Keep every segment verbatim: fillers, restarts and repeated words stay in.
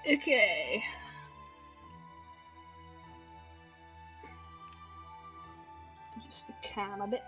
Okay. Just the cam a bit.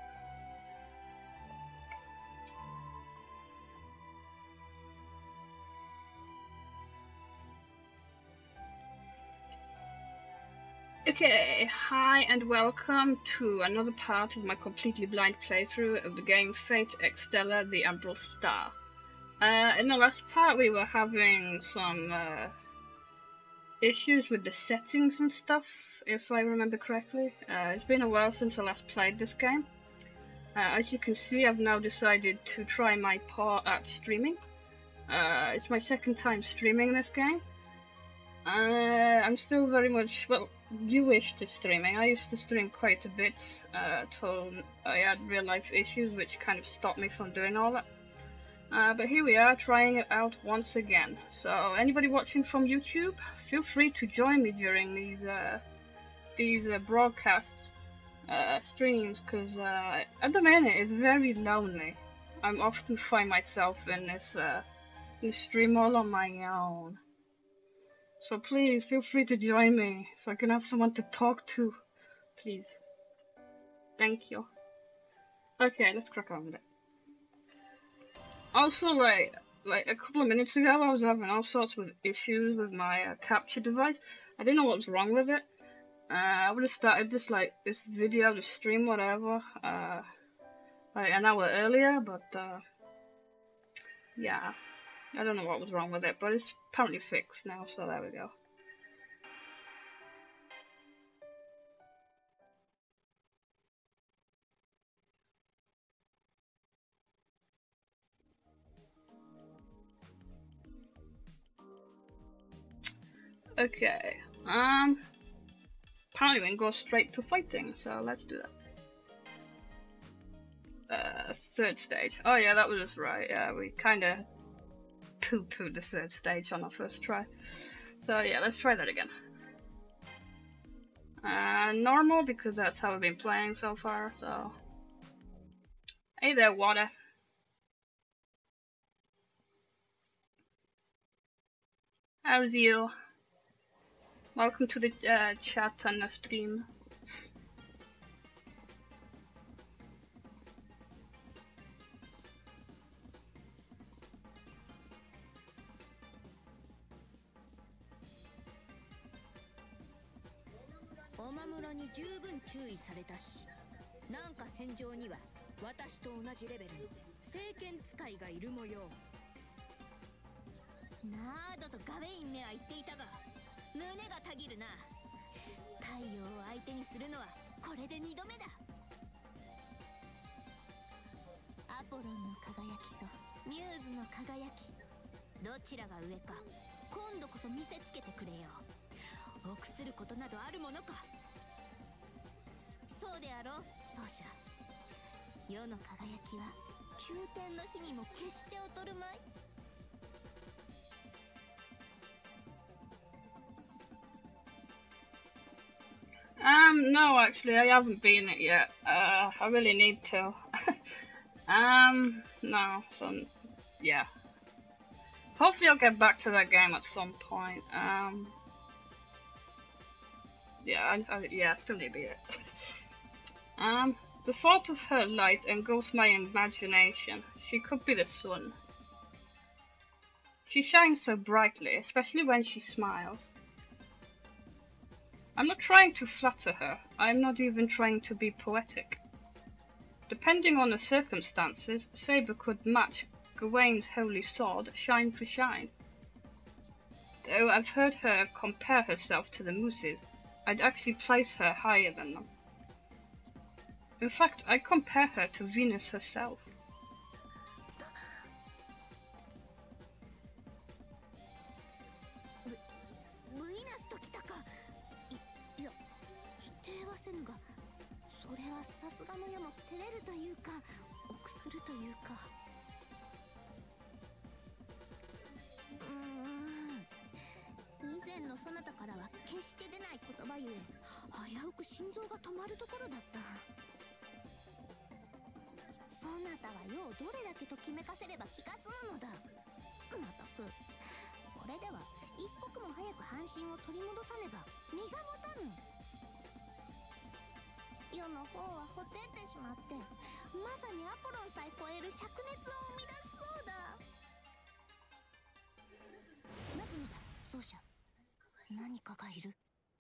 Okay, hi and welcome to another part of my completely blind playthrough of the game Fate Extella the Emerald Star. Uh, in the last part we were having some uh, issues with the settings and stuff, if I remember correctly. Uh, it's been a while since I last played this game. Uh, as you can see, I've now decided to try my paw at streaming. Uh, it's my second time streaming this game. Uh, I'm still very much, well, newish to streaming. I used to stream quite a bit uh, till I had real life issues which kind of stopped me from doing all that. Uh, but here we are, trying it out once again. So anybody watching from YouTube, feel free to join me during these uh, these uh, broadcasts, uh, streams, because uh, at the minute it's very lonely. I'm often find myself in this, uh, this stream all on my own. So please feel free to join me so I can have someone to talk to. Please. Thank you. Okay, let's crack on with it. Also, like, like a couple of minutes ago, I was having all sorts of issues with my uh, capture device. I didn't know what was wrong with it. Uh, I would have started this like this video, this stream, whatever, uh, like an hour earlier, but uh, yeah, I don't know what was wrong with it, but it's apparently fixed now, so there we go. Okay, um, apparently we can go straight to fighting, so let's do that. Uh, third stage. Oh yeah, that was just right. Yeah, we kind of poo-pooed the third stage on our first try. So yeah, let's try that again. Uh, normal, because that's how I've been playing so far, so... Hey there, water. How's you? Welcome to the uh, chat and the stream. Um, no, actually, I haven't been it yet. Uh, I really need to. um, no, so, yeah. Hopefully I'll get back to that game at some point. Um, yeah, I, I, yeah, I still need to beat it. um, the thought of her light engulfs my imagination. She could be the sun. She shines so brightly, especially when she smiles. I'm not trying to flatter her. I'm not even trying to be poetic. Depending on the circumstances, Saber could match Gawain's holy sword, shine for shine. Though I've heard her compare herself to the mooses, I'd actually place her higher than them. In fact, I compare her to Venus herself. 一刻も早く半身を取り戻さねば身が持たぬ。世の方はほてってしまって、まさにアポロンさえ超える灼熱を生み出しそうだ。まずいだ、奏者。何かがいる。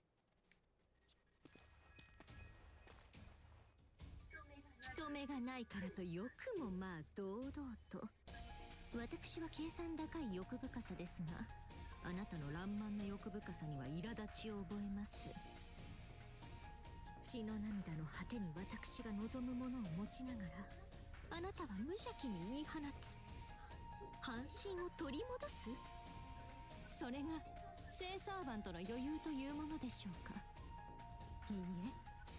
人目がないからとよくもまあ堂々と。私は計算高い欲深さですが、あなたの爛漫な欲深さには苛立ちを覚えます。血の涙の果てに私が望むものを持ちながら、あなたは無邪気に言い放つ。半身を取り戻す？それが聖サーバントの余裕というものでしょうか。いいえ、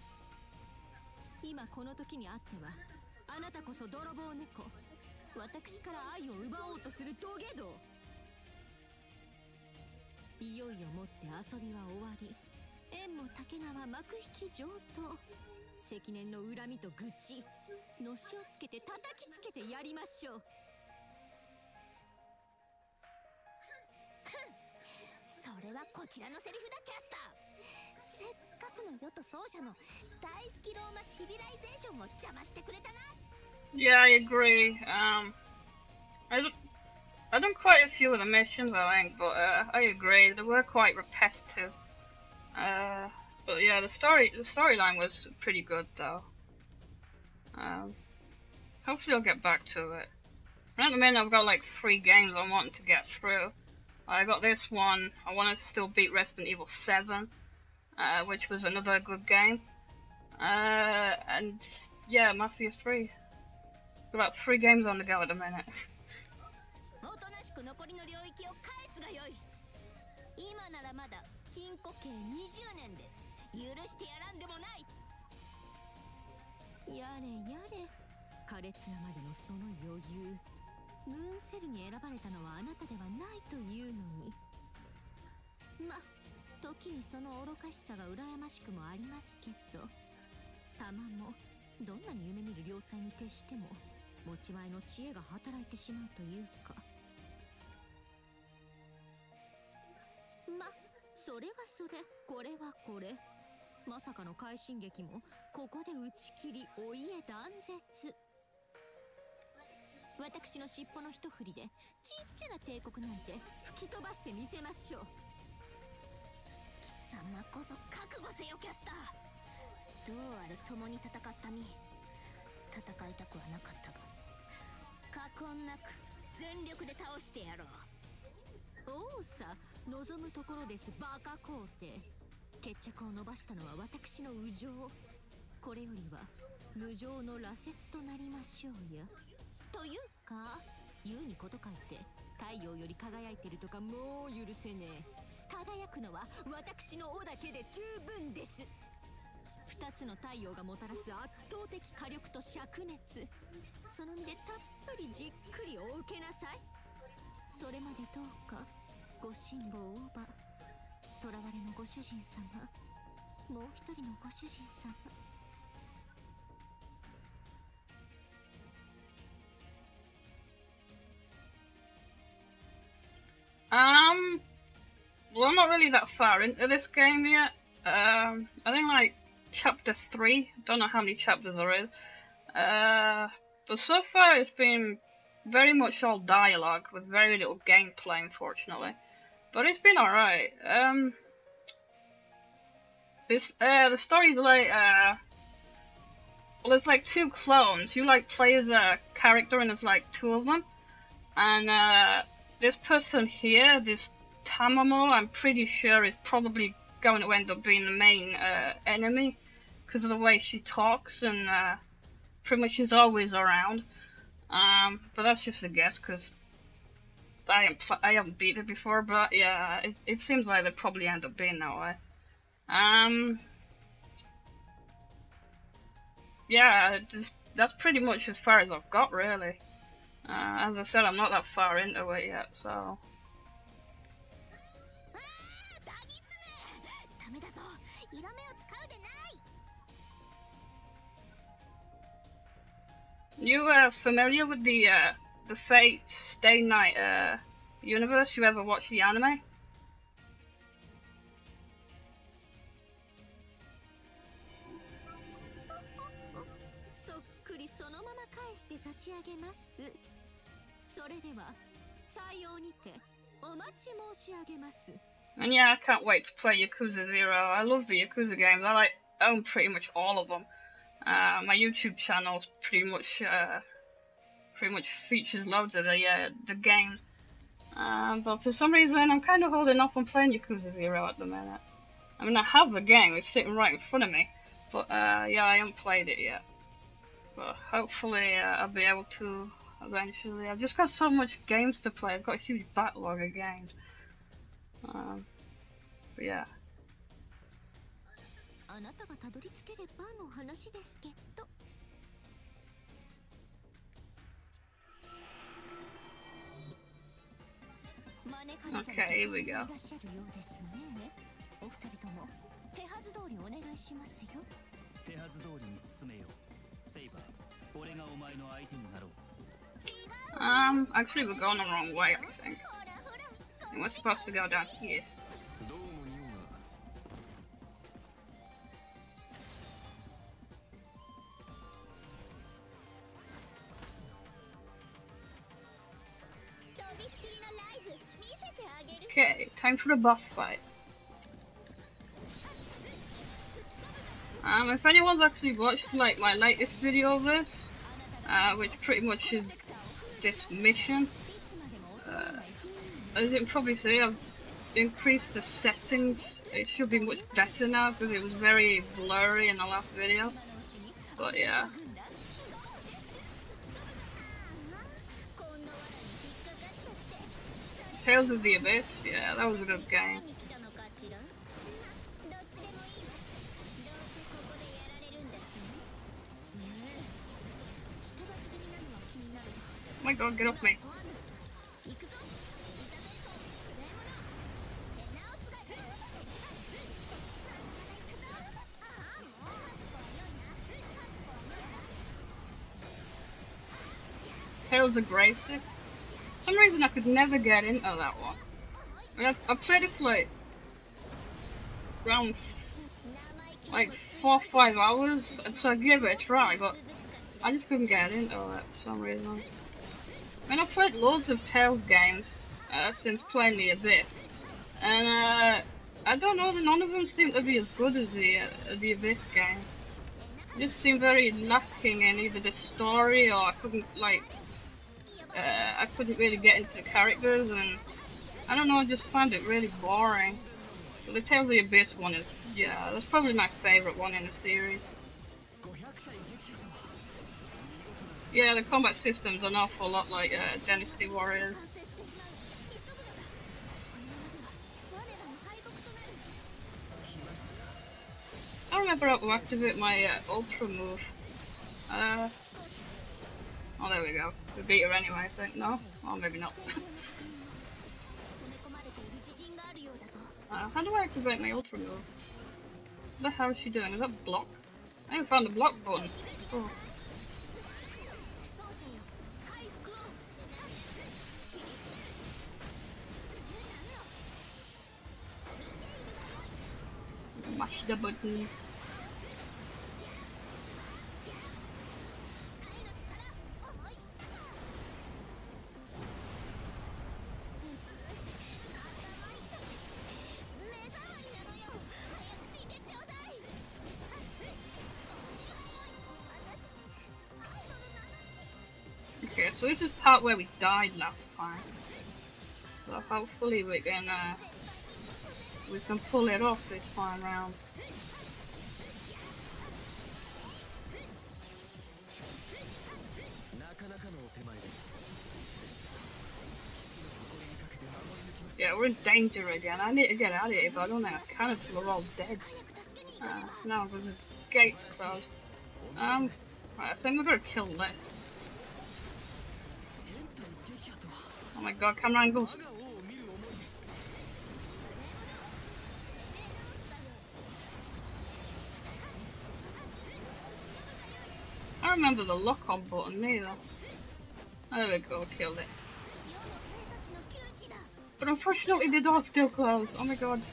今この時にあっては、あなたこそ泥棒猫、私から愛を奪おうとするトゲ道。いよいよもって遊びは終わり、縁も竹縄幕引き上等。積年の恨みと愚痴、のしをつけて叩きつけてやりましょう。それはこちらのセリフだ、キャスター。せっかくの世と奏者の大好きローマシビライゼーションを邪魔してくれたな。 Yeah, I agree. Um, I don't, I done quite a few of the missions, I think, but uh, I agree they were quite repetitive. Uh, but yeah, the story, the storyline was pretty good though. Um, hopefully I'll get back to it. And at the minute I've got like three games I'm wanting to get through. I got this one. I want to still beat Resident Evil seven, uh, which was another good game. Uh, and yeah, Mafia three. Got about three games on the go at the minute. おとなしく残りの領域を返すがよい。今ならまだ禁錮刑にじゅうねんで許してやらんでもない。やれやれ、苛烈なまでのその余裕。ムーンセルに選ばれたのはあなたではないというのに。ま、時にその愚かしさが羨ましくもありますけど、たまもどんなに夢見る良妻に徹しても持ち前の知恵が働いてしまうというか。ま、それはそれ、これはこれ。まさかの快進撃もここで打ち切り、お家断絶。私の尻尾の一振りでちっちゃな帝国なんて吹き飛ばしてみせましょう。貴様こそ覚悟せよ、キャスター。どうあれ共に戦った身、戦いたくはなかったが過言なく全力で倒してやろう。おうさ、望むところです、バカ皇帝。決着を伸ばしたのは私の右情。これよりは無情の羅刹となりましょうや。というか、言うにこと書いて太陽より輝いてるとかもう許せねえ。輝くのは私の尾だけで十分です。二つの太陽がもたらす圧倒的火力と灼熱、その身でたっぷりじっくりお受けなさい。それまでどうかご辛抱をば。囚われのご主人様、もう一人のご主人様。 Um, well, I'm not really that far into this game yet. Um, I think like chapter three. Don't know how many chapters there is. Uh, but so far it's been very much all dialogue with very little gameplay, unfortunately. But it's been alright. Um, this uh, the story's like uh, well, it's like two clones. You like play as a character, and there's like two of them, and uh. This person here, this Tamamo, I'm pretty sure is probably going to end up being the main uh, enemy because of the way she talks, and uh, pretty much she's always around. Um, but that's just a guess because I haven't I haven't beat it before. But yeah, it, it seems like they probably end up being that way. Um, yeah, just, that's pretty much as far as I've got, really. Uh, as I said, I'm not that far into it yet, so... You uh, familiar with the uh, the Fate Stay Night uh, universe? You ever watched the anime? そのまま返して差し上げます。それでは採用にてお待ち申し上げます。 And yeah, I can't wait to play Yakuza Zero. I love the Yakuza games. I like own pretty much all of them. Uh, my YouTube channel's pretty much uh, pretty much features loads of the uh, the games. Um, but for some reason, I'm kind of holding off on playing Yakuza Zero at the minute. I mean, I have the game; it's sitting right in front of me. But uh, yeah, I haven't played it yet. But hopefully, uh, I'll be able to eventually. I've just got so much games to play. I've got a huge backlog of games. Um, but yeah. あなたがたどり着ければの話ですけど。 Okay, here we go. いらっしゃるようですね。お二人とも手はず通りお願いしますよ。 手はず通りに進めよう。セイバー、俺がお前の相手になろう。 Um, actually, we're going the wrong way, I think. We're supposed to go down here. Okay, time for the boss fight. Um, if anyone's actually watched like my latest video of this, uh, which pretty much is this mission, uh, as you can probably see, I've increased the settings. It should be much better now because it was very blurry in the last video. But yeah. Tales of the Abyss, yeah, that was a good game. Oh my god, get off me. Tales of Graces. For some reason I could never get into that one. I mean, I, I played it for like around like four or five hours, and so I gave it a try, but I just couldn't get into it for some reason. I mean, I've played loads of Tales games uh, since playing the Abyss, and uh, I don't know, none of them seem to be as good as the uh, the Abyss game. It just seemed very lacking in either the story or I couldn't like. Uh, I couldn't really get into the characters, and I don't know, I just found it really boring. But the Tales of the Abyss one is, yeah, that's probably my favourite one in the series. Yeah, the combat system's an awful lot like uh, Dynasty Warriors. I remember how to activate my uh, Ultra move. Uh, oh, there we go. We beat her anyway, I think. No? Or maybe not. uh, how do I activate my Ultra move? What the hell is she doing? Is that block? I haven't found the block button. Oh. Mash the button. Okay, so this is part where we died last time. So hopefully we can uh, we can pull it off this time round. Yeah, we're in danger again. I need to get out of here, but I don't think I can until we're all dead. Uh, now there's a gate closed. Um, right, I think we're gonna kill this. Oh my god, camera angles. I don't remember the lock-on button either. There we go, killed it. But unfortunately the door's still closed. Oh my god.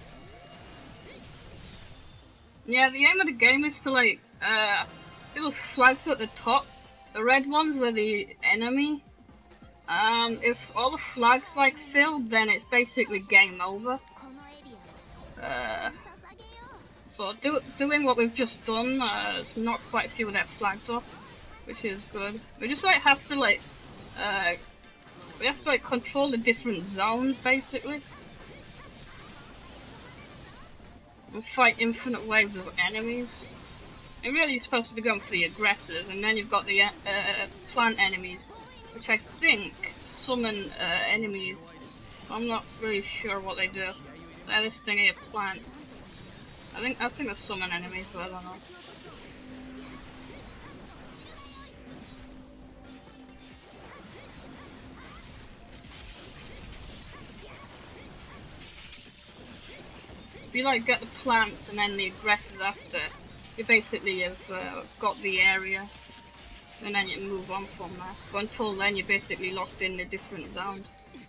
Yeah, the aim of the game is to like, uh, see those flags at the top? The red ones are the enemy. Um, if all the flags like filled, then it's basically game over. Uh, but do, doing what we've just done, uh, it's not quite a few of their flags off, which is good. We just like have to like, uh, we have to like control the different zones basically, and fight infinite waves of enemies. And really, you're supposed to be going for the aggressors, and then you've got the uh, plant enemies, which I think summon uh, enemies. I'm not really sure what they do. They're this thing here, plant. I think I think they summon enemies, but I don't know. If you like get the plants and then the aggressors after, you basically have uh, got the area, and then you move on from there. But until then, you're basically locked in a different zone.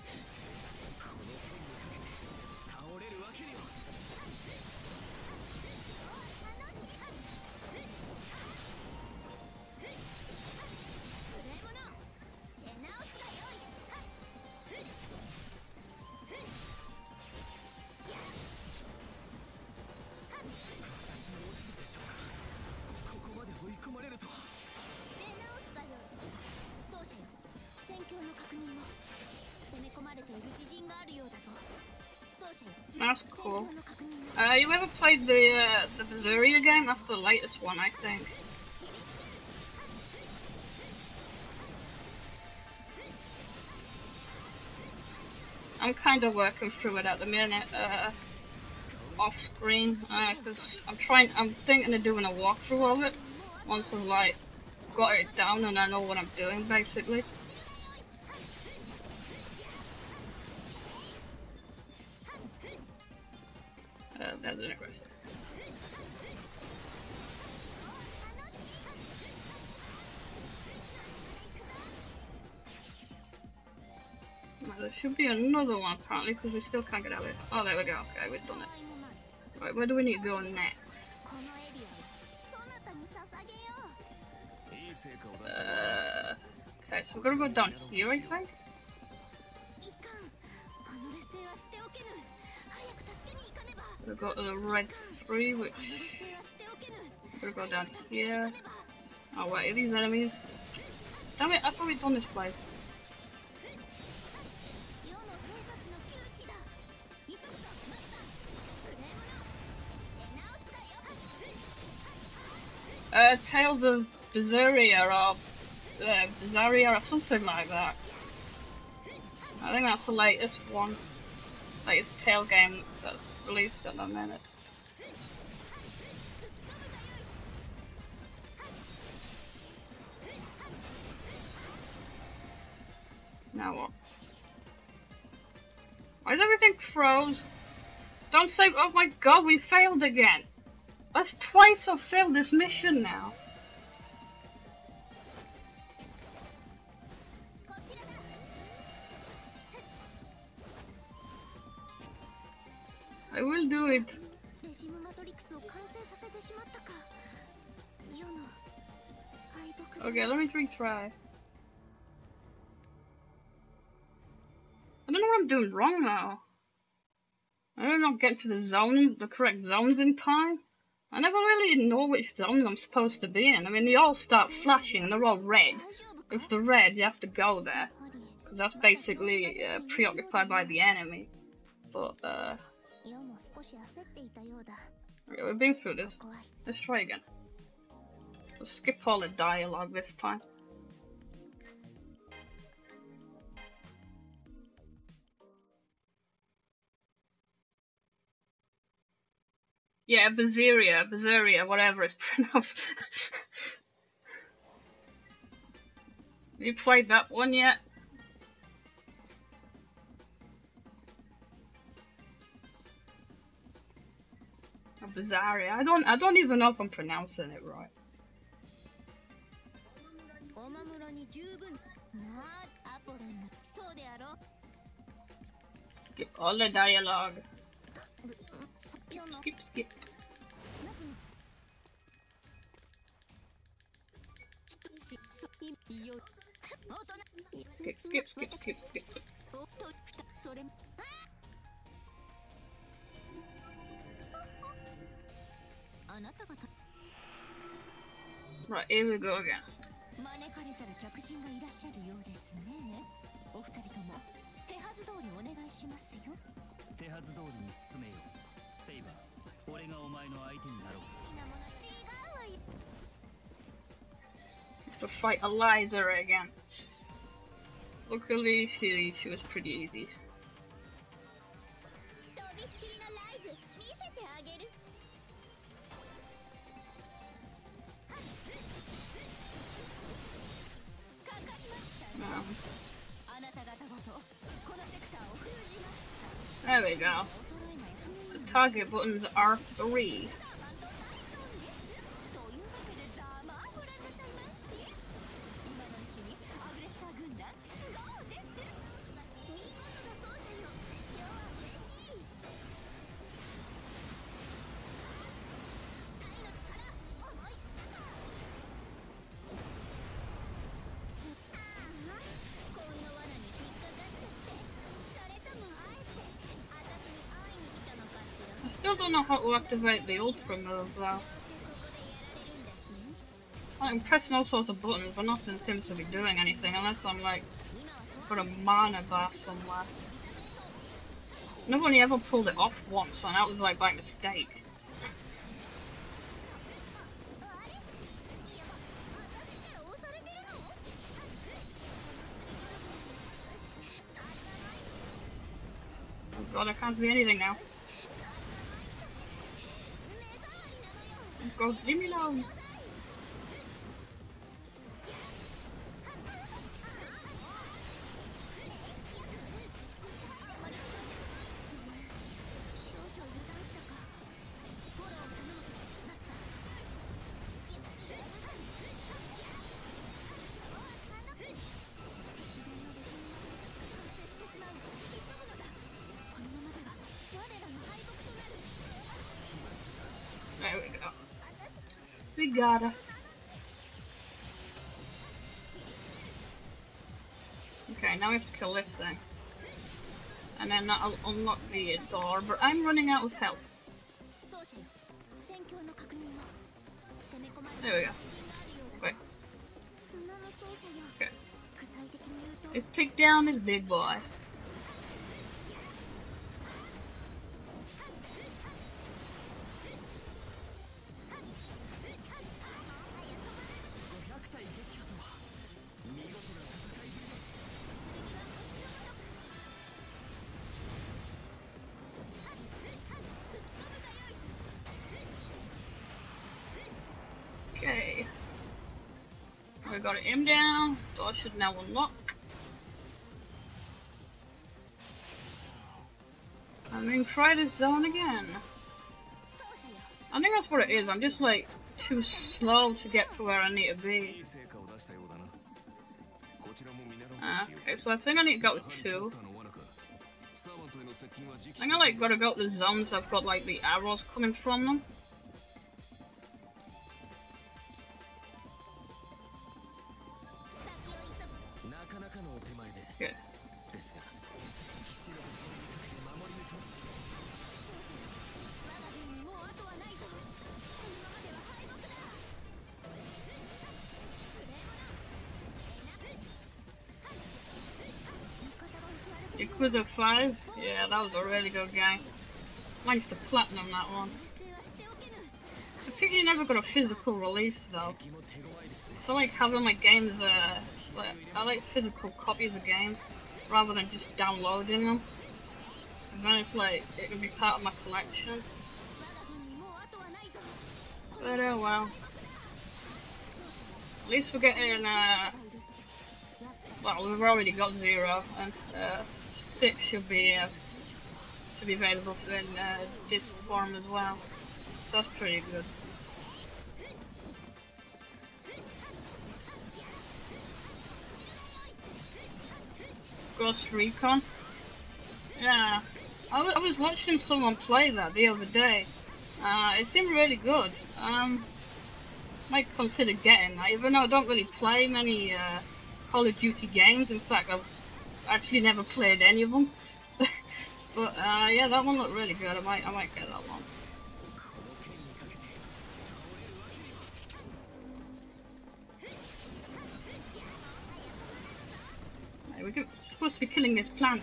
That's cool. Uh, you ever played the uh, the Berseria game? That's the latest one, I think. I'm kind of working through it at the minute, uh, off screen, because uh, I'm trying. I'm thinking of doing a walkthrough of it once I've like got it down and I know what I'm doing, basically. Uh, there's an aggressor. Well, there should be another one apparently, because we still can't get out of it. Oh, there we go. Okay, we've done it. Right, where do we need to go next? Uh, okay, so we're gonna go down here, I think. We'll go to the red three, which we'll go down here. Oh wait, are these enemies? Damn it, I thought we'd done this place. Uh, Tales of Berseria or uh, Berseria or something like that. I think that's the latest one. Latest Tale game that's released at the minute. Now what? Why is everything froze? Don't say, oh my god, we failed again! That's twice I've failed this mission now. I will do it. Okay, let me retry. I don't know what I'm doing wrong now. I don't know, get to the zone, the correct zones in time. I never really know which zones I'm supposed to be in. I mean, they all start flashing and they're all red. If they're red, you have to go there. Because that's basically uh, preoccupied by the enemy. But, uh... okay, we've been through this. Let's try again. Let's skip all the dialogue this time. Yeah, Berseria, Berseria, whatever it's pronounced. Have you played that one yet? Or Berseria? I don't I don't even know if I'm pronouncing it right. Skip all the dialogue. Skip, skip, skip. Skip, skip, skip, skip, skip. Right, here we go again. 招かれざる客人がいらっしゃるようですね。お二人とも手はず通りお願いしますよ。 手はず通りに進めよう。セイバー、俺がお前の相手になろう。 To fight Eliza again. Luckily, she she was pretty easy. Um, there we go. The target buttons are three. I still don't know how to activate the ultra move though. I'm pressing all sorts of buttons, but nothing seems to be doing anything unless I'm like got a mana bar somewhere. I've only ever pulled it off once, and that was like by mistake. Oh god, I can't see anything now. Oh god, leave me alone. There we go. We got her. Okay, now we have to kill this thing. And then that'll unlock the door, but I'm running out of health. There we go. Wait. Okay. Let's take down this big boy. Okay. We got him down. Door should now unlock. And then try this zone again. I think that's what it is. I'm just like too slow to get to where I need to be. Uh, okay, so I think I need to go to two. I think I like gotta go to the zones that've got like the arrows coming from them. Good. Yakuza five? Yeah, that was a really good game. Managed to platinum that one. It's a pity you never got a physical release though. I feel like having like games, uh, like, I like physical copies of games rather than just downloading them. And then it's like, it can be part of my collection. But oh well. At least we're getting, uh, well, we've already got zero, and uh, six should be uh, should be available in uh, disc form as well. So that's pretty good. Ghost Recon. Yeah, I, I was watching someone play that the other day. Uh, it seemed really good. Um, might consider getting that, even though I don't really play many uh, Call of Duty games. In fact, I've actually never played any of them. But uh, yeah, that one looked really good. I might, I might get that one. Right, we're supposed to be killing this plant.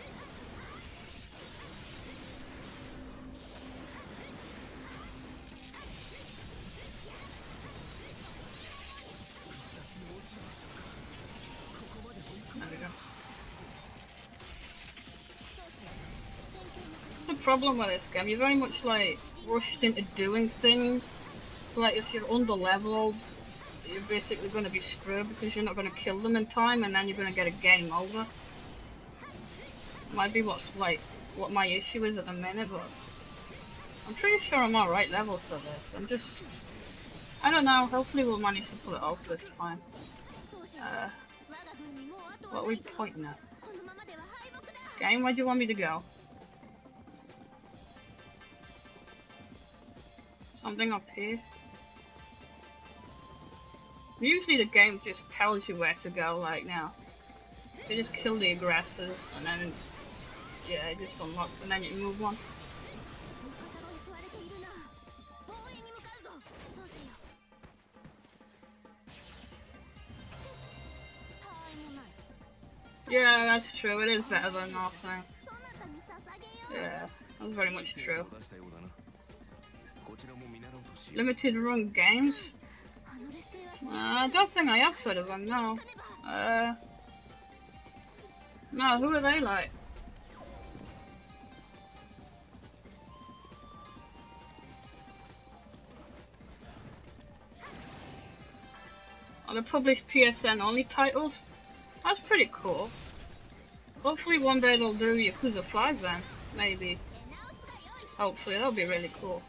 The problem with this game, you're very much like rushed into doing things. So like if you're under leveled, you're basically going to be screwed because you're not going to kill them in time, and then you're going to get a game over. Might be what's like what my issue is at the minute, but I'm pretty sure I'm alright level for this. I'm just, I don't know. Hopefully we'll manage to pull it off this time. Uh, what are we pointing at? Game, where do you want me to go? Something up here. Usually the game just tells you where to go, like now. You just kill the aggressors and then, yeah, it just unlocks and then you can move on. Yeah, that's true. It is better than nothing. Yeah, that's very much true. Limited run games? Uh, I don't think I have heard of them, no. Uh, no, who are they like? Oh, they publish P S N only titles? That's pretty cool. Hopefully one day they'll do Yakuza five then, maybe. Hopefully, that'll be really cool.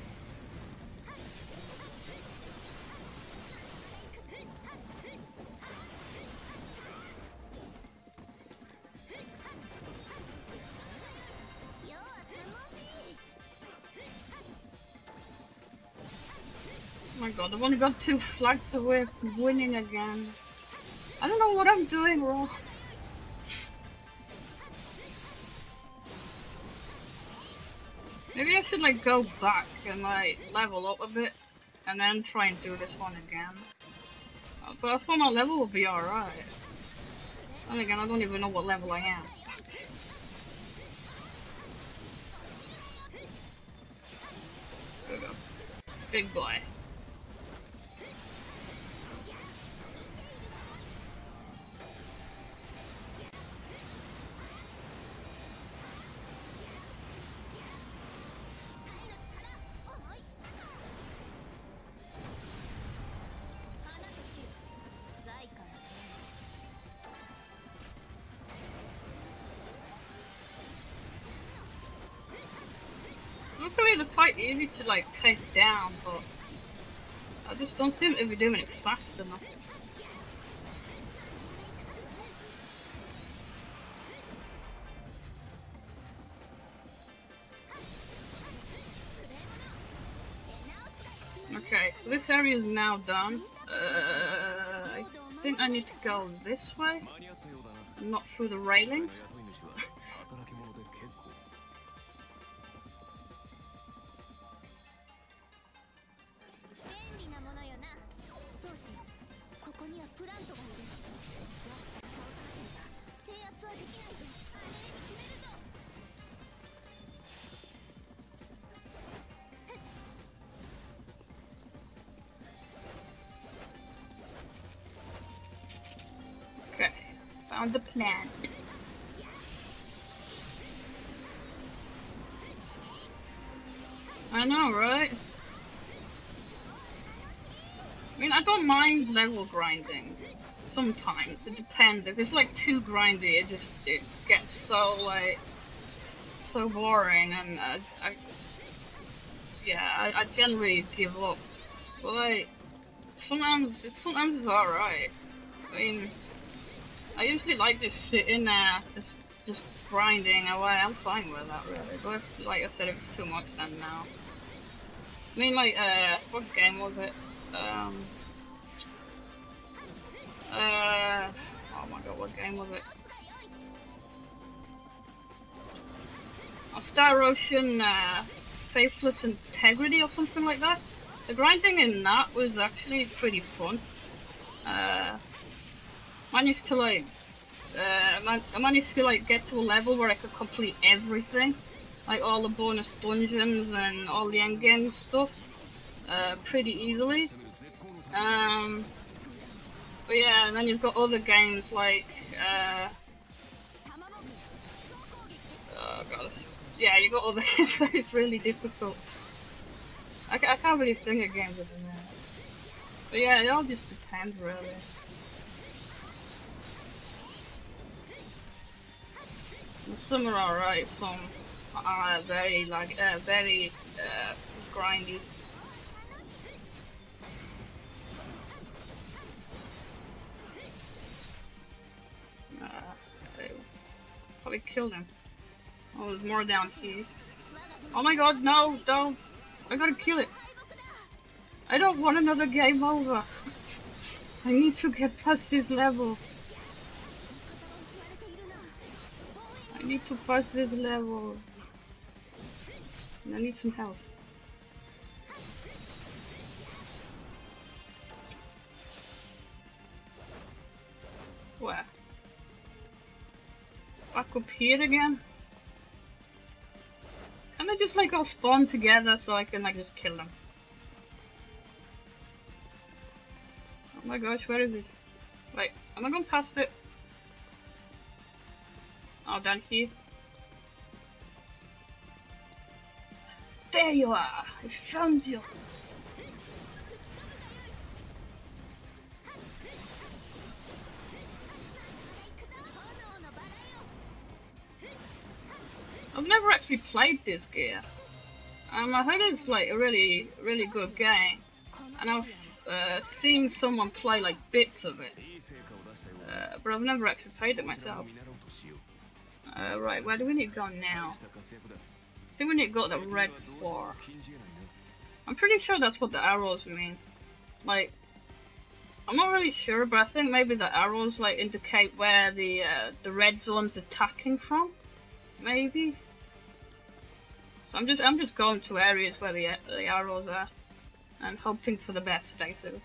Oh my god, I've only got two flags away from winning again. I don't know what I'm doing wrong. Maybe I should like go back and like level up a bit and then try and do this one again. But I thought my level would be alright. And again, I don't even know what level I am. There we go. Big boy. Luckily they're quite easy to like take down, but I just don't seem to be doing it fast enough. Okay, so this area is now done. Uh, I think I need to go this way, not through the railing. Okay, found the plant. I know, right? I mean, I don't mind level grinding. Sometimes it depends. If it's like too grindy, it just it gets so like so boring, and uh, I yeah, I, I generally give up. But like sometimes, it sometimes it's alright. I mean, I usually like just sitting there, just just grinding away. I'm fine with that really. But if, like I said, if it's too much, then no. I mean, like uh, what game was it? Um, uh, oh my god, what game was it? Oh, Star Ocean uh, Faithless Integrity or something like that. The grinding in that was actually pretty fun. Uh, managed to like, uh, man I managed to like get to a level where I could complete everything, like all the bonus dungeons and all the endgame stuff, uh, pretty easily. Um, but yeah, and then you've got other games like, uh, oh god, yeah, you got other games that it's really difficult. I, I can't really think of games at the minute. But yeah, it all just depends really. Some are alright, some are very like uh, very uh, grindy. Uh, I probably killed him. Oh, there's more down here. Oh my god, no, don't! I gotta kill it. I don't want another game over. I need to get past this level. I need to pass this level. And I need some help. Where? Back up here again? Can I just like all spawn together so I can like just kill them? Oh my gosh, where is it? Wait, am I going past it? Oh, down here. There you are! I found you! I've never actually played this gear. Um, I heard it's like a really, really good game. And I've uh, seen someone play like bits of it. Uh, but I've never actually played it myself. Uh, right, where do we need to go now? I think we need to go to the red floor. I'm pretty sure that's what the arrows mean. Like, I'm not really sure, but I think maybe the arrows like indicate where the uh, the red zone's attacking from. Maybe. So I'm just I'm just going to areas where the the arrows are, and hoping for the best, basically.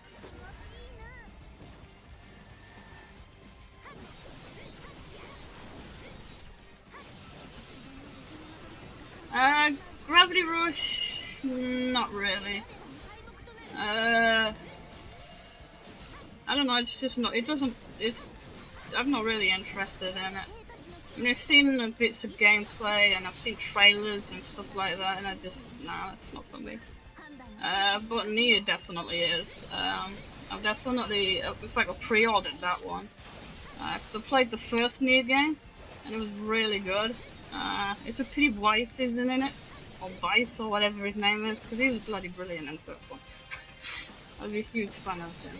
Uh, Gravity Rush, not really. Uh, I don't know. It's just not. It doesn't. It's. I'm not really interested in it. I mean, I've seen bits of gameplay and I've seen trailers and stuff like that, and I just nah, that's not for me. Uh, but Nier definitely is. Um, I've definitely, in fact, I pre-ordered that one because uh, I played the first Nier game and it was really good. Uh, it's a pity Weiss isn't in it, or Weiss or whatever his name is, because he was bloody brilliant in the first one. I was a huge fan of him.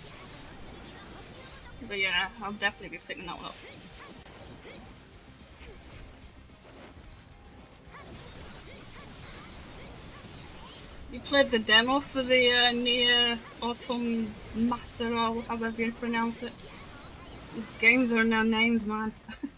But yeah, I'll definitely be picking that one up. You played the demo for the uh, Nier Automata, or however you pronounce it. These games are no names, man.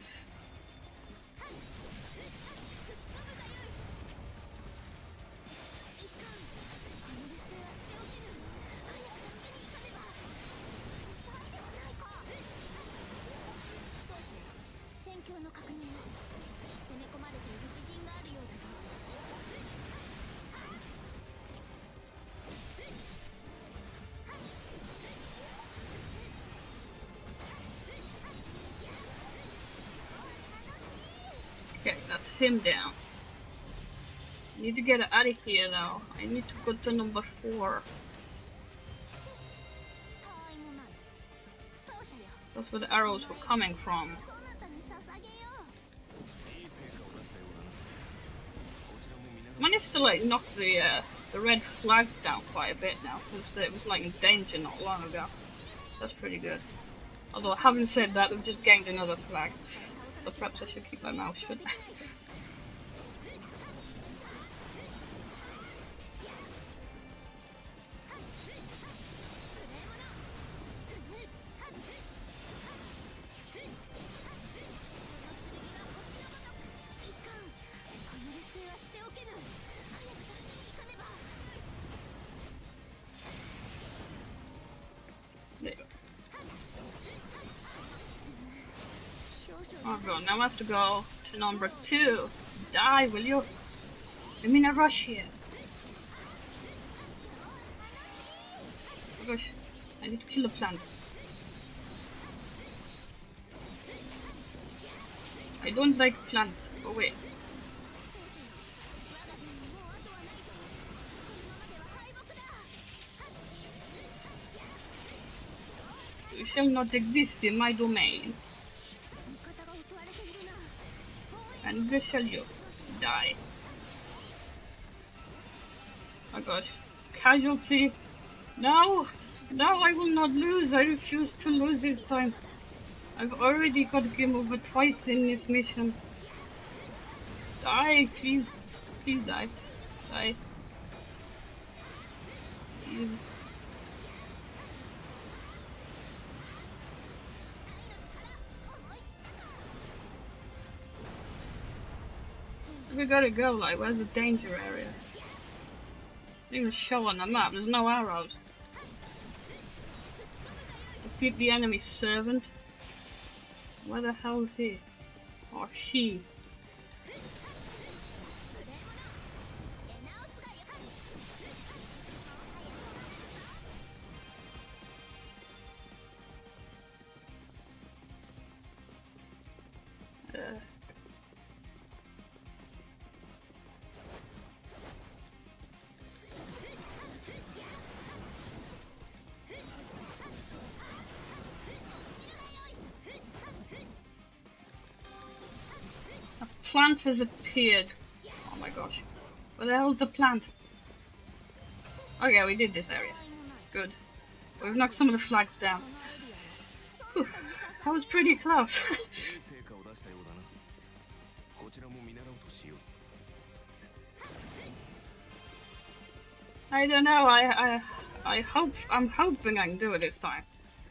Okay, that's him down. I need to get out of here now. I need to go to number four. That's where the arrows were coming from. Managed to like knock the uh, the red flags down quite a bit now, because it was like in danger not long ago. That's pretty good. Although having said that, they've just gained another flag. So perhaps I should keep my mouth shut. Oh god, now I have to go to number two. Die, will you? I'm in a rush here. Oh gosh, I need to kill the plant. I don't like plants. Go away. You shall not exist in my domain. And this shall you die. Oh gosh. Casualty. No! No, I will not lose. I refuse to lose this time. I've already got game over twice in this mission. Die, please. Please die. Die. Please. We gotta go, like, where's the danger area? It doesn't even show on the map, there's no arrows. Defeat the enemy servant. Where the hell is he? Or she? Uh. Plant has appeared. Oh my gosh. Where the hell's the plant? Okay, we did this area. Good. We've knocked some of the flags down. Whew, that was pretty close. I don't know, I I I hope I'm hoping I can do it this time.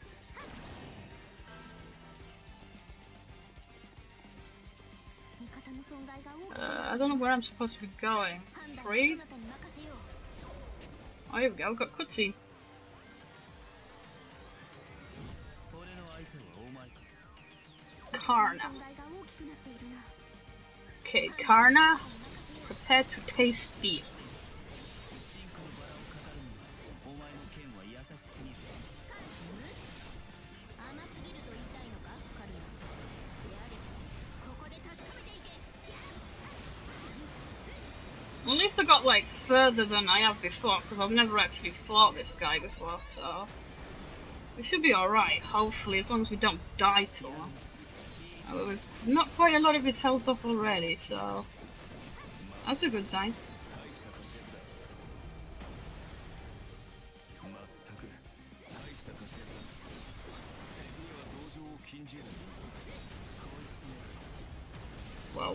Uh, I don't know where I'm supposed to be going. Three? Oh, here we go, we've got cutscene. Karna. Okay, Karna, prepare to taste steel. At least I got like further than I have before, because I've never actually fought this guy before, so we should be alright, hopefully, as long as we don't die too long. Uh, we've knocked quite a lot of his health off already, so that's a good sign. Whoa.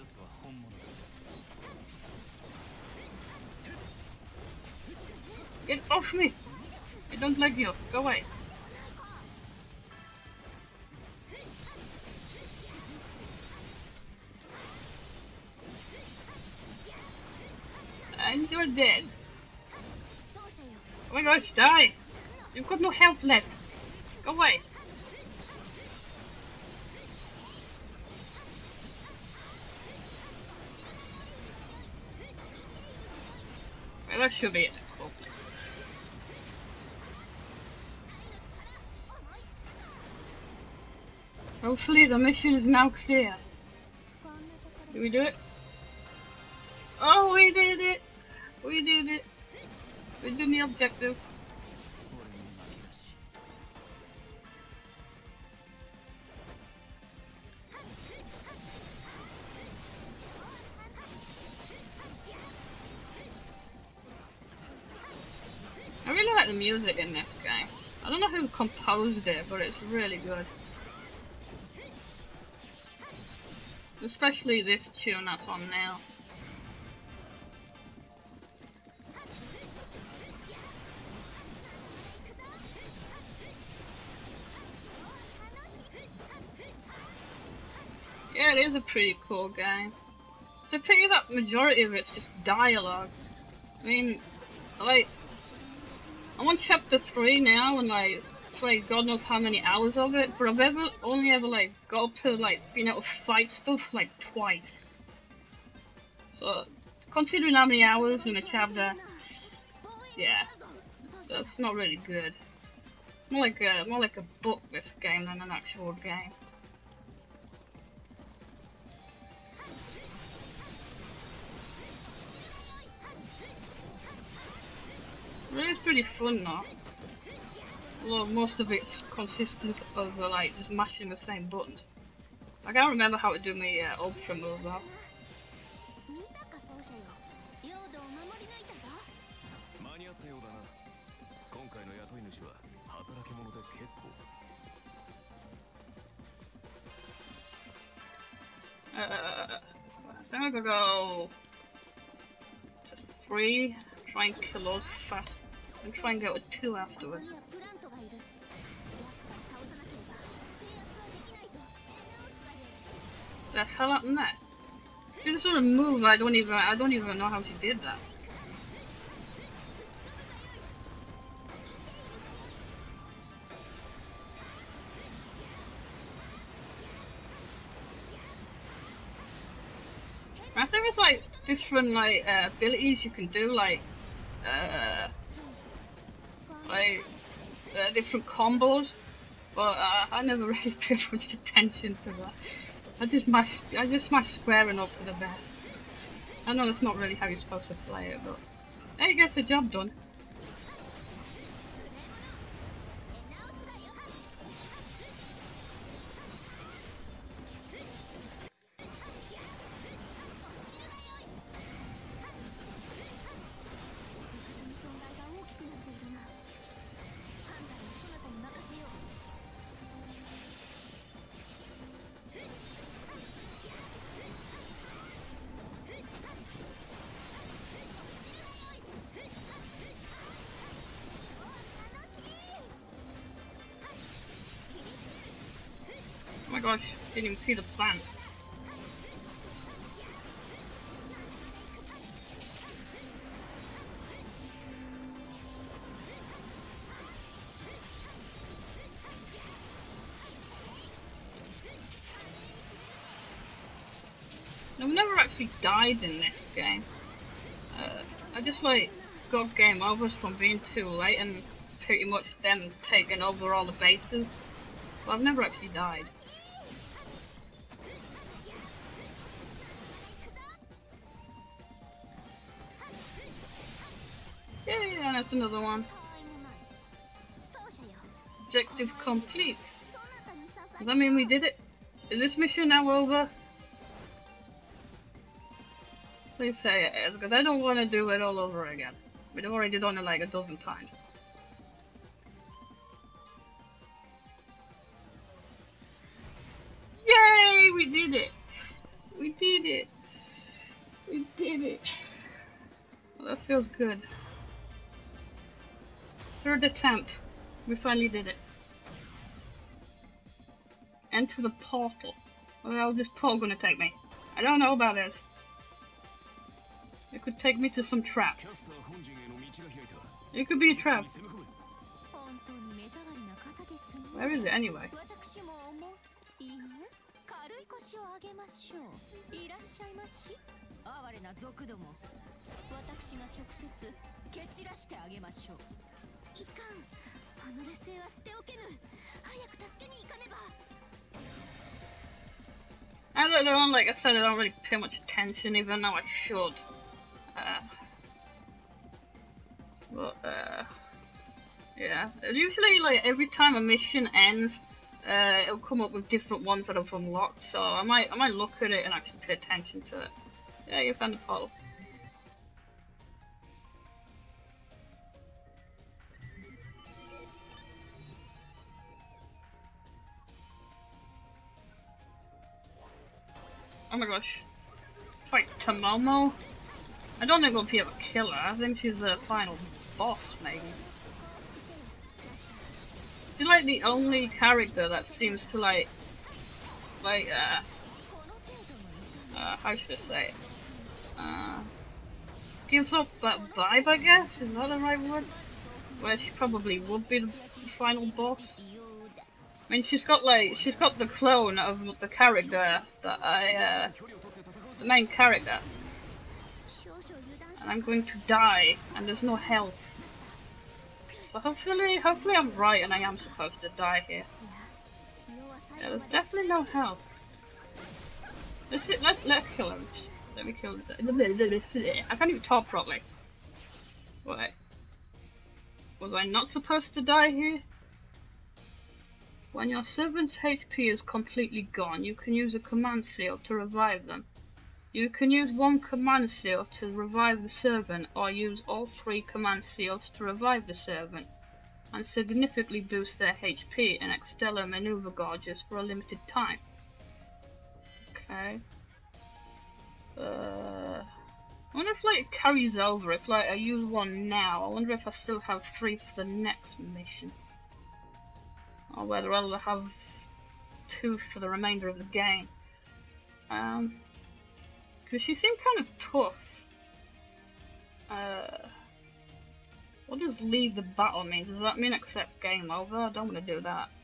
Get off me! I don't like you. Go away. And you're dead. Oh my gosh, die! You've got no health left. Go away. Well, that should be it. Hopefully. Hopefully the mission is now clear. Did we do it? Oh, we did it! We did it! We did the objective. I really like the music in this game. I don't know who composed it, but it's really good. Especially this tune that's on now. Yeah, it is a pretty cool game. It's a pity that majority of it's just dialogue. I mean, like, I'm on chapter three now, and like, played God knows how many hours of it, but I've ever only ever like got up to like being able to fight stuff like twice. So considering how many hours in a chapter, yeah, that's not really good. More like a more like a book this game than an actual game. It is pretty fun though. Although most of it consists of uh, like just mashing the same buttons. I can't remember how to do my uh, ultra move though. 間に合ったようだな。今回の雇い主は働き者で結構。 Uh, I think I'm gonna go to three, try and kill those fast, and try and go to two afterwards. The hell happened there? She just sort of moved. I don't even. I don't even know how she did that. I think it's like different like uh, abilities you can do, like uh, like uh, different combos. But uh, I never really paid much attention to that. I just mash, I just smash squaring up for the best. I know that's not really how you're supposed to play it, but hey, it gets the job done. Oh my gosh, didn't even see the plant. I've never actually died in this game. Uh, I just like got game overs from being too late and pretty much them taking over all the bases. But I've never actually died. Yeah, that's another one. Objective complete. Does that mean we did it? Is this mission now over? Please say it is, because I don't want to do it all over again. We've already done it like a dozen times. Yay! We did it! We did it! We did it! Well, that feels good. Third attempt. We finally did it. Enter the portal. Where else is this portal gonna take me? I don't know about this. It could take me to some trap. It could be a trap. Where is it anyway? I don't know, like I said, I don't really pay much attention, even though I should. Uh, but, uh, yeah. Usually, like, every time a mission ends, uh, it'll come up with different ones that I've unlocked, so I might, I might look at it and actually pay attention to it. Yeah, you found the portal. Oh my gosh. Fight Tomomo? I don't think we'll be able to kill her. I think she's the final boss, maybe. She's like the only character that seems to like, like, uh, uh how should I say it? Uh, gives up that vibe, I guess? Is that the right word? where she probably would be the final boss. I mean, she's got like she's got the clone of the character that I, uh, the main character, and I'm going to die, and there's no health. So hopefully, hopefully I'm right, and I am supposed to die here. Yeah, there's definitely no health. Let's let let's kill him. Let me kill him. I can't even talk properly. What? Was I not supposed to die here? When your servant's H P is completely gone, you can use a command seal to revive them. You can use one command seal to revive the servant, or use all three command seals to revive the servant, and significantly boost their H P in Extella maneuver gauges for a limited time. Okay. Uh, I wonder if like it carries over. If like I use one now, I wonder if I still have three for the next mission. Or whether I'll have two for the remainder of the game. Um, because she seemed kind of tough. Uh, what does leave the battle mean? Does that mean accept game over? I don't want to do that.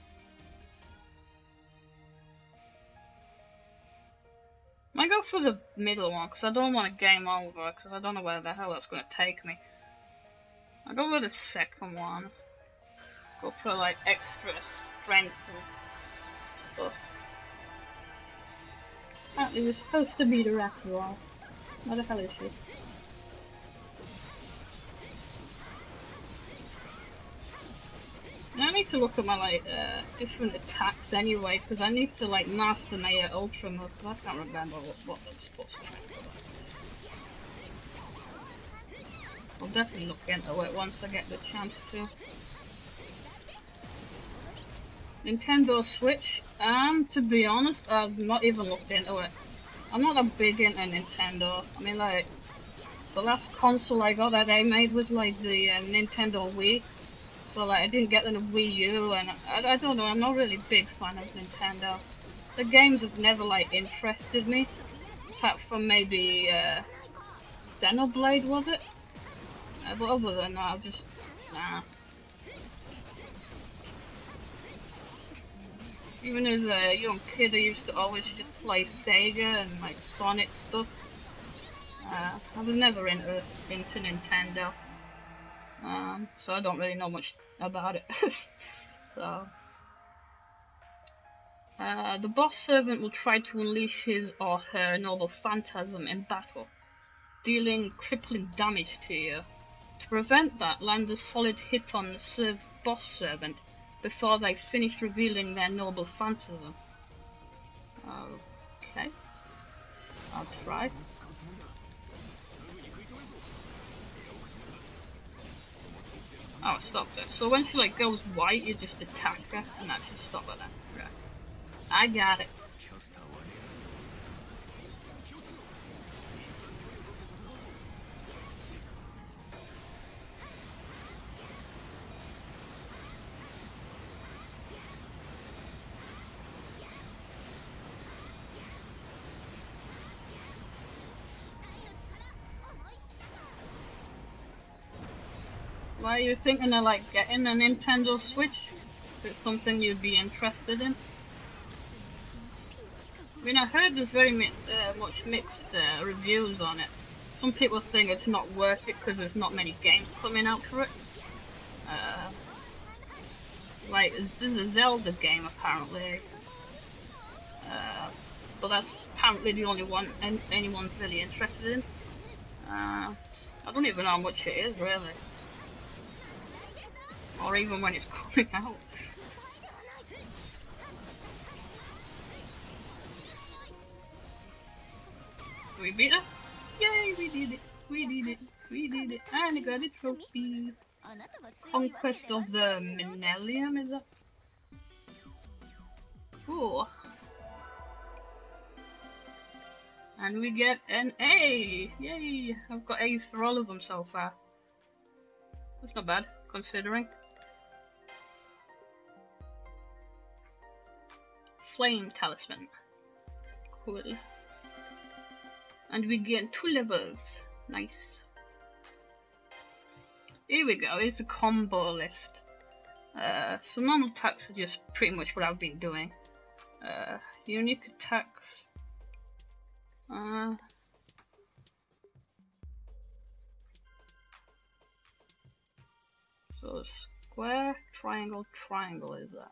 I might go for the middle one because I don't want a game over because I don't know where the hell that's going to take me. I'll go with the second one. Go for like extra strength and stuff. Apparently we're supposed to meet her after all. Where the hell is she? Now I need to look at my like uh, different attacks anyway, because I need to like master my uh, ultra move, because I can't remember what, what I'm supposed to do. I'll definitely look into it once I get the chance to. Nintendo Switch, um, to be honest, I've not even looked into it. I'm not that big into Nintendo. I mean, like, the last console I got that they made was like the uh, Nintendo Wii. So like, I didn't get the Wii U, and I, I don't know, I'm not really a big fan of Nintendo. The games have never like interested me, apart from maybe uh, Xenoblade, was it? Uh, but other than that, I've just, nah. Even as a young kid, I used to always just play Sega and like Sonic stuff. Uh, I was never into, into Nintendo, um, so I don't really know much about it. So, uh, the boss servant will try to unleash his or her noble phantasm in battle, dealing crippling damage to you. To prevent that, land a solid hit on the serv boss servant before they finish revealing their noble phantasm. Okay, I'll try. Oh, stop there. So when she like goes white, you just attack her, and that should stop her then. Right. I got it. Why are you thinking of like getting a Nintendo Switch? Is it something you'd be interested in? I mean, I heard there's very mi uh, much mixed uh, reviews on it. Some people think it's not worth it because there's not many games coming out for it. Uh, like, there's a Zelda game apparently. Uh, but that's apparently the only one an anyone's really interested in. Uh, I don't even know how much it is really. Or even when it's coming out. We beat it? Yay, we did it! We did it! We did it! And I got a trophy! Conquest of the Millennium, is that? Cool. And we get an A! Yay! I've got A's for all of them so far. That's not bad, considering. Flame Talisman. Cool. And we get two levels. Nice. Here we go, it's a combo list. Uh, so normal attacks are just pretty much what I've been doing. Uh, unique attacks. Uh, so square, triangle, triangle is that.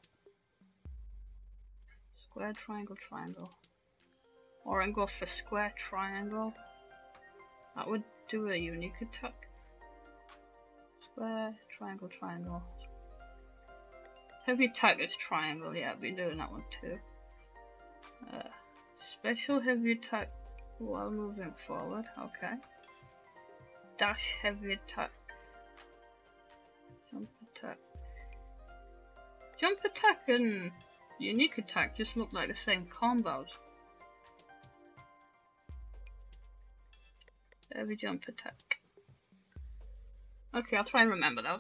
Square, triangle, triangle. Or I go for square, triangle. That would do a unique attack. Square, triangle, triangle. Heavy attack is triangle, yeah, I've been doing that one too. Uh, special heavy attack while moving forward, okay. Dash heavy attack. Jump attack. Jump attack and unique attack just look like the same combos. Heavy jump attack. Okay, I'll try and remember those.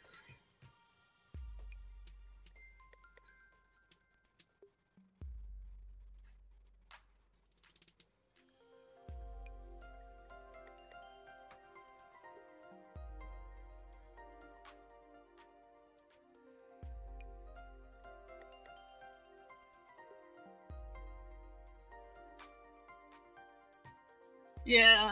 Yeah.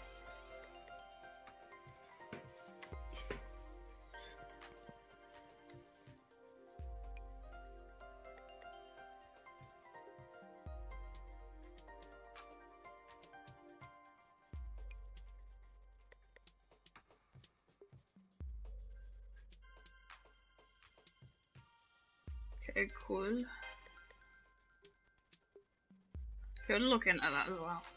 Okay, cool. Good looking at that as well.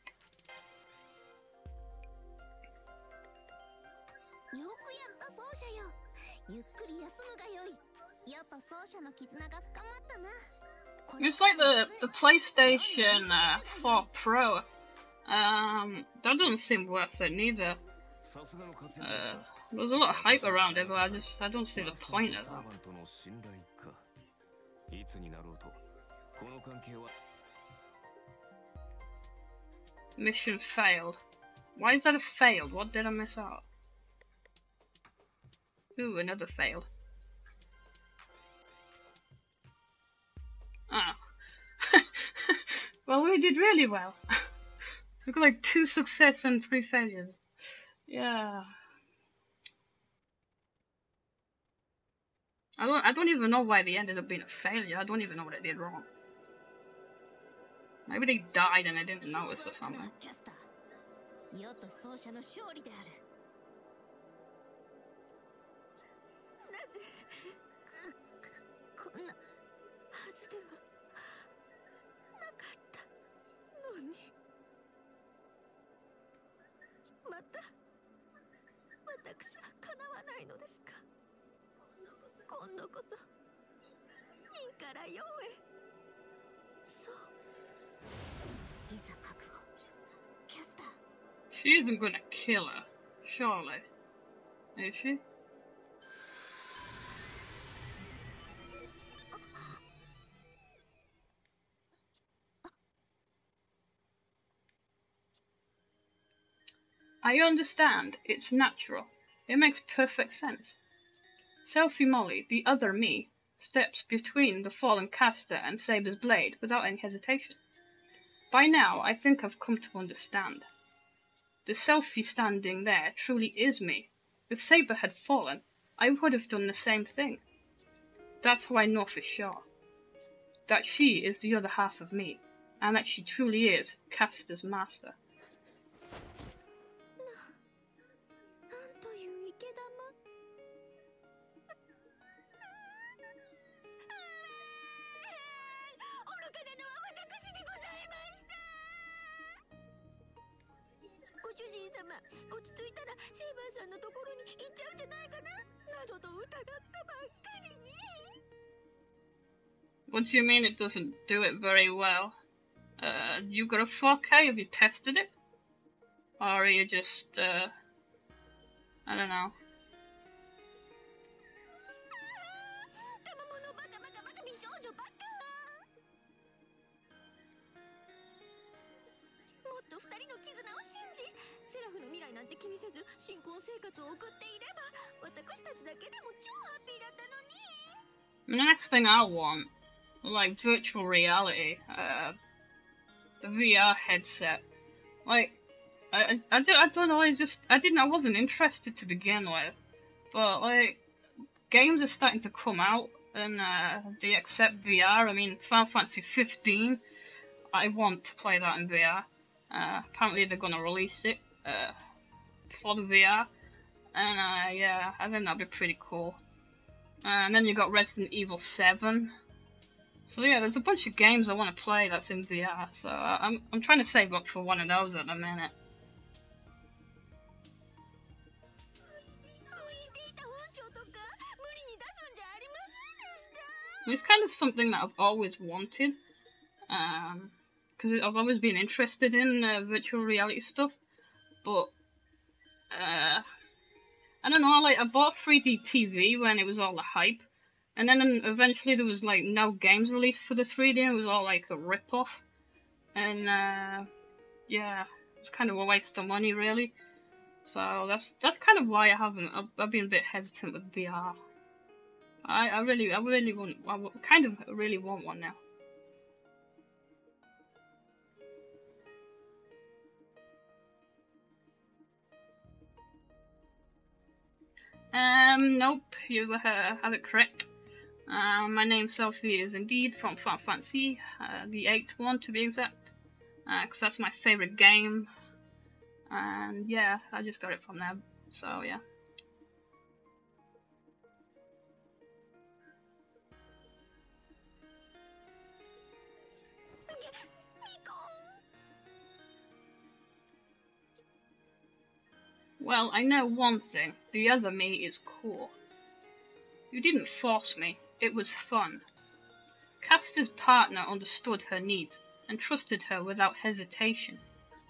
よくやった奏者よ。ゆっくり休むがよい。よと奏者の絆が深まったな。 It's like the the PlayStation uh, four Pro. Um, that doesn't seem worth it neither. Uh, there's a lot of hype around it, but I just I don't see the point of that. Mission failed. Why is that a failed? What did I miss out? Ooh, another failed. Ah. Well, we did really well. We got like two success and three failures. Yeah. I don't I don't even know why they ended up being a failure. I don't even know what I did wrong. Maybe they died and I didn't notice or something. よと奏者の勝利である。なぜこんなはずではなかったのに。また私はかなわないのですか。今度こそ陰から陽へ。そう。いざ覚悟。キャスター。 She isn't gonna kill her, surely. Is she? I understand. It's natural. It makes perfect sense. Selfie Molly, the other me, steps between the fallen caster and Saber's blade without any hesitation. By now, I think I've come to understand. The selfie standing there truly is me. If Saber had fallen, I would have done the same thing. That's how I know for sure. That she is the other half of me, and that she truly is Caster's master. What do you mean it doesn't do it very well? Uh, you got a four K? Have you tested it? Or are you just, uh, I don't know. 私たちだけでも超ハッピーだったのに。 I mean, the next thing I want, like virtual reality, uh, the V R headset. Like, I, I, I, don't, I don't know, I just, I didn't, I wasn't interested to begin with. But, like, games are starting to come out, and uh, they accept V R. I mean, Final Fantasy fifteen, I want to play that in V R. Uh, apparently they're going to release it uh, for the V R. And, uh, yeah, I think that'd be pretty cool. Uh, and then you got Resident Evil seven. So yeah, there's a bunch of games I want to play that's in V R. So uh, I'm I'm trying to save up for one of those at the minute. It's kind of something that I've always wanted, um, because I've always been interested in uh, virtual reality stuff. But uh, I don't know, like I bought three D T V when it was all the hype, and then eventually there was like no games released for the three D, and it was all like a rip-off. And uh, yeah, it's kind of a waste of money, really. So that's that's kind of why I haven't. I've, I've been a bit hesitant with V R. I I really I really want. I kind of really want one now. Um, nope, you uh, have it correct. Uh, my name Sophie is indeed from Final Fantasy, uh, the eighth one to be exact, because uh, that's my favourite game, and yeah, I just got it from there, so yeah. Well, I know one thing, the other me is cool. You didn't force me, it was fun. Caster's partner understood her needs and trusted her without hesitation.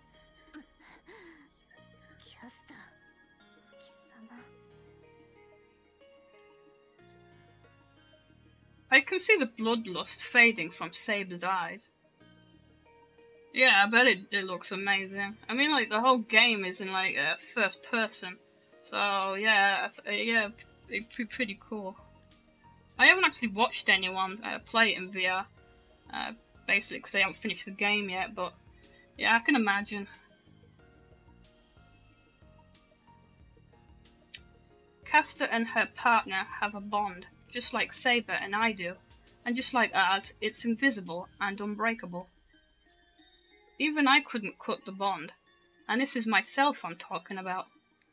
I can see the bloodlust fading from Saber's eyes. Yeah, I bet it, it looks amazing. I mean, like, the whole game is in, like, uh, first person. So, yeah, uh, yeah, it'd be pretty cool. I haven't actually watched anyone uh, play it in V R, uh, basically because they haven't finished the game yet, but, yeah, I can imagine. Caster and her partner have a bond, just like Saber and I do, and just like ours, it's invisible and unbreakable. Even I couldn't cut the bond, and this is myself I'm talking about.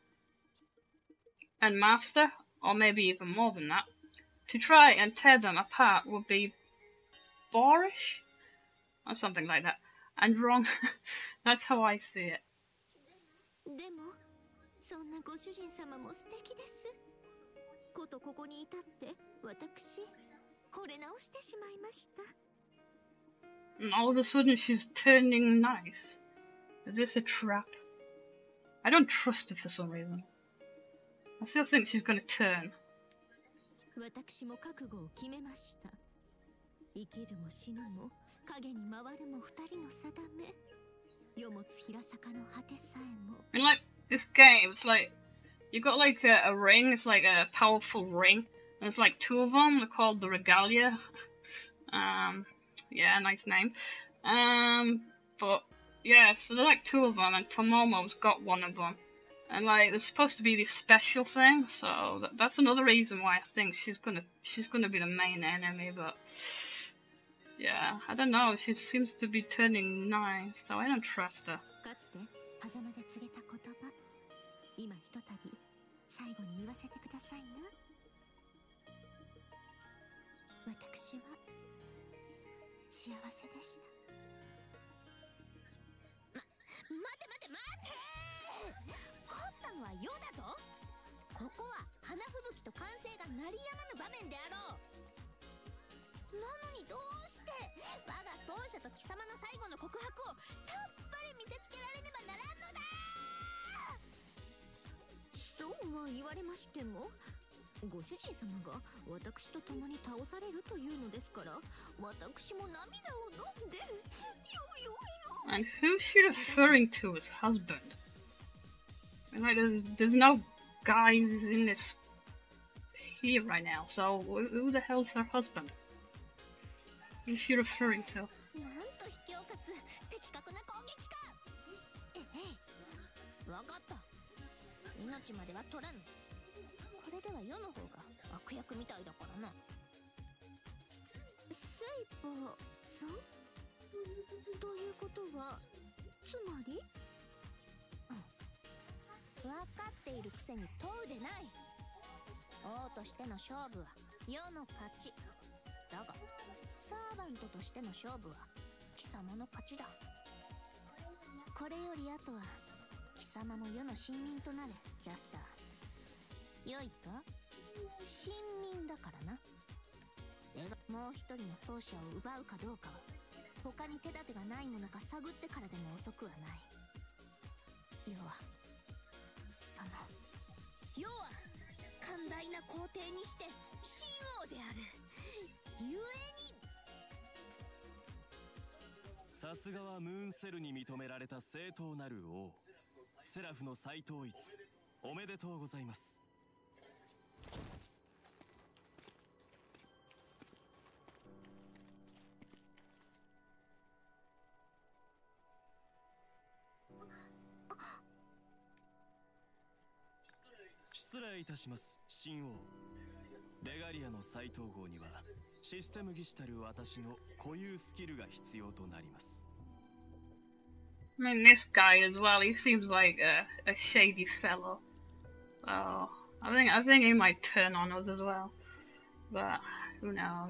And Master, or maybe even more than that, to try and tear them apart would be boorish? Or something like that. And wrong. That's how I see it. でも、そんなご主人様も素敵です。ことここに至って、私、惚れ直してしまいました。 And all of a sudden she's turning nice. Is this a trap? I don't trust her for some reason. I still think she's gonna turn. 私も覚悟を決めました。生きるも死ぬも影に回るも二人の定め。世もつ平坂の果てさえも。 And like this game, it's like you got like a, a ring. It's like a powerful ring. And there's like two of them. They're called the Regalia. Um. Yeah, nice name. Um, but yeah, so there's like two of them, and Tomomo's got one of them, and like there's supposed to be this special thing, so that, that's another reason why I think she's gonna she's gonna be the main enemy. But yeah, I don't know. She seems to be turning nice, so I don't trust her. かつて狭間で告げた言葉、今ひとたび最後に言わせてくださいな。私は 幸せでした。ま、待て待て待て！勝ったのは世だぞ。ここは花吹雪と歓声が鳴りやまぬ場面であろう。なのにどうして我が奏者と貴様の最後の告白をたっぱり見せつけられねばならんのだ。そうは言われましても。 ご主人様が私と共に倒されるというのですから、私も涙を飲んで。 And who's she referring to as husband? I mean, like, there's there's no guys in this here right now, so who who the hell's her husband? Who is she referring to? なんと卑怯かつ的確な攻撃か。ええ、わかった。命までは取らぬ。これでは世の方が悪役みたいだからな。セイパーさんということはつまり、うん、分かっているくせに問うでない。王としての勝負は世の勝ちだが、サーバントとしての勝負は貴様の勝ちだ。これより後は貴様も世の臣民となれ、キャスター。よいか、臣民だからな。もう一人の奏者を奪うかどうかは他に手立てがないものか探ってからでも遅くはない。要はその要は寛大な皇帝にして神王であるゆえに。 さすがはムーンセルに認められた正当なる王、セラフの再統一、おめでとうございます。失礼いたします、神王。レガリアの再統合にはシステム技師たる私の固有スキルが必要となります。 I mean, this guy as well, he seems like a, a shady fellow. Oh, I think I think he might turn on us as well. But, who knows.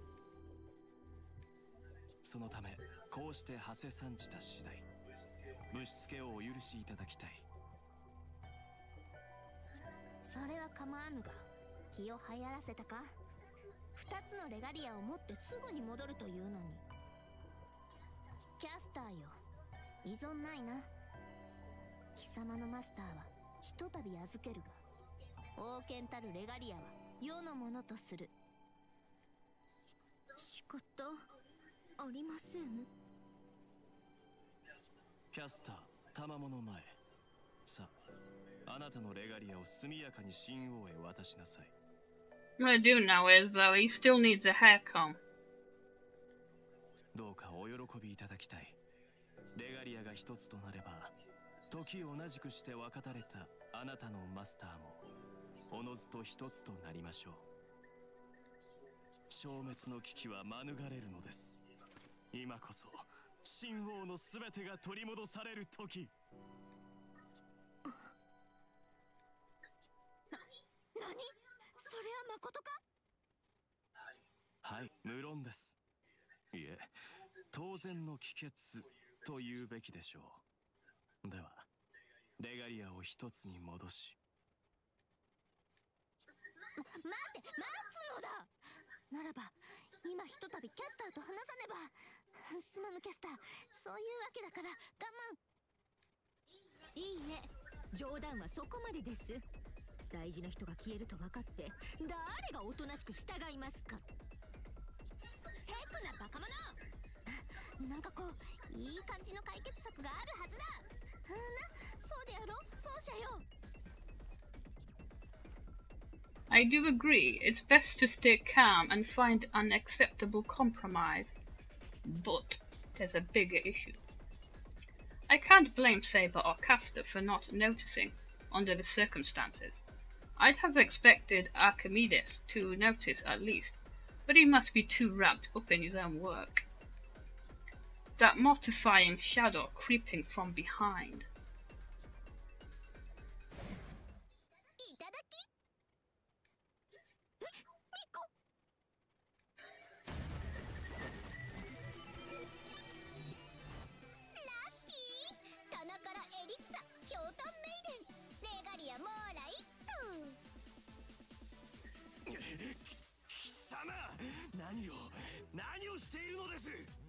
そのため、こうして馳せ参じた次第、ぶしつけをお許しいただきたい。 それは構わぬが、気を流行らせたか。二つのレガリアを持ってすぐに戻るというのに。キャスターよ、依存ないな。貴様のマスターはひとたび預けるが、王権たるレガリアは世のものとする。仕方ありません。 キャスター、賜物前。さあ、あなたのレガリアを速やかに神王へ渡しなさい。 What I do know is, though, he still needs a hair comb. どうかお喜びいただきたい。レガリアが一つとなれば、時を同じくして分かたれたあなたのマスターもおのずと一つとなりましょう。消滅の危機は免れるのです。今こそ神王のすべてが取り戻される時。 な、何？それはまことか？ はい、無論です。いえ、当然の帰結と言うべきでしょう。では、レガリアを一つに戻し。 ま、待って、待つのだ。ならば、今ひとたびキャスターと話さねば。すまぬキャスター、そういうわけだから我慢。いいえ、冗談はそこまでです。大事な人が消えると分かって誰がおとなしく従いますか。セクなバカ者。なんかこういい感じの解決策があるはずだ。な、そうであろ、奏者よ。 I do agree, it's best to stay calm and find an acceptable compromise. But there's a bigger issue. I can't blame Saber or Castor for not noticing under the circumstances. I'd have expected Archimedes to notice at least, but he must be too wrapped up in his own work. That mortifying shadow creeping from behind. Kisama! 何を何をしているのです。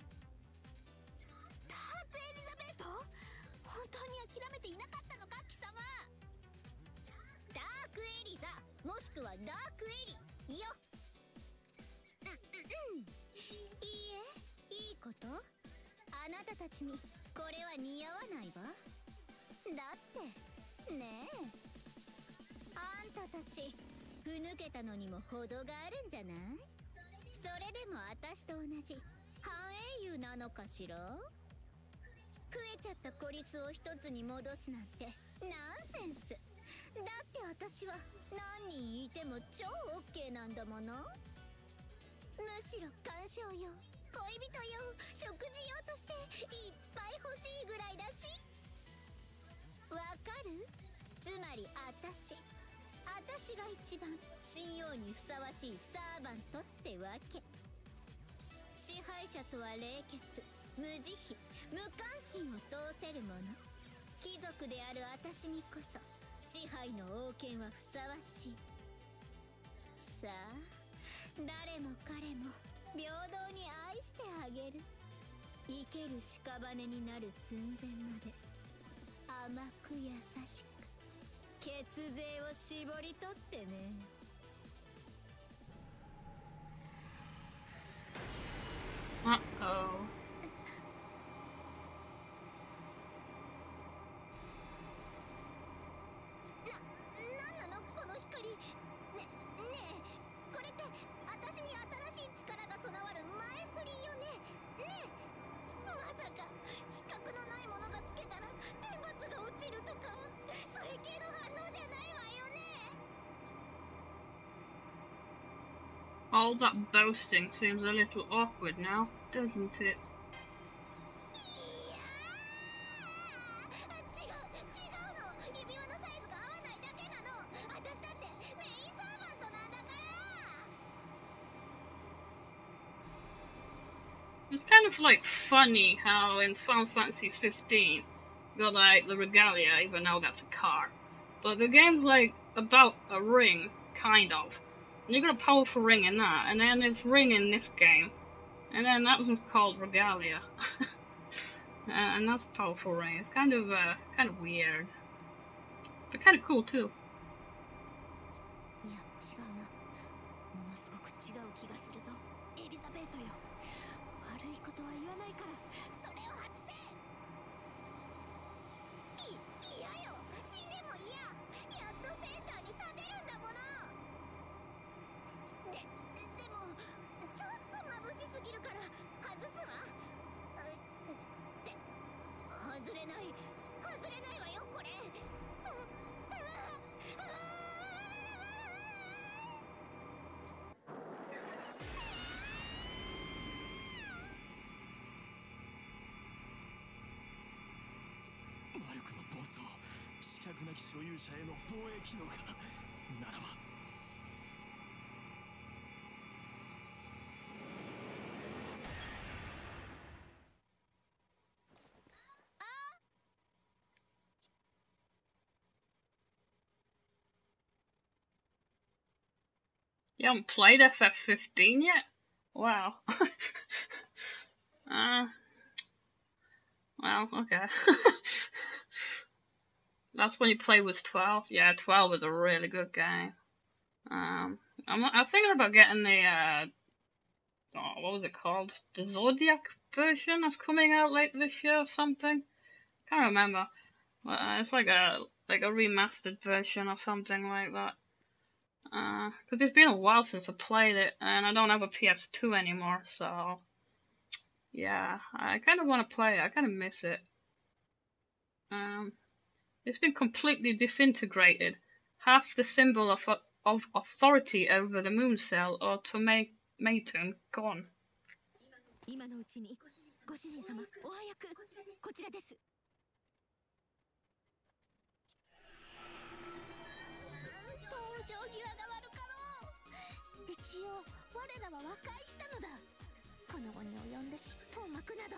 ダークエリザベート、本当に諦めていなかったのか、貴様。ダークエリザ、もしくはダークエリよ。うんうんうん、いいえ、いいこと。あなたたちにこれは似合わないわ。だってねえ、あんたたちふぬけたのにも程があるんじゃない？それでも私と同じ半英雄なのかしら？食えちゃったコリスを一つに戻すなんてナンセンス。だって私は何人いても超オッケーなんだもの。むしろ鑑賞用、恋人用、食事用としていっぱい欲しいぐらいだし。わかる？つまり私私が一番信用にふさわしいサーバントってわけ。支配者とは冷血、無慈悲、無関心を通せるもの。貴族である私にこそ支配の王権はふさわしい。さあ誰も彼も平等に愛してあげる。生ける屍になる寸前まで甘く優しく血税を絞り取ってね。 Uh-oh. な、なんなのこの光。ね、ねえ、これって私に新しい力が備わる前振りよね。ねえ、まさか資格のないものがつけたら天罰が落ちるとか、それ系の反応じゃないわよね。 All that boasting seems a little awkward now, doesn't it? いやー、違う、違うの。指輪のサイズが合わないだけなの。私だってメインサーバントなんだから。 It's kind of like funny how in Final Fantasy fifteen you got like the regalia, even though that's a car. But the game's like about a ring, kind of. And you got a powerful ring in that, and then there's ring in this game. And then that was called regalia. uh, and that's a powerful ring. It's kind of uh, kind of weird. But kind of cool too. いや、違うな。ものすごく違う気がするぞ、エリザベートよ。悪いことは言わないから、それを外せ。い、嫌よ。死んでも嫌。やっとセンターに立てるんだもの。で、でも、ちょっと眩しすぎるから外すわ。うって、外れない。外れないわよ、これ。あ、あ、あ、 マルクの暴走、資格なき所有者への防衛機能がならば。 You haven't played F F fifteen yet? Wow. uh, well, okay. That's when you played with twelve? Yeah, twelve was a really good game. Um, I'm, I'm thinking about getting the, uh, oh, what was it called? The Zodiac version that's coming out later this year or something? Can't remember. But, uh, it's like a, like a remastered version or something like that. Uh, cause it's been a while since I played it, and I don't have a P S two anymore, so yeah, I kind of want to play it. I kind of miss it. Um, it's been completely disintegrated. Half the symbol of of authority over the moon cell automaton gone. 今のうちにご主人様、お早く。こちらです。登場際が悪かろう。一応我らは和解したのだ。この後に及んで尻尾を巻くなど。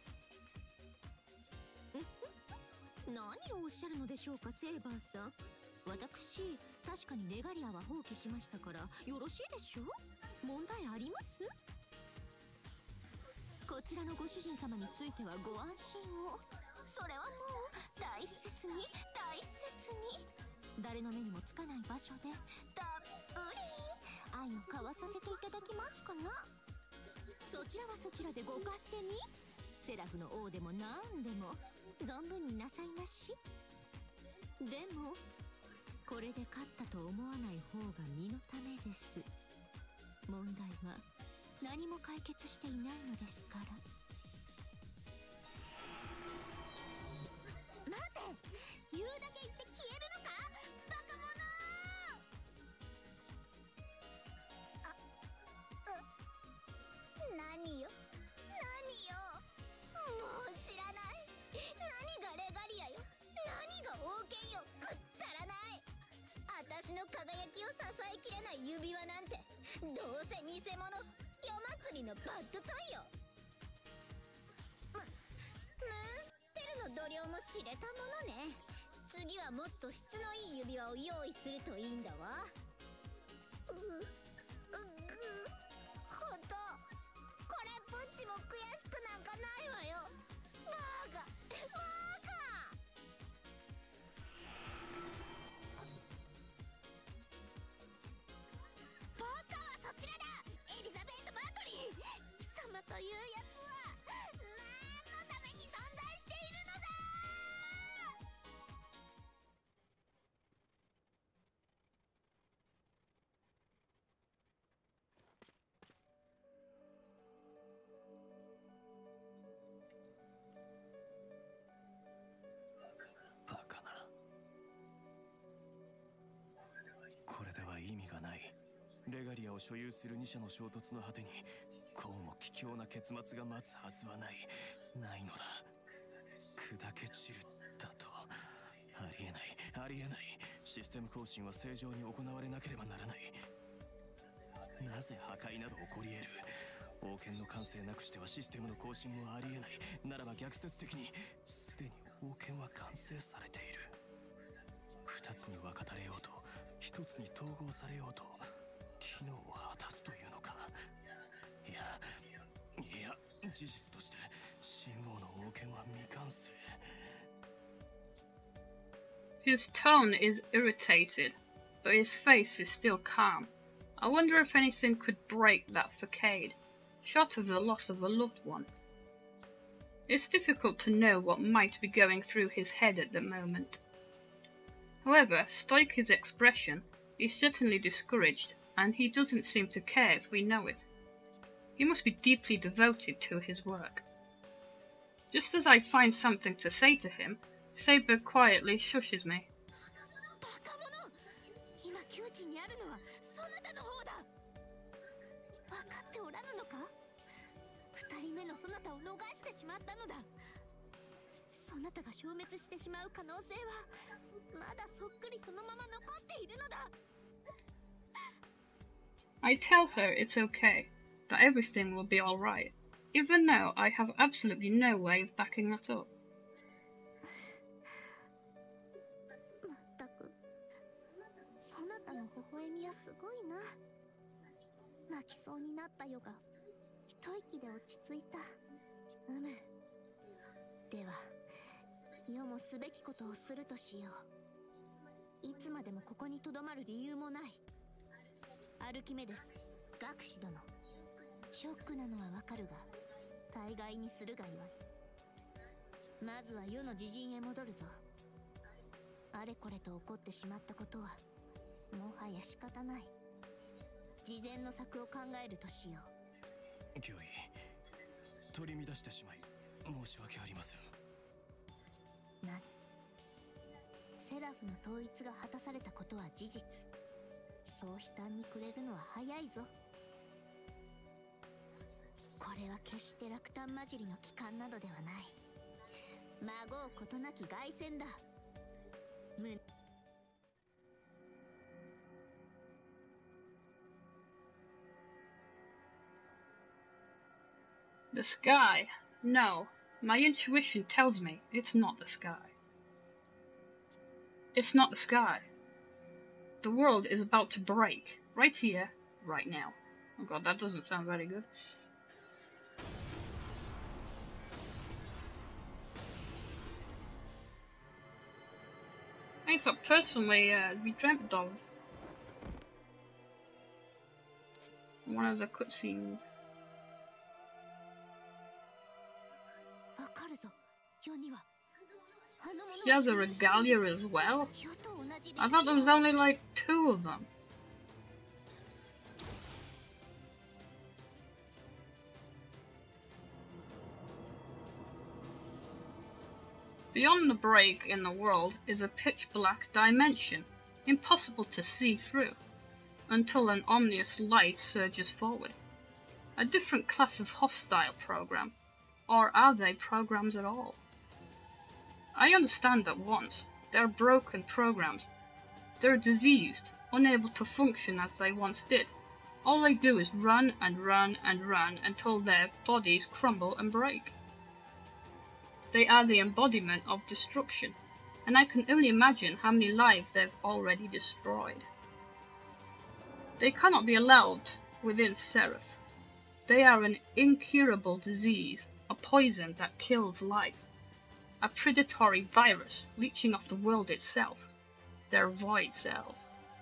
何をおっしゃるのでしょうか、セーバーさん。私、確かにレガリアは放棄しましたからよろしいでしょう。問題あります？こちらのご主人様についてはご安心を。それはもう大切に大切に。誰の目にもつかない場所でたっぷり愛を交わさせていただきますかな。そちらはそちらでご勝手に。セラフの王でも何でも存分になさいまし。でもこれで勝ったと思わない方が身のためです。問題は何も解決していないのですから。待て、言うだけ言って消えるのか、バカ者。あ、う、何よ何よ、もう知らない。何がレガリアよ、何が王権よ、くったらない。私の輝きを支えきれない指輪なんてどうせ偽物、夜祭りのバッドトイよ。ムムーンステルの度量も知れたものね。次はもっと質のいい指輪を用意するといいんだわ。ううぐほんと、これっぽっちも悔しくなんかないわよ。バーカバーカ。バカはそちらだ、エリザベート・バートリー。貴様というやつは何のために存在しているのだ。 バカな。これでは意味がない。レガリアを所有するに社の衝突の果てにこうも卑怯な結末が待つはずはないないのだ。砕け散るだと。ありえないありえない。システム更新は正常に行われなければならない。なぜ破壊など起こり得る。王権の完成なくしてはシステムの更新もありえない。ならば逆説的にすでに王権は完成されている。二つに分かたれようと一つに統合されようと機能を果たすというのか。いやいや、事実として秦王の王権は未完成。 His tone is irritated, but his face is still calm. I wonder if anything could break that facade, short of the loss of a loved one. It's difficult to know what might be going through his head at the moment. However, stoic his expression, he's certainly discouraged, and he doesn't seem to care if we know it. He must be deeply devoted to his work. Just as I find something to say to him, Saber quietly shushes me. バカ者、今窮地にあるのはそなたの方だ。分かっておらぬのか。二人目のそなたを逃してしまったのだ。そなたが消滅してしまう可能性はまだそっくりそのまま残っているのだ。 I tell her it's okay, that everything will be alright, even though I have absolutely no way of backing that up. まったく、そなたの微笑みはすごいな。泣きそうになったよが一息で落ち着いた。うむ。では世もすべきことをするとしよう。いつまでもここにとどまる理由もない。アルキメデス、学士殿、ショックなのはわかるが大概にするがよい。まずは世の自陣へ戻るぞ。あれこれと起こってしまったことはもはや仕方ない。事前の策を考えるとしよう。 御意。取り乱してしまい申し訳ありません。 何？セラフの統一が果たされたことは事実。そう悲嘆に暮れるのは早いぞ。これは決して落胆混じりの帰還などではない。孫うことなき凱旋だ。む The sky? No, my intuition tells me it's not the sky. It's not the sky. The world is about to break, right here, right now. Oh god, that doesn't sound very good. I thought personally uh, we dreamt of one of the cutscenes. わかるぞ。世にはあのもの She has a regalia as well. 世と同 I thought there was only like two of them. Beyond the break in the world is a pitch-black dimension, impossible to see through, until an ominous light surges forward. A different class of hostile program, or are they programs at all? I understand at once, they're broken programs. They're diseased, unable to function as they once did. All they do is run and run and run until their bodies crumble and break. They are the embodiment of destruction, and I can only imagine how many lives they've already destroyed. They cannot be allowed within Seraph. They are an incurable disease, a poison that kills life, a predatory virus leeching off the world itself. They're void cells.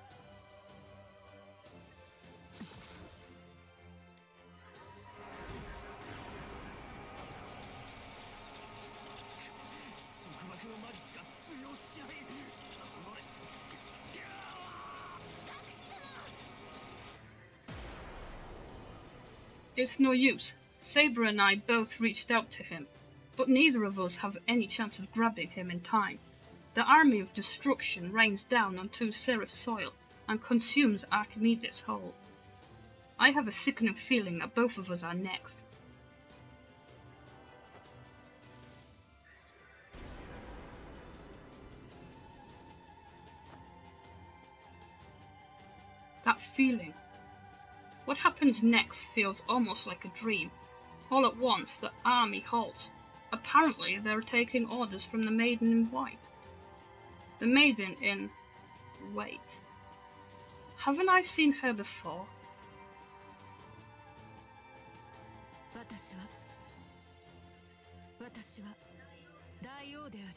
It's no use. Saber and I both reached out to him, but neither of us have any chance of grabbing him in time. The army of destruction rains down onto Seraph soil and consumes Archimedes whole. I have a sickening feeling that both of us are next. That feeling. What happens next feels almost like a dream. All at once, the army halts. Apparently, they're taking orders from the Maiden in White. The Maiden in... Wait. Haven't I seen her before? 私は私は大王である。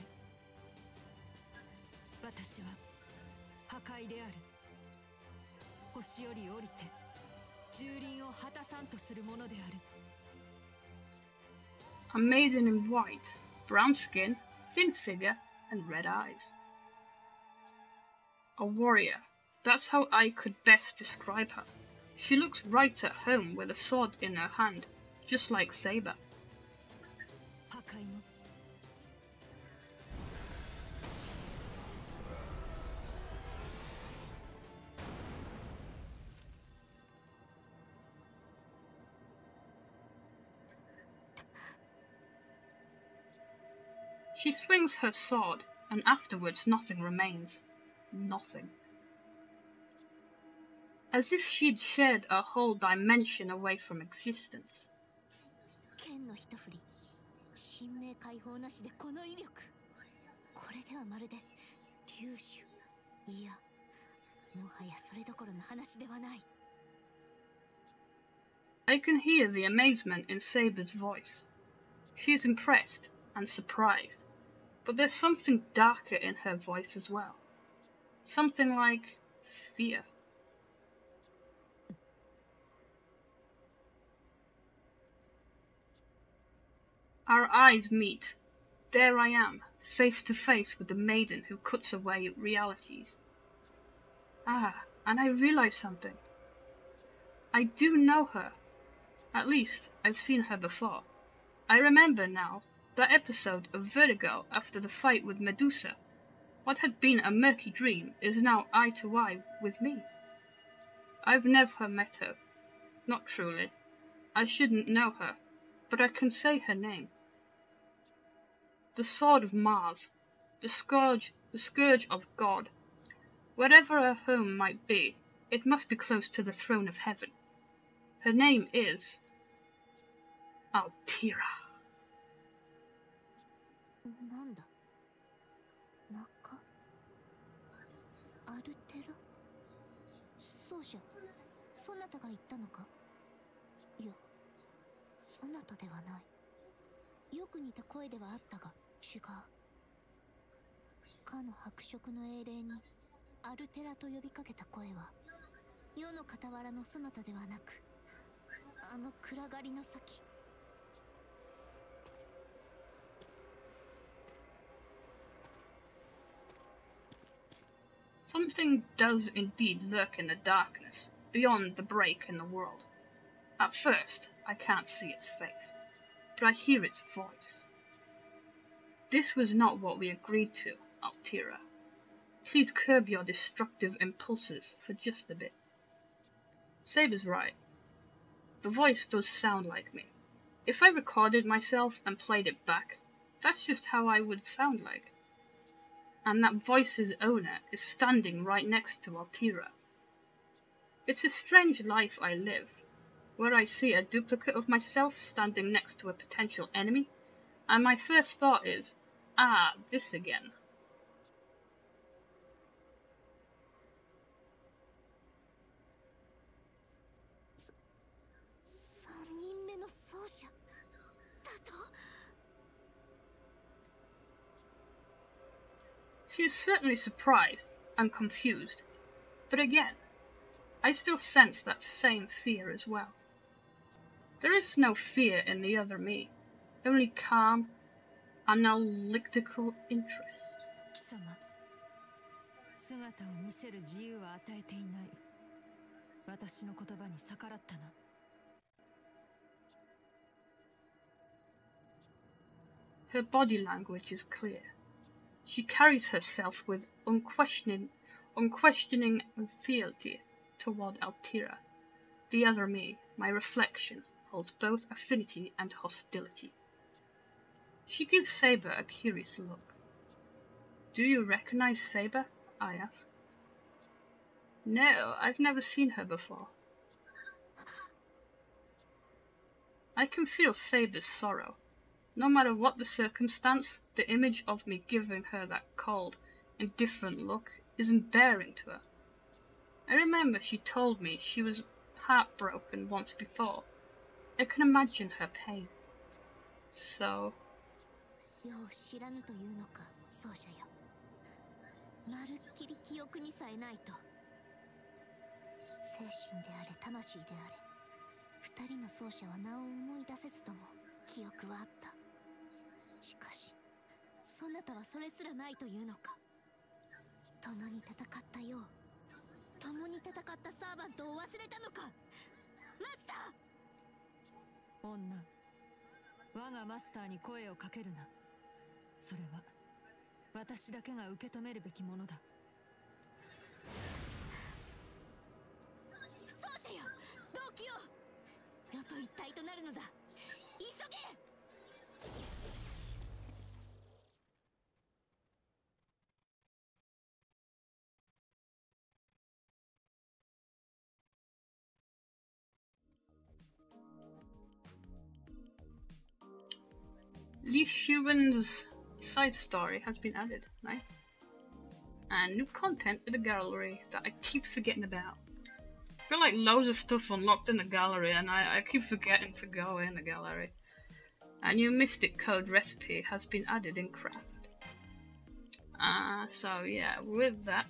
私は破壊である。星より降りて蹂躙を果たさんとするものである。 A maiden in white, brown skin, thin figure, and red eyes. A warrior. That's how I could best describe her. She looks right at home with a sword in her hand, just like Saber. 破壊も She swings her sword, and afterwards nothing remains. Nothing. As if she'd shared a whole dimension away from existence. 剣の一振り、神明解放なしでこの威力。これではまるで竜種。いや、もはやそれどころの話ではない。 I can hear the amazement in Saber's voice. She's impressed and surprised, but there's something darker in her voice as well. Something like fear. Our eyes meet. There I am, face to face with the maiden who cuts away realities. Ah, and I realize something. I do know her. At least, I've seen her before. I remember now that episode of Vertigo after the fight with Medusa. What had been a murky dream is now eye to eye with me. I've never met her. Not truly. I shouldn't know her, but I can say her name. The Sword of Mars. The Scourge, the Scourge of God. Wherever her home might be, it must be close to the throne of heaven. Her name is... Altira. なんだ中アルテラそうじゃそなたが言ったのかいやそなたではないよく似た声ではあったが違うかの伯爵の英霊にアルテラと呼びかけた声は世の傍らのそなたではなくあの暗がりの先 something does indeed lurk in the darkness, beyond the break in the world. At first, I can't see its face, but I hear its voice. This was not what we agreed to, Altira. Please curb your destructive impulses for just a bit. Saber's right. The voice does sound like me. If I recorded myself and played it back, that's just how I would sound like. And that voice's owner is standing right next to Altira. It's a strange life I live, where I see a duplicate of myself standing next to a potential enemy, and my first thought is, ah, this again. She is certainly surprised and confused, but again, I still sense that same fear as well. There is no fear in the other me, only calm, analytical interest. Her body language is clear. She carries herself with unquestioning, unquestioning fealty toward Altira. The other me, my reflection, holds both affinity and hostility. She gives Saber a curious look. Do you recognize Saber? I ask. No, I've never seen her before. I can feel Saber's sorrow. No matter what the circumstance, the image of me giving her that cold, indifferent look isn't bearing to her. I remember she told me she was heartbroken once before. I can imagine her pain. So... Lee Shuben's side story has been added. Nice. And new content in the gallery that I keep forgetting about. I feel like loads of stuff unlocked in the gallery and I, I keep forgetting to go in the gallery. A new Mystic Code recipe has been added in Craft. Uh, so yeah, with that,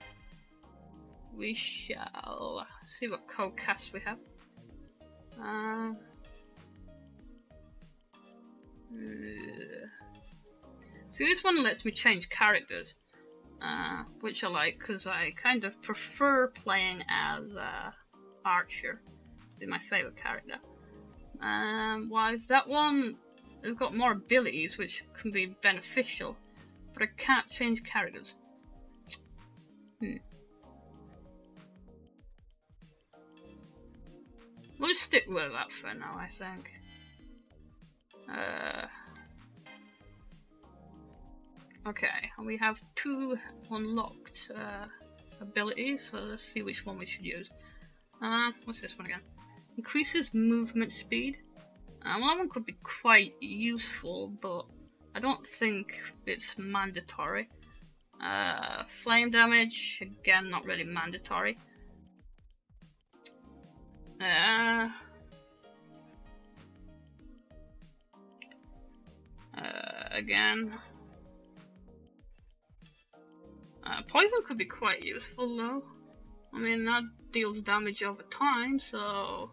we shall see what code casts we have. Uh, See, this one lets me change characters, uh, which I like because I kind of prefer playing as uh, Archer. It's my favourite character. Um, while that one has got more abilities which can be beneficial, but I can't change characters. Hmm. We'll just stick with that for now, I think. Uh, okay, we have two unlocked uh, abilities, so let's see which one we should use. Uh, what's this one again? Increases movement speed. Uh, well, that one could be quite useful, but I don't think it's mandatory. Uh, flame damage, again, not really mandatory. Uh, Uh, again, uh, poison could be quite useful though. I mean, that deals damage over time, so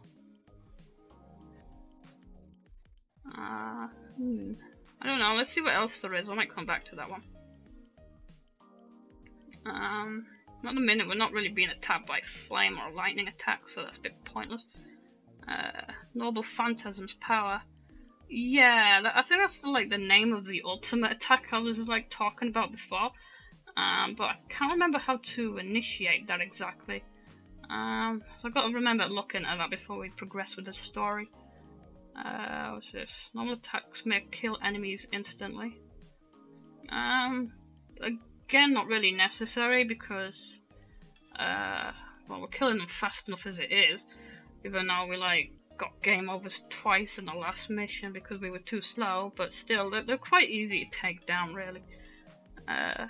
uh, hmm. I don't know. Let's see what else there is. I might come back to that one. Um, At the minute, we're not really being attacked by flame or lightning attacks, so that's a bit pointless. Uh, Noble Phantasm's power. Yeah, that, I think that's the, like the name of the ultimate attack I was like talking about before. Um, but I can't remember how to initiate that exactly. Um, so I've got to remember looking at that before we progress with the story. Uh, what's this? Normal attacks may kill enemies instantly. Um, again, not really necessary because, uh, well, we're killing them fast enough as it is. Even though we like got game overs twice in the last mission because we were too slow, but still, they're, they're quite easy to take down, really. Uh,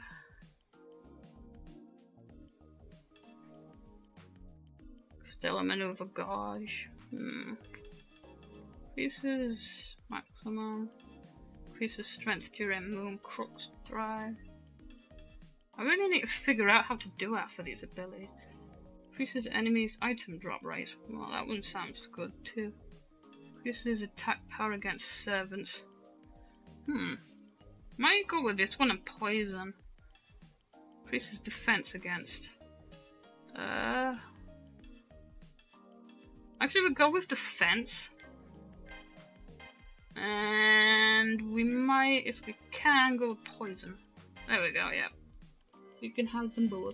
still a maneuver gauge. Hmm. Increases maximum. Increases strength during Moon Crux Drive. I really need to figure out how to do that for these abilities. Increases enemies' item drop rate. Well, that one sounds good too. Increases attack power against servants. Hmm. Might go with this one and poison. Increases defense against. Uh. Actually, we'll go with defense. And we might, if we can, go with poison. There we go, yeah. We can have them both.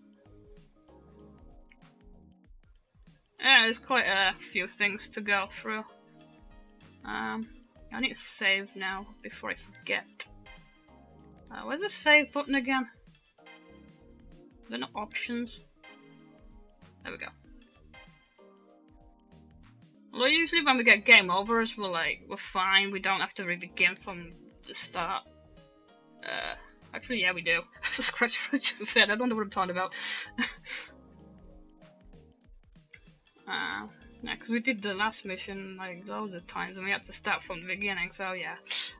Yeah, there's quite a few things to go through. Um, I need to save now before I forget. Uh, where's the save button again? Are there no options? There we go. Well, usually when we get game overs, we're like, we're fine, we don't have to re-begin from the start. Uh, actually, yeah, we do. Scratch what I just said, I don't know what I'm talking about. uh, yeah, because we did the last mission like loads of times and we had to start from the beginning, so yeah.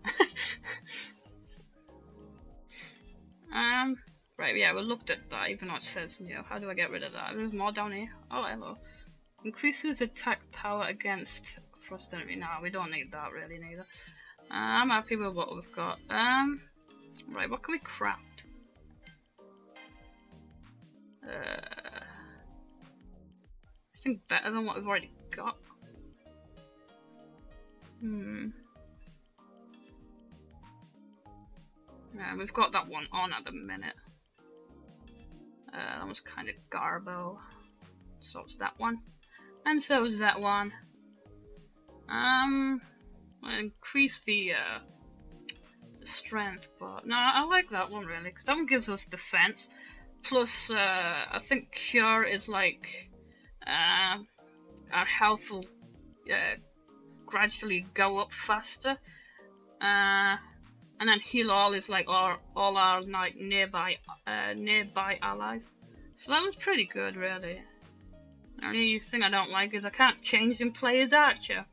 um, right, yeah, we looked at that, even though it says, you know, how do I get rid of that? There's more down here. Oh, hello. Increases attack power against frost enemy. No, we don't need that really neither. Uh, I'm happy with what we've got. Um, right, what can we craft? Uh, I think better than what we've already got. Hmm. Yeah, we've got that one on at the minute. Uh, that was kind of garbo. So it's that one. And so is that one. Um, I increase the, uh, the strength, but no, I like that one really, because that one gives us defense. Plus, uh, I think cure is like, uh, our health will uh, gradually go up faster. Uh, and then heal all is like our all our like nearby uh, nearby allies. So that was pretty good really. The only thing I don't like is I can't change and play as Archer.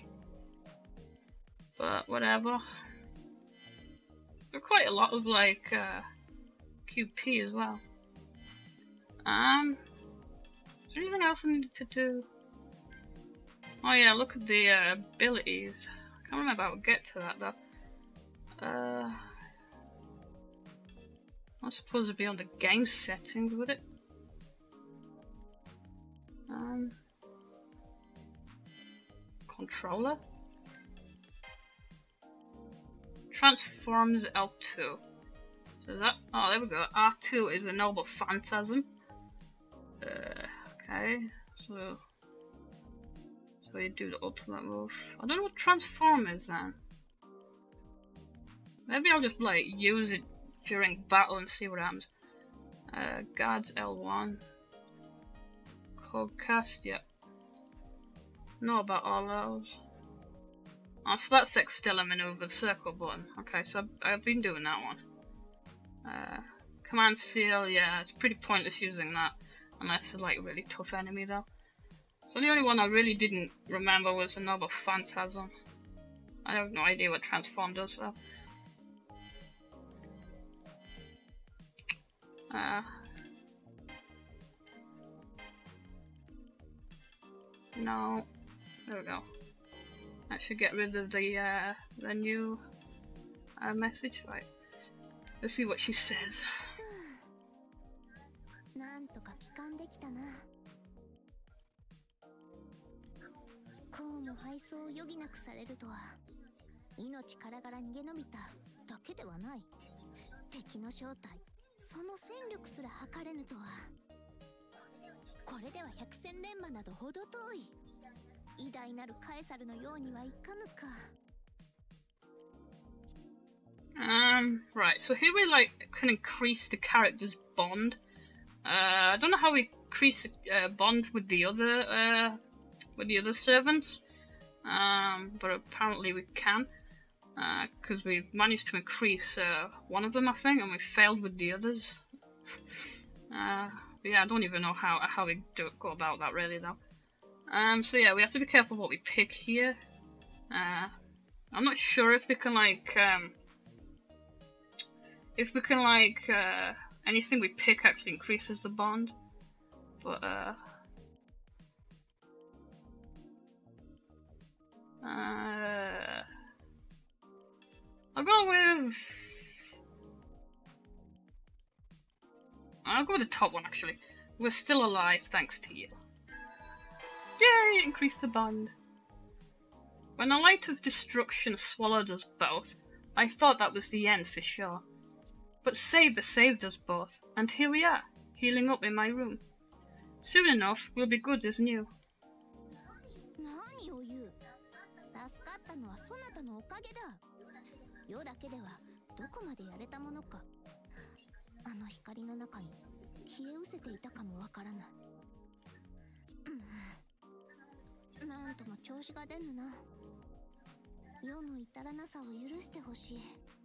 But whatever. There are quite a lot of like uh, Q P as well. Um, is there anything else I needed to do? Oh yeah, look at the uh, abilities. I can't remember how to get to that though. Uh, I suppose it'd be on the game settings, would it? Um, controller. Transforms L two. So that, oh there we go. R two is a Noble Phantasm. Uh, okay, so so you do the ultimate move. I don't know what transform is then. Maybe I'll just like use it during battle and see what happens. Uh, guards L one. Code cast, yep. Know about all those. Oh, so that's Extella maneuver, circle button. Okay, so I've, I've been doing that one. Uh, command seal, yeah, it's pretty pointless using that unless it's like a really tough enemy though. So the only one I really didn't remember was the Noble Phantasm. I have no idea what transform does though. Uh, no, there we go. I should get rid of the uh, the new uh, message. Right, let's see what she says. なんとか帰還できたな。公務配送を余儀なくされるとは、命からがら逃げ延びただけではない。敵の正体、その戦力すら測れぬとは。これでは百戦錬磨など程遠い。偉大なるカエサルのようにはいかぬか。 Um, right, so here we like can increase the character's bond. Uh, I don't know how we increase the uh, bond with the other uh, with the other servants, um, but apparently we can, because uh, we managed to increase uh, one of them, I think, and we failed with the others. Uh, yeah, I don't even know how how we do go about that really though. Um, so yeah, we have to be careful what we pick here. Uh, I'm not sure if we can like um, if we can like uh, anything we pick actually increases the bond, but uh, uh, I'll go with I'll go with the top one actually. We're still alive thanks to you. Yay! Increase the bond. When a light of destruction swallowed us both, I thought that was the end for sure. But Saber saved us both, and here we are, healing up in my room. Soon enough, we'll be good as new. 何を言う。助かったのはそなたのおかげだ。世だけではどこまでやれたものか。あの光の中に消え失せていたかもわからない。なんとも調子が出ぬな。世の至らなさを許してほしい。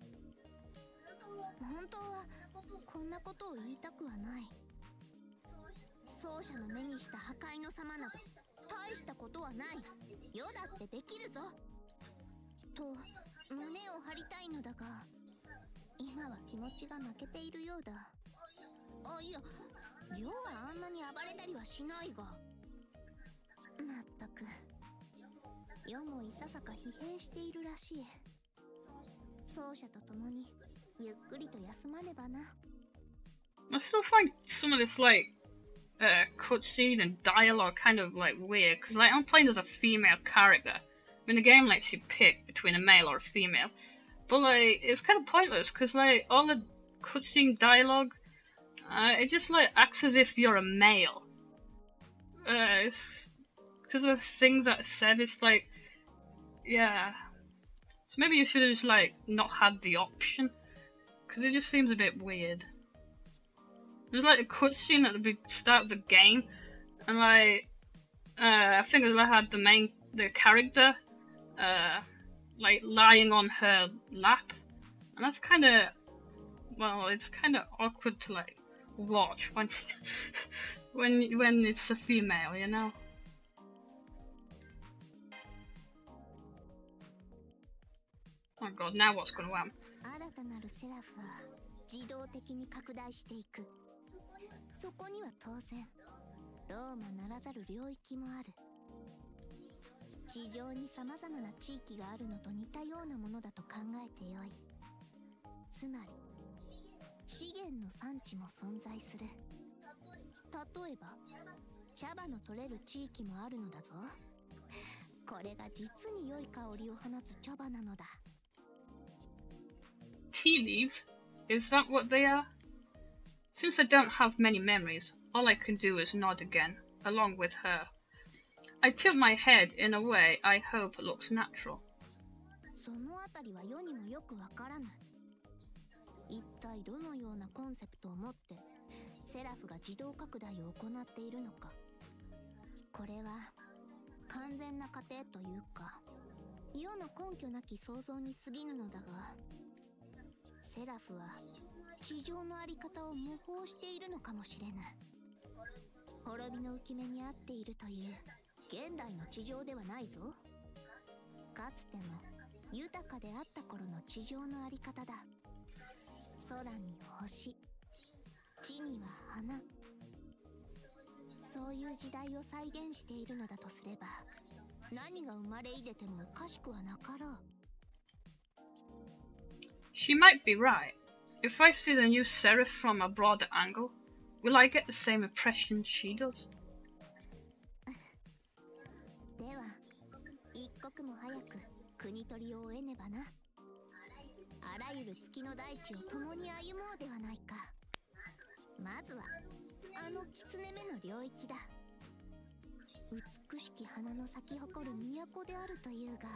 本当はこんなことを言いたくはない。奏者の目にした破壊の様など大したことはない。世だってできるぞと胸を張りたいのだが、今は気持ちが負けているようだ。あ、いや、世はあんなに暴れたりはしないが。まったく、世もいささか疲弊しているらしい。奏者と共にゆっくりと休まねばな。 I still find some of this like uh, cutscene and dialogue kind of like weird, because like I'm playing as a female character. I mean, the game lets you pick between a male or a female, but like it's kind of pointless because like all the cutscene dialogue, uh, it just like acts as if you're a male. Uh, because of the things that are said, it's like, yeah. So maybe you should have just like not had the option, because it just seems a bit weird. There's like a cutscene at the start of the game, and like uh, I think it was, I had the main the character uh, like lying on her lap, and that's kind of, well, it's kind of awkward to like watch when when when it's a female, you know. Oh god, now what's going to happen? 新たなるセラフは自動的に拡大していく。そこには当然ローマならざる領域もある。地上に様々な地域があるのと似たようなものだと考えてよい。つまり資源の産地も存在する。例えば茶葉の取れる地域もあるのだぞ。これが実に良い香りを放つ茶葉なのだ。 Tea leaves? Is that what they are? Since I don't have many memories, all I can do is nod again, along with her. I tilt my head in a way I hope looks natural. そのあたりは世にもよくわからぬ。一体どのようなコンセプトを持ってセラフが自動拡大を行っているのか。これは完全な過程というか、世の根拠なき想像に過ぎぬのだが、セラフは地上のあり方を模倣しているのかもしれぬ。滅びの浮き目に合っているという現代の地上ではないぞ。かつての豊かであった頃の地上のあり方だ。空に星、地には花。そういう時代を再現しているのだとすれば、何が生まれいでてもおかしくはなかろう。 She might be right. If I see the new serif from a broader angle, will I get the same impression she does? では一刻も早く国取りを終えねばな。あらゆる月の大地を共に歩もうではないか。まずはあの狐目の領域だ。美しき花の咲き誇る都であるというが、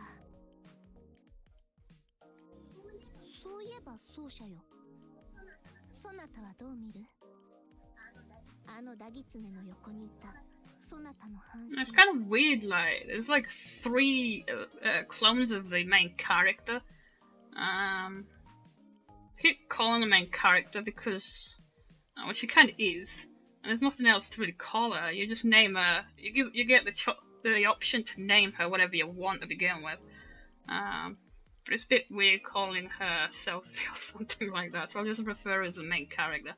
そういえば奏者よ、そなたはどう見る？あのダギツネの横にいたそなたの半身。 It's kind of weird, like there's like three uh, uh, clones of the main character. Um, I keep calling the main character because uh, well, she kind of is, and there's nothing else to really call her. You just name her. You give you get the cho the option to name her whatever you want to begin with. Um, but it's a bit weird calling her Sophie or something like that. So I'll just refer her as the main character.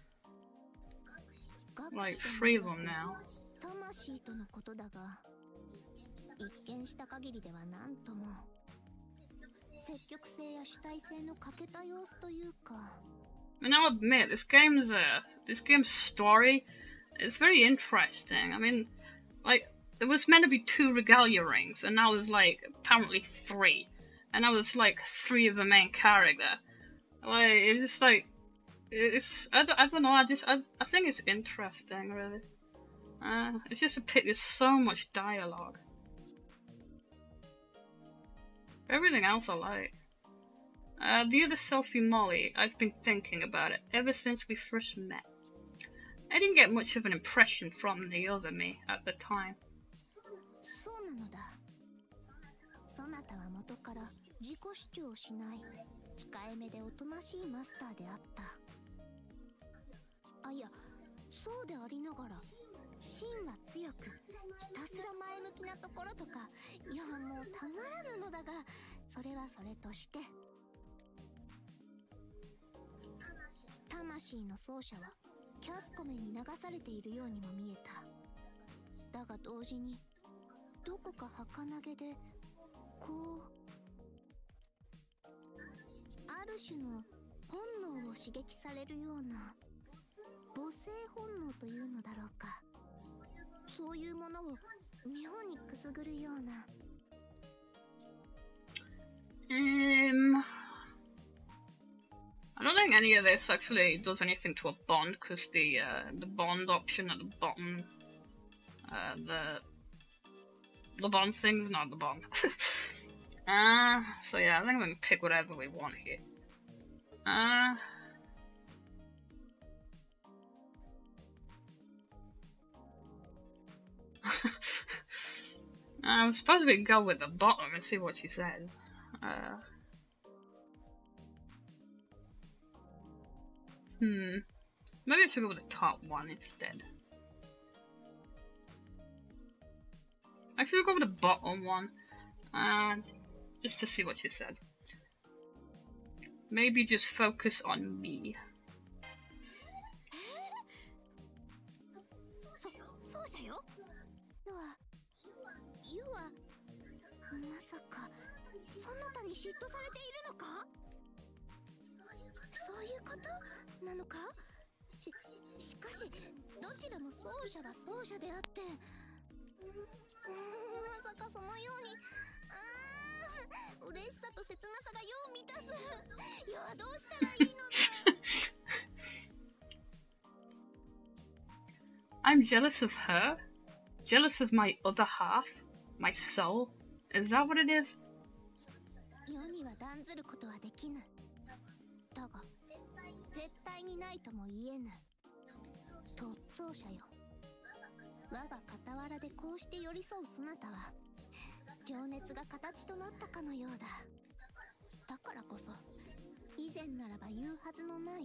Like three of them now. 魂とのことだが、一見した限りではなんとも積極性や主体性の欠けた様子というか。 I mean, I'll admit this game's uh, this game's story is very interesting. I mean, like there was meant to be two regalia rings, and now there's like apparently three, and now there's like three of the main character. Like it's just like it's I don't, I don't know. I just I I think it's interesting, really. Uh, it's just a pity there's so much dialogue. Everything else I like. Uh, the other Sophie Molly, I've been thinking about it ever since we first met. I didn't get much of an impression from the other me at the time. そうなのだ。そなたは元から自己主張をしない控えめでおとなしいマスターであった。あ、いや、そうでありながら芯は強く、ひたすら前向きなところとか、いやもうたまらぬのだが、それはそれとして。魂の奏者はキャスコメに流されているようにも見えた。だが同時にどこか儚げで、こうある種の本能を刺激されるような母性本能というのだろうか。そういうものを妙にくすぐるような。 Um, I don't think any of this actually does anything to a bond, because the uh, the bond option at the bottom, uh, the the bond thing's not the bond. uh, so yeah, I think we can pick whatever we want here. Uh. I suppose we can go with the bottom and see what she says. Uh, hmm. Maybe I should go with the top one instead. I should go with the bottom one. Uh, just to see what she said. Maybe just focus on me. ユはまさかそなたに嫉妬されているのか？そういうことなのか？し、しかしどちらも奏者は奏者であって、うーん、まさかそのように、あー、嬉しさと切なさが世を満たす。世はどうしたらいいのだ。I'm jealous of her? Jealous of my other half? My soul? Is that what it is? 世には断ずることはできぬ。だが、絶対にないとも言えぬ。と、奏者よ。我が傍らでこうして寄り添うそなたは、情熱が形となったかのようだ。だからこそ、以前ならば言うはずのない。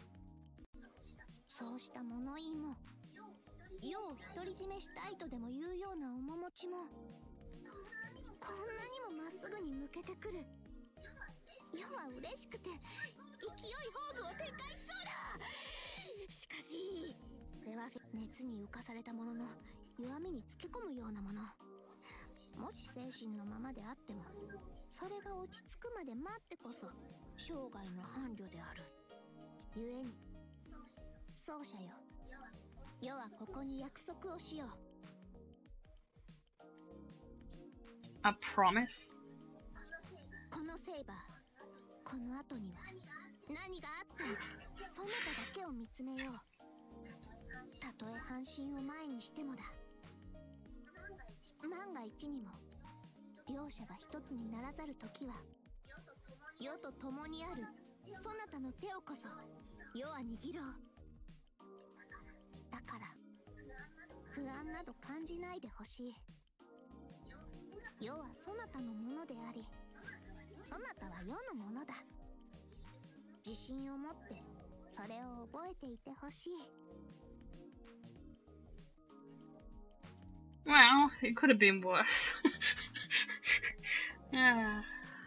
そうした物言いも、世を独り占めしたいとでも言うような面持ちも、こんなにもまっすぐに向けてくる。世は嬉しくて勢い宝具を展開しそうだ。しかしこれは熱に浮かされたものの弱みにつけ込むようなもの。もし精神のままであっても、それが落ち着くまで待ってこそ生涯の伴侶である。故に奏者よ、 世はここに約束をしよう。 A promise? このセイバー、この後には何があってもそなただけを見つめよう。たとえ半身を前にしてもだ。万が一にも両者が一つにならざる時は、世と共にあるそなたの手をこそ世は握ろう。だから不安など感じないでほしい。世はそなたのものであり、そなたは世のものだ。自信を持ってそれを覚えていてほしい。 Well, it could have been worse. Yeah.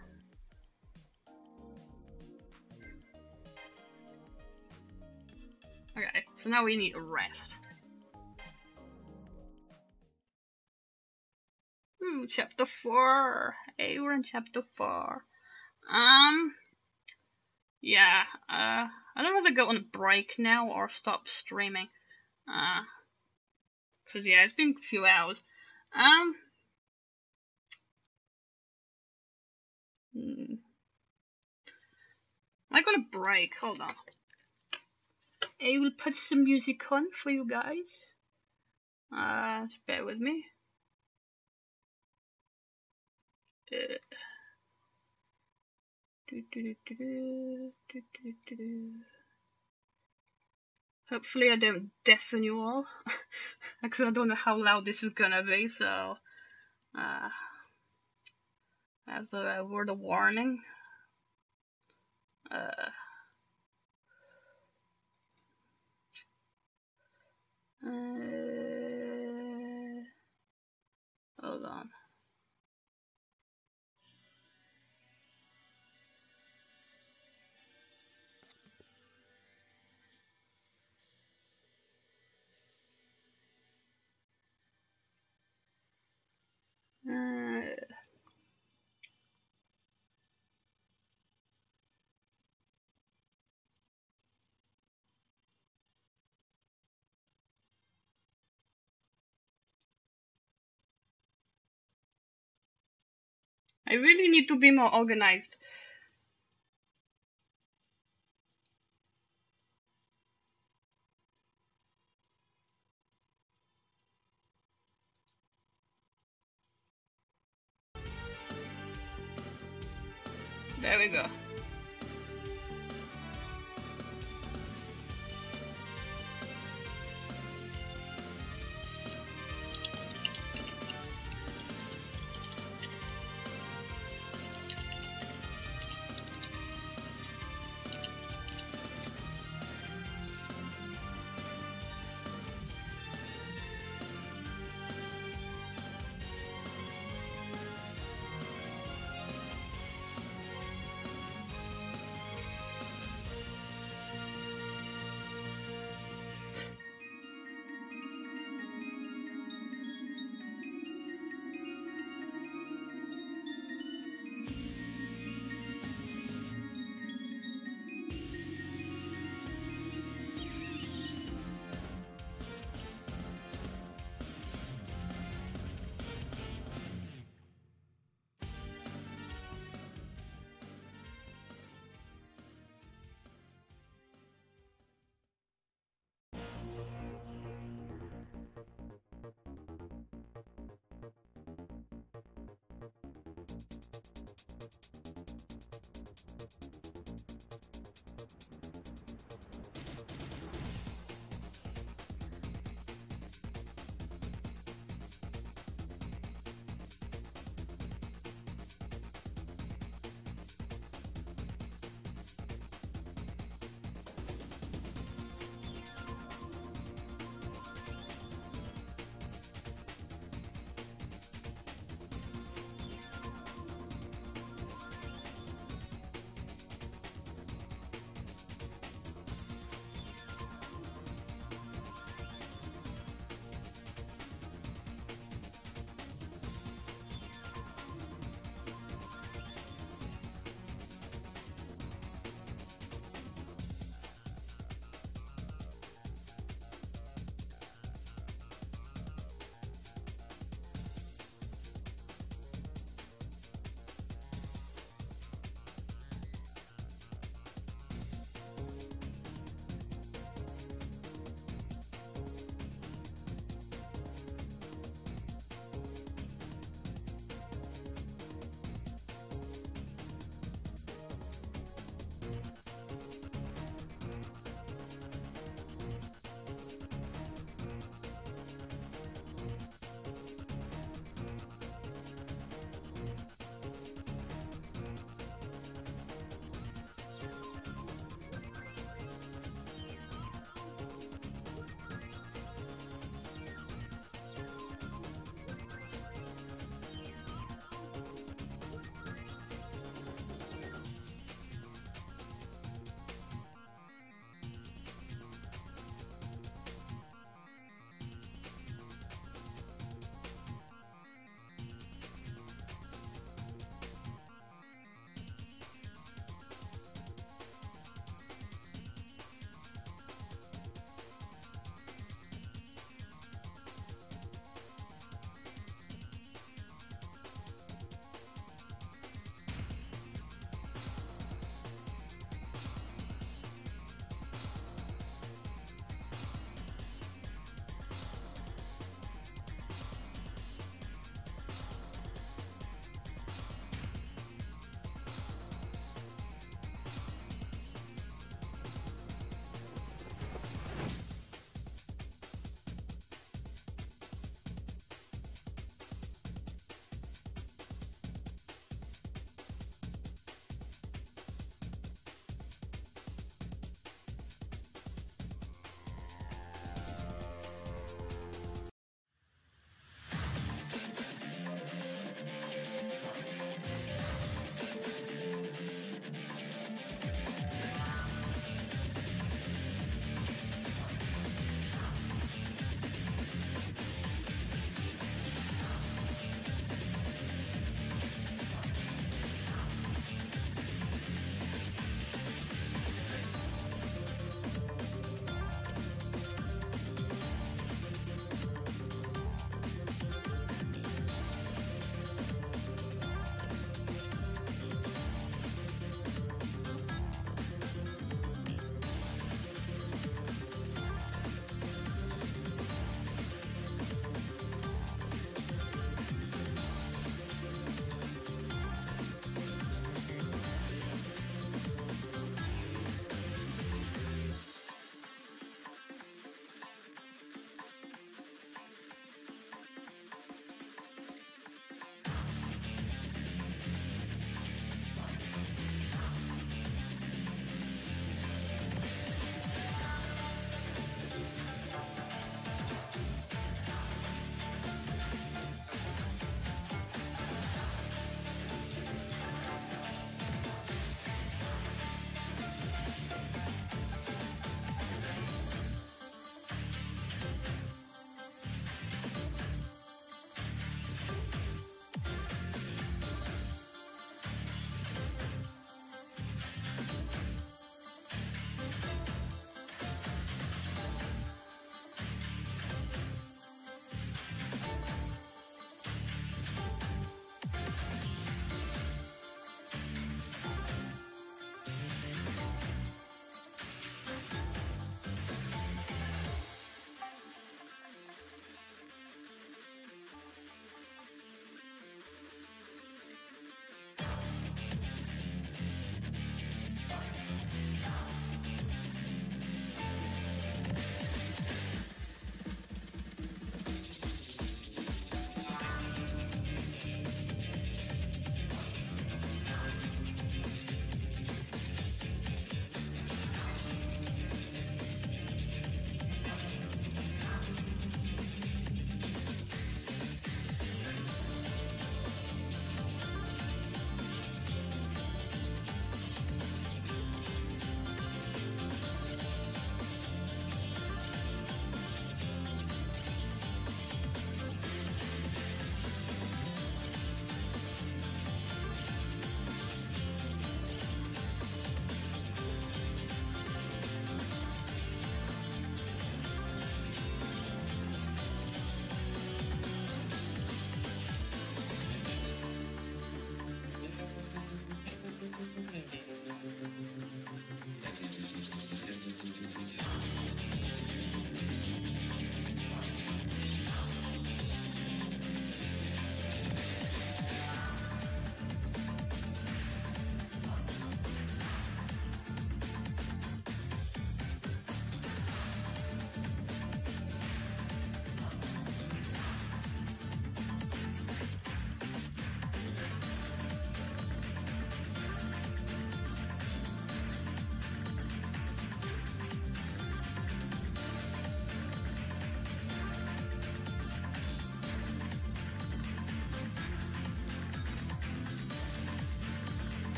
Okay, so now we need a rest. Ooh, chapter four. Hey, we're in chapter four. Um, yeah, uh, I don't know if to go on a break now or stop streaming. Uh, cause yeah, it's been a few hours. Um, hmm. I got a break, hold on. I will put some music on for you guys. Uh, just bear with me. Uh, do, do, do, do, do, do, do, do. Hopefully I don't deafen you all, because I don't know how loud this is gonna be, so uh, as a word of warning. Uh, uh, hold on. Uh, I really need to be more organized. There we go.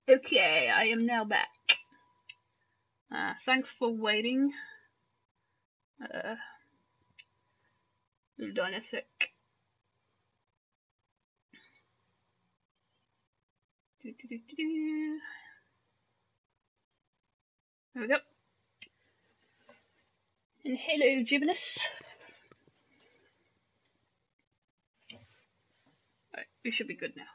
Okay, I am now back. Uh, thanks for waiting. Uh, hold on a sec. Do, do, do, do, do. There we go. And hello, Gibbonus. Alright, we should be good now.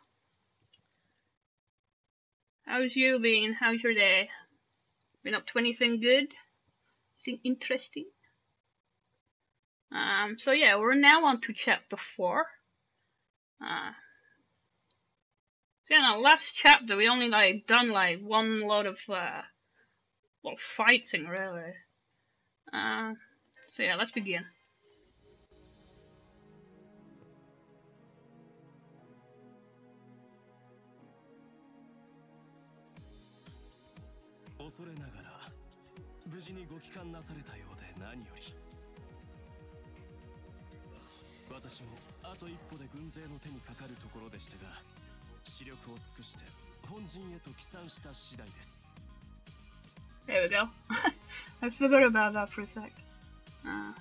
How's you been? How's your day? Been up to anything good? Anything interesting? Um, so yeah, we're now on to chapter four. Uh, so yeah, now last chapter we only like done like one lot of uh, well, fighting really. Uh, so yeah, let's begin. 恐れながら無事にご帰還なされたようで何より。私もあと一歩で軍勢の手にかかるところでしたが、視力を尽くして本陣へと帰参した次第です。 There we go. I forgot about that for a sec. Uh.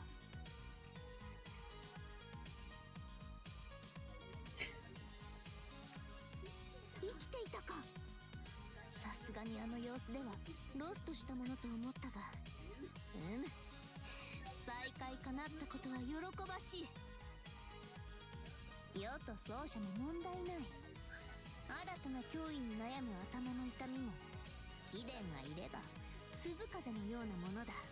生きていたか。さすがにあの様子ではロストしたものと思ったが、うむ、再会かなったことは喜ばしい。世と奏者も問題ない。新たな脅威に悩む頭の痛みも貴殿がいれば鈴風のようなものだ。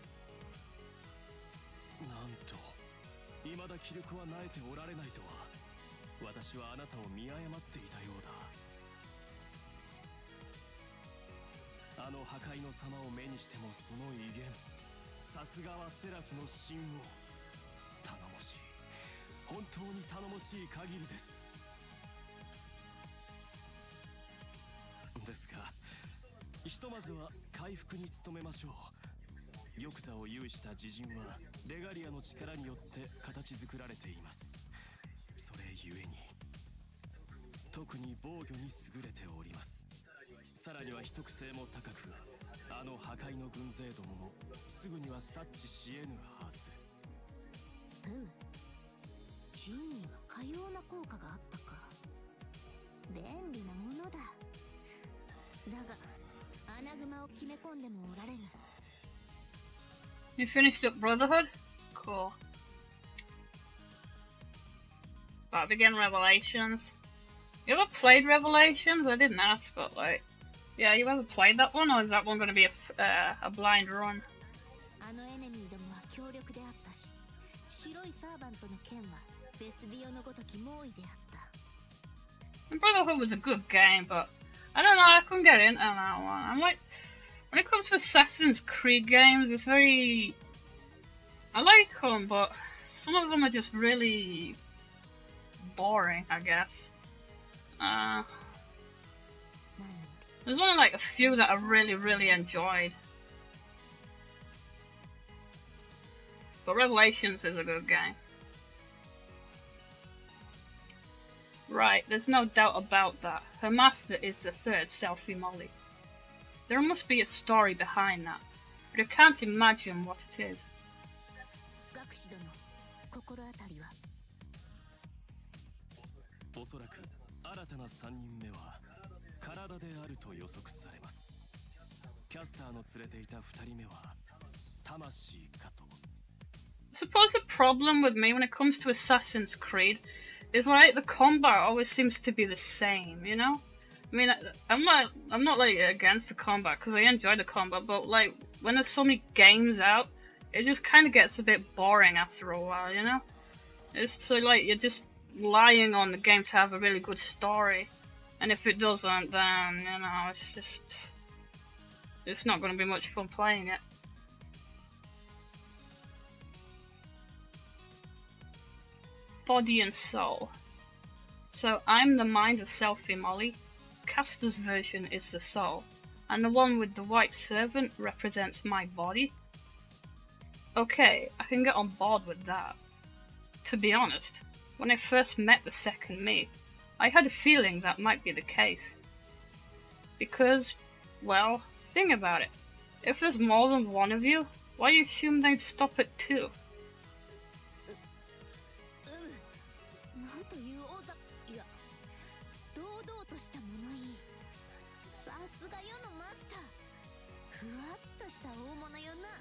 なんと未だ気力は萎えておられないとは、私はあなたを見誤っていたようだ。あの破壊の様を目にしてもその威厳、さすがはセラフの神王。頼もしい、本当に頼もしい限りです。ですがひとまずは回復に努めましょう。玉座を有した自陣はレガリアの力によって形作られています。それゆえに特に防御に優れております。さらには秘匿性も高く、あの破壊の軍勢どももすぐには察知し得ぬはず。 うん、ジンにはかような効果があったか。便利なものだ。だが穴熊を決め込んでもおられぬ。 You finished up Brotherhood? Cool. About to begin Revelations. You ever played Revelations? I didn't ask, but like, yeah, you ever played that one, or is that one going to be a, uh, a blind run? あのエネミーどもは強力であったし、白いサーバントの剣はベスビオのごとき猛威であった。 Brotherhood was a good game, but I don't know, I couldn't get into that one. I'm like, when it comes to Assassin's Creed games, it's very... I like them, but some of them are just really boring, I guess. Uh, there's only like a few that I really, really enjoyed. But Revelations is a good game. Right, there's no doubt about that. Her master is the third Selphie Molly. There must be a story behind that, but I can't imagine what it is. 学士殿、心当たりは？ おそらく新たなさんにんめは体であると予測されます。キャスターの連れていたふたりめは魂かと。 I suppose the problem with me when it comes to Assassin's Creed is like the combat always seems to be the same, you know? I mean, I'm not, I'm not like against the combat because I enjoy the combat, but like when there's so many games out, it just kind of gets a bit boring after a while, you know? It's so like you're just relying on the game to have a really good story, and if it doesn't, then you know it's just, it's not going to be much fun playing it. Body and soul. So I'm the mind of Selphie Molly. Castor's version is the soul, and the one with the white servant represents my body. Okay, I can get on board with that. To be honest, when I first met the second me, I had a feeling that might be the case. Because, well, think about it. If there's more than one of you, why do you assume they'd stop at two? なんという大ざいや堂々とした物言い。さすが世のマスター。ふわっとした大物よな。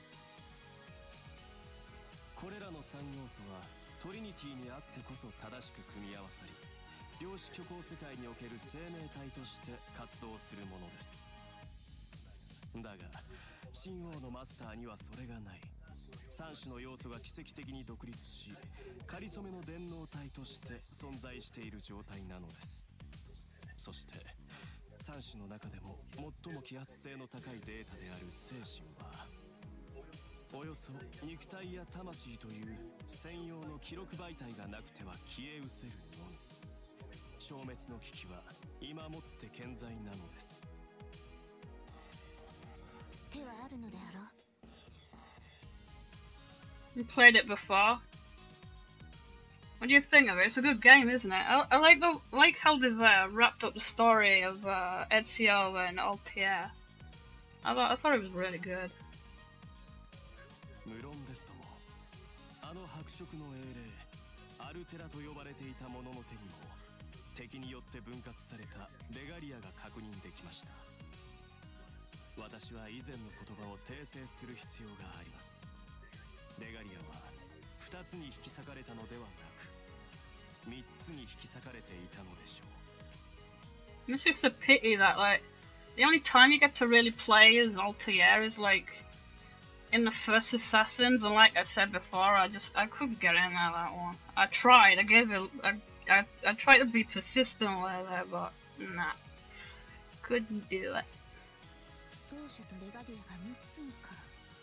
これらの三要素はトリニティにあってこそ正しく組み合わさり、量子虚構世界における生命体として活動するものです。だが神王のマスターにはそれがない。三種の要素が奇跡的に独立し、かりそめの電脳体として存在している状態なのです。そして三種の中でも最も揮発性の高いデータである精神は、およそ肉体や魂という専用の記録媒体がなくては消え失せるのみ。消滅の危機は今もって健在なのです。 手はあるのであろう。 You played it before. What do you think of it? It's a good game, isn't it? I, I like the like how they've uh, wrapped up the story of uh, Ezio and Altair. I thought I thought it was really good. 無論ですとも、あの白色の英霊アルテラと呼ばれていた者の手にも敵によって分割されたレガリアが確認できました。私は以前の言葉を訂正する必要があります。レガリアはふたつに引き裂かれたのではなく、みっつに引き裂かれていたのでしょう。 It's just a pity that like the only time you get to really play as Altair is like in the first Assassins, and like I said before, I just I couldn't get in there that one. I tried, I gave it, I I, I tried to be persistent with it, but nah, couldn't do it. 奏者とレガリアがみっつにか。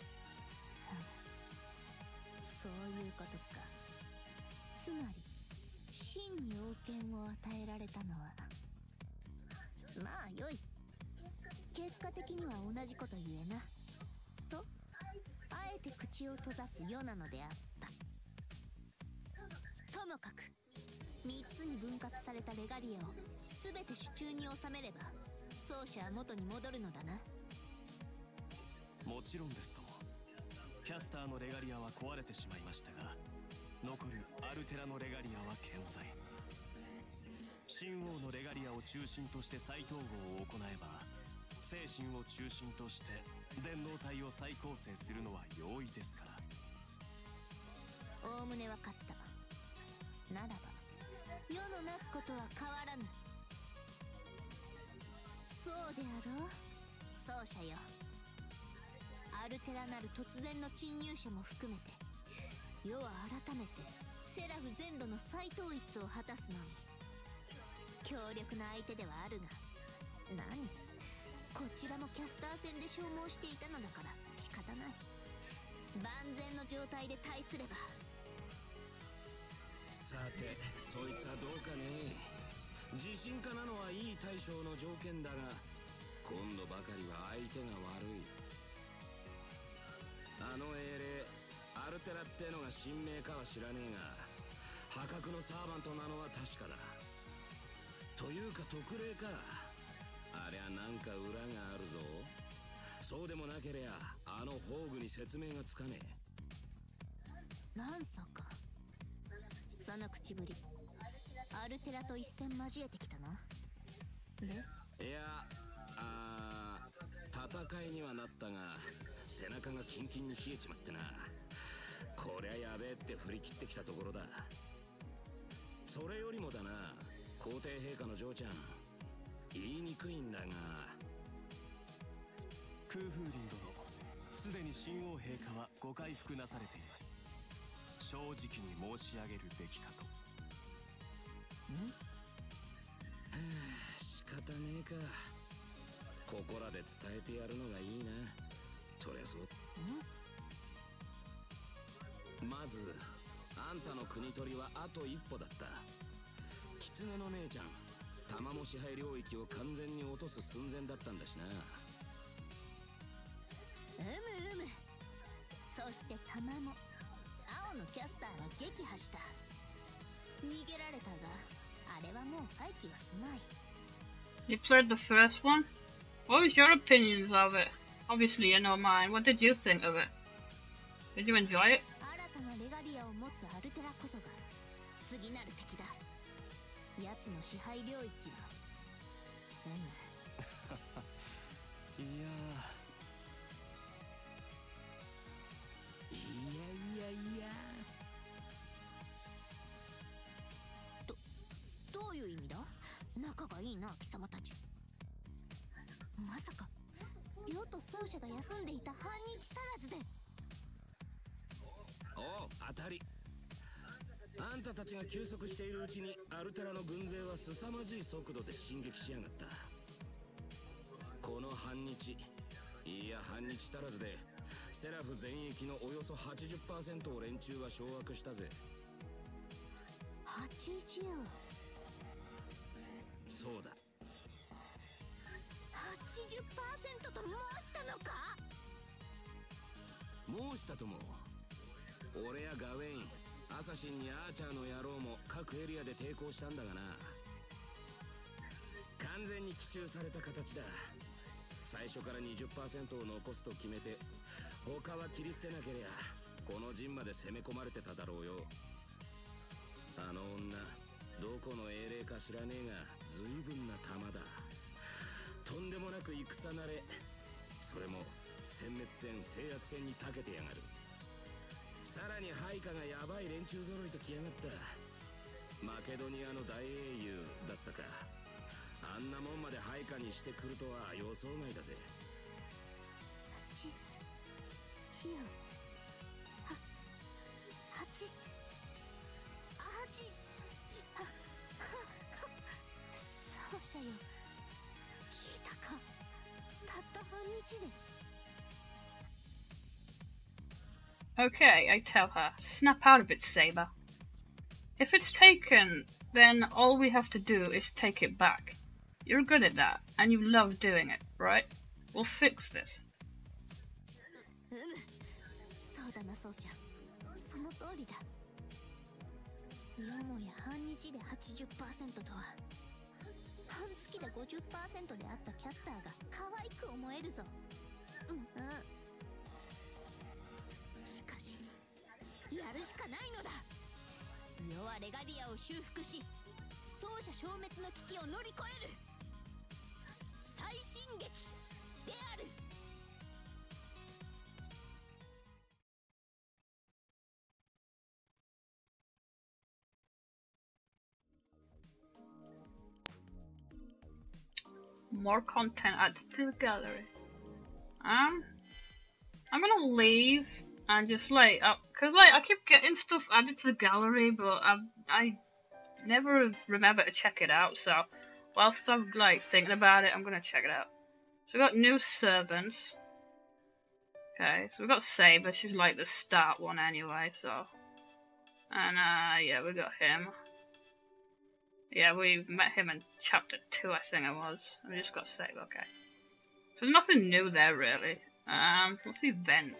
そういうことか。つまり真に王権を与えられたのは、まあよい。結果的には同じこと言えな。とあえて口を閉ざすようなのであった。ともかくみっつに分割されたレガリアを全て手中に収めれば、奏者は元に戻るのだな。 もちろんですとも。キャスターのレガリアは壊れてしまいましたが、残るアルテラのレガリアは健在。神王のレガリアを中心として再統合を行えば、精神を中心として電脳体を再構成するのは容易ですから。 おおむね分かった。ならば世のなすことは変わらぬ。そうであろう、奏者よ。アルテラなる突然の侵入者も含めて、世は改めてセラフ全土の再統一を果たすのみ。強力な相手ではあるが、何こちらもキャスター戦で消耗していたのだから仕方ない。万全の状態で対すれば。 さてそいつはどうかね。自信家なのはいい対処の条件だが、今度ばかりは相手が悪い。あの英霊アルテラってのが神明かは知らねえが、破格のサーバントなのは確かだ。というか特例か。ありゃなんか裏があるぞ。そうでもなけりゃあの宝具に説明がつかねえ。なんさかその口ぶり、アルテラと一戦交えてきたな。で、 いやあ戦いにはなったが、背中がキンキンに冷えちまってな。こりゃやべえって振り切ってきたところだ。それよりもだな、皇帝陛下の嬢ちゃん、言いにくいんだが、 空風林殿、すでに神王陛下はご回復なされています。正直に申し上げるべきかと。 ん？はあ、仕方ねえか。ここらで伝えてやるのがいいな。そりゃそう。まずあんたの国取りはあと一歩だった。狐の姉ちゃん玉も支配領域を完全に落とす寸前だったんだしな。 うむうむ。そして玉も青のキャスターは撃破した。逃げられたが、あれはもう再起はすまい。 You played the first one? What was your opinions of it? Obviously, you know mine. What did you think of it? Did you enjoy it? おう、当たり。あんたたちが休息しているうちにアルテラの軍勢は凄まじい速度で進撃しやがった。この半日、いや半日足らずでセラフ全域のおよそ はちじゅっパーセント を連中は掌握したぜ。はちじゅう？ そうだ。はちじゅっパーセント と申したのか？申したとも。俺やガウェイン、アサシンにアーチャーの野郎も各エリアで抵抗したんだがな。完全に奇襲された形だ。最初から にじゅっパーセント を残すと決めて、他は切り捨てなけりゃこの陣まで攻め込まれてただろうよ。あの女、どこの英霊か知らねえが随分な玉だ。とんでもなく戦慣れ、それも殲滅戦制圧戦に長けてやがる。さらに配下がヤバい連中揃いと来やがった。マケドニアの大英雄だったか。あんなもんまで配下にしてくるとは予想外だぜ。ち、ちよ。は、はち、はち、は、は、そうじゃよ。聞いたか。たった半日で。 Okay, I tell her, snap out of it, Saber. If it's taken, then all we have to do is take it back. You're good at that, and you love doing it, right? We'll fix this. うむ、そうだな、そうじゃ。その通りだ。よもや半日で はちじゅっパーセント とは。半月で ごじゅっパーセント であったキャスターが可愛く思えるぞ。うんうん。しかし、やるしかないのだ。世はレガリアを修復し、奏者消滅の危機を乗り越える。最新劇である。 More content added to the gallery. Um, I'm gonna leave and just like, uh, cause like I keep getting stuff added to the gallery, but I I never remember to check it out. So whilst I'm like thinking about it, I'm gonna check it out. So we got new servants. Okay, so we got Saber. She's like the start one anyway. So, and uh, yeah, we got him. Yeah, we met him in chapter two, I think it was. We just got Saber. Okay. So there's nothing new there really. Um, let's see events.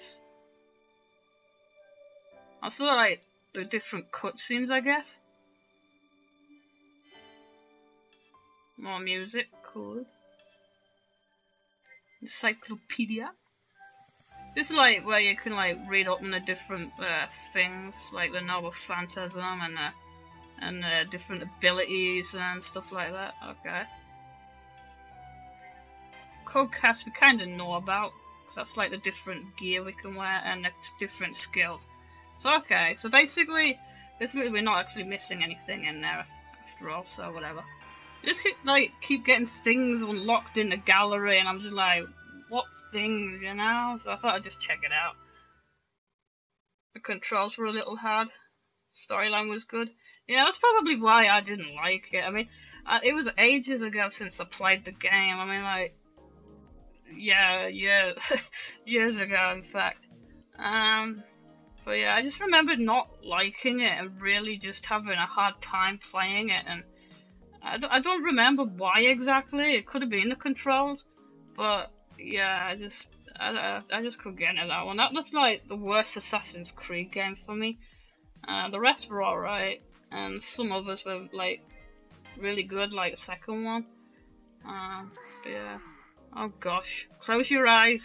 Also like the different cutscenes, I guess. More music, cool. Encyclopedia. This is like where you can like read up on the different uh, things, like the Noble Phantasm and the and uh, different abilities and stuff like that. Okay. Codecast we kind of know about. That's like the different gear we can wear and the different skills. So okay, so basically, basically we're not actually missing anything in there after all. So whatever. Just keep like keep getting things unlocked in the gallery, and I'm just like, what things, you know? So I thought I'd just check it out. The controls were a little hard. Storyline was good. Yeah, that's probably why I didn't like it. I mean, uh, it was ages ago since I played the game. I mean, like, yeah, yeah, years ago, in fact. Um, but yeah, I just remembered not liking it and really just having a hard time playing it. And I don't, I don't remember why exactly. It could have been the controls, but yeah, I just, I, I, I just couldn't get into that one. That was like the worst Assassin's Creed game for me. Uh, the rest were alright, and some others were like really good, like the second one. Um, but yeah, Oh gosh, close your eyes.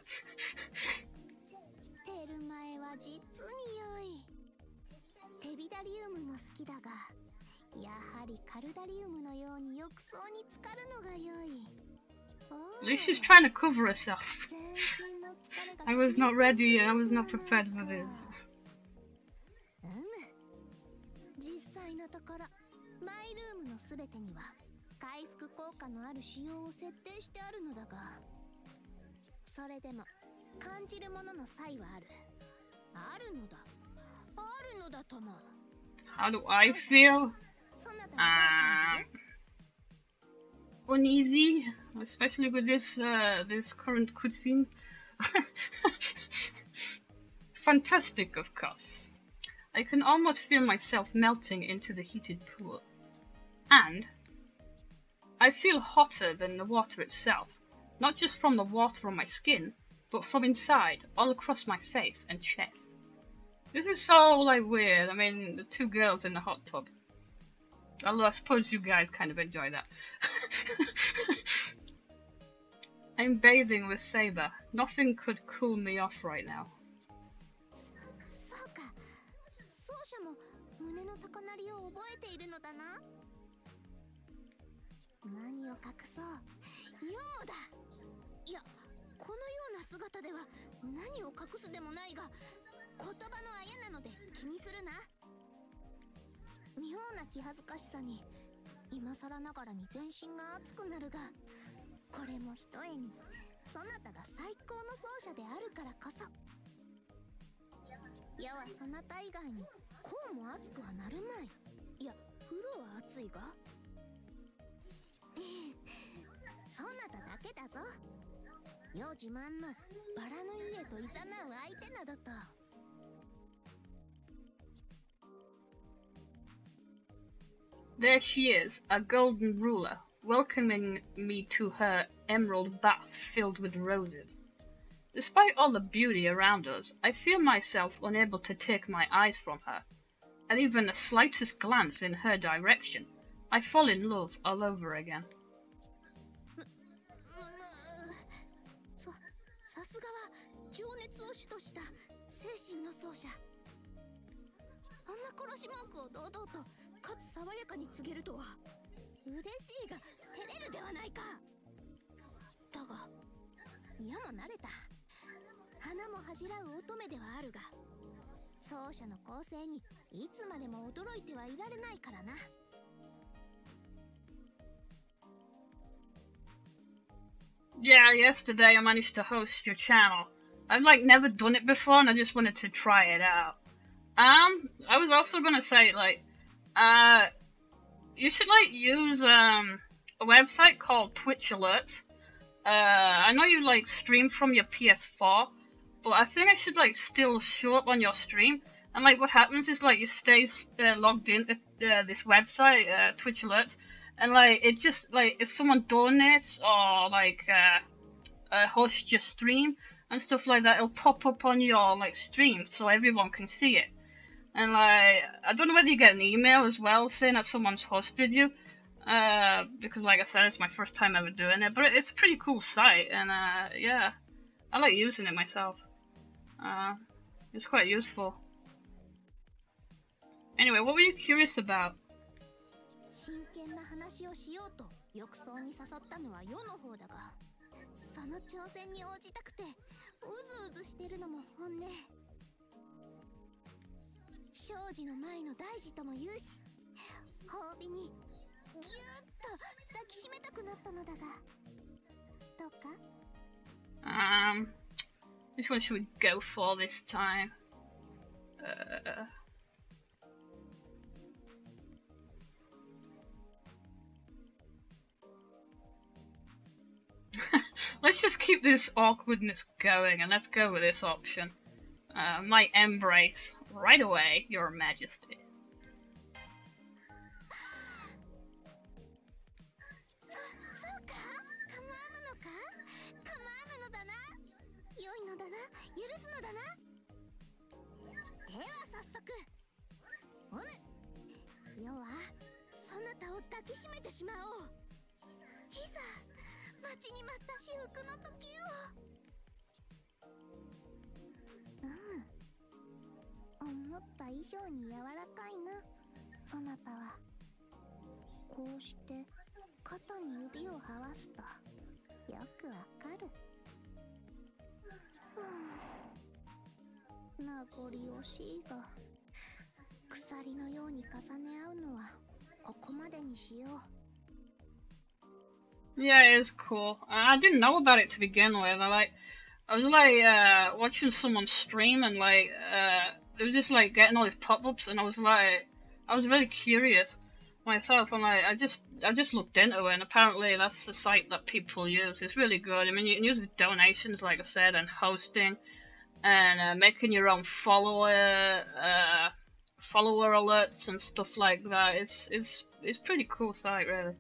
テルマエは実に良い。テビダリウムも好きだが、やはりカルダリウムのように浴槽に浸かるのが良い。 At least she's trying to cover herself. I was not ready, I was not prepared for this. うむ。実際のところ、マイルームのすべてには回復効果のある仕様を設定してあるのだが、それでも感じるものの差異はある。あるのだ。あるのだとも。 How do I feel? Um, uneasy, especially with this uh, this current cutscene. Fantastic, of course. I can almost feel myself melting into the heated pool. And I feel hotter than the water itself, not just from the water on my skin, but from inside, all across my face and chest. This is so, like, weird. I mean, the two girls in the hot tub. Although I suppose you guys kind of enjoy that. I'm bathing with Saber. Nothing could cool me off right now. そうか。奏者も胸の高鳴りを覚えているのだな。何を隠そう。ヨモだ。いや、このような姿では何を隠すでもないが、言葉のあやなので気にするな。妙な気恥ずかしさに今更ながらに全身が熱くなるが、これもひとえにそなたが最高の奏者であるからこそ。世はそなた以外にこうも熱くはなるまい。いや、風呂は熱いがそなただけだぞ。世自慢のバラの家と誘う相手などと。 There she is, a golden ruler, welcoming me to her emerald bath filled with roses. Despite all the beauty around us, I feel myself unable to take my eyes from her, and even the slightest glance in her direction, I fall in love all over again. さ、さすがは情熱を主とした精神の奏者。あんな殺し文句を堂々とかつ爽やかに告げるとは嬉しいが照れるではないか。だが嫌も慣れた。花も恥じらう乙女ではあるが、奏者の構成にいつまでも驚いてはいられないからな。 Yeah, yesterday I managed to host your channel. I've like never done it before and I just wanted to try it out. Um, I was also gonna say like, uh, you should like use um a website called Twitch Alerts. Uh, I know you like stream from your P S four, but I think it should like still show up on your stream. And like what happens is like you stay uh, logged into uh, this website, uh, Twitch Alerts, and like it just like if someone donates or like uh, uh, hosts your stream and stuff like that, it'll pop up on your like stream so everyone can see it. And like I don't know whether you get an email as well saying that someone's hosted you, uh, because like I said, it's my first time ever doing it. But it's a pretty cool site, and uh, yeah, I like using it myself. Uh, it's quite useful. Anyway, what were you curious about? 真剣な話をしようと浴槽に誘ったのは世の方だが、その挑戦に応じたくてうずうずしてるのも本音。庄司の前の大事とも言うし、褒美にぎゅーっと抱きしめたくなったのだが、どうか? Um, which one should we go for this time? Uh... Let's just keep this awkwardness going and let's go with this option. Uh, my embrace. Right away, Your Majesty. そうか? 構わぬのか? 構わぬのだな? 良いのだな? 許すのだな? では早速。おぬ。世はそなたを抱きしめてしまおう。いざ、まちに待った至福の時を。うん、思った以上に柔らかいな、そなたは。こうして肩に指をはわすとよくわかる。名残惜しいが、鎖のように重ね合うのはここまでにしよう。Yeah, it is cool. I didn't know about it to begin with. I like, I was like uh, watching someone stream and like uh, it was just like getting all these pop-ups, and I was like, I was very curious myself, and like I just, I just looked into it, and apparently that's the site that people use. It's really good. I mean, you can use donations, like I said, and hosting. And uh, making your own follower uh, follower alerts and stuff like that. It's it's it's pretty cool site, really.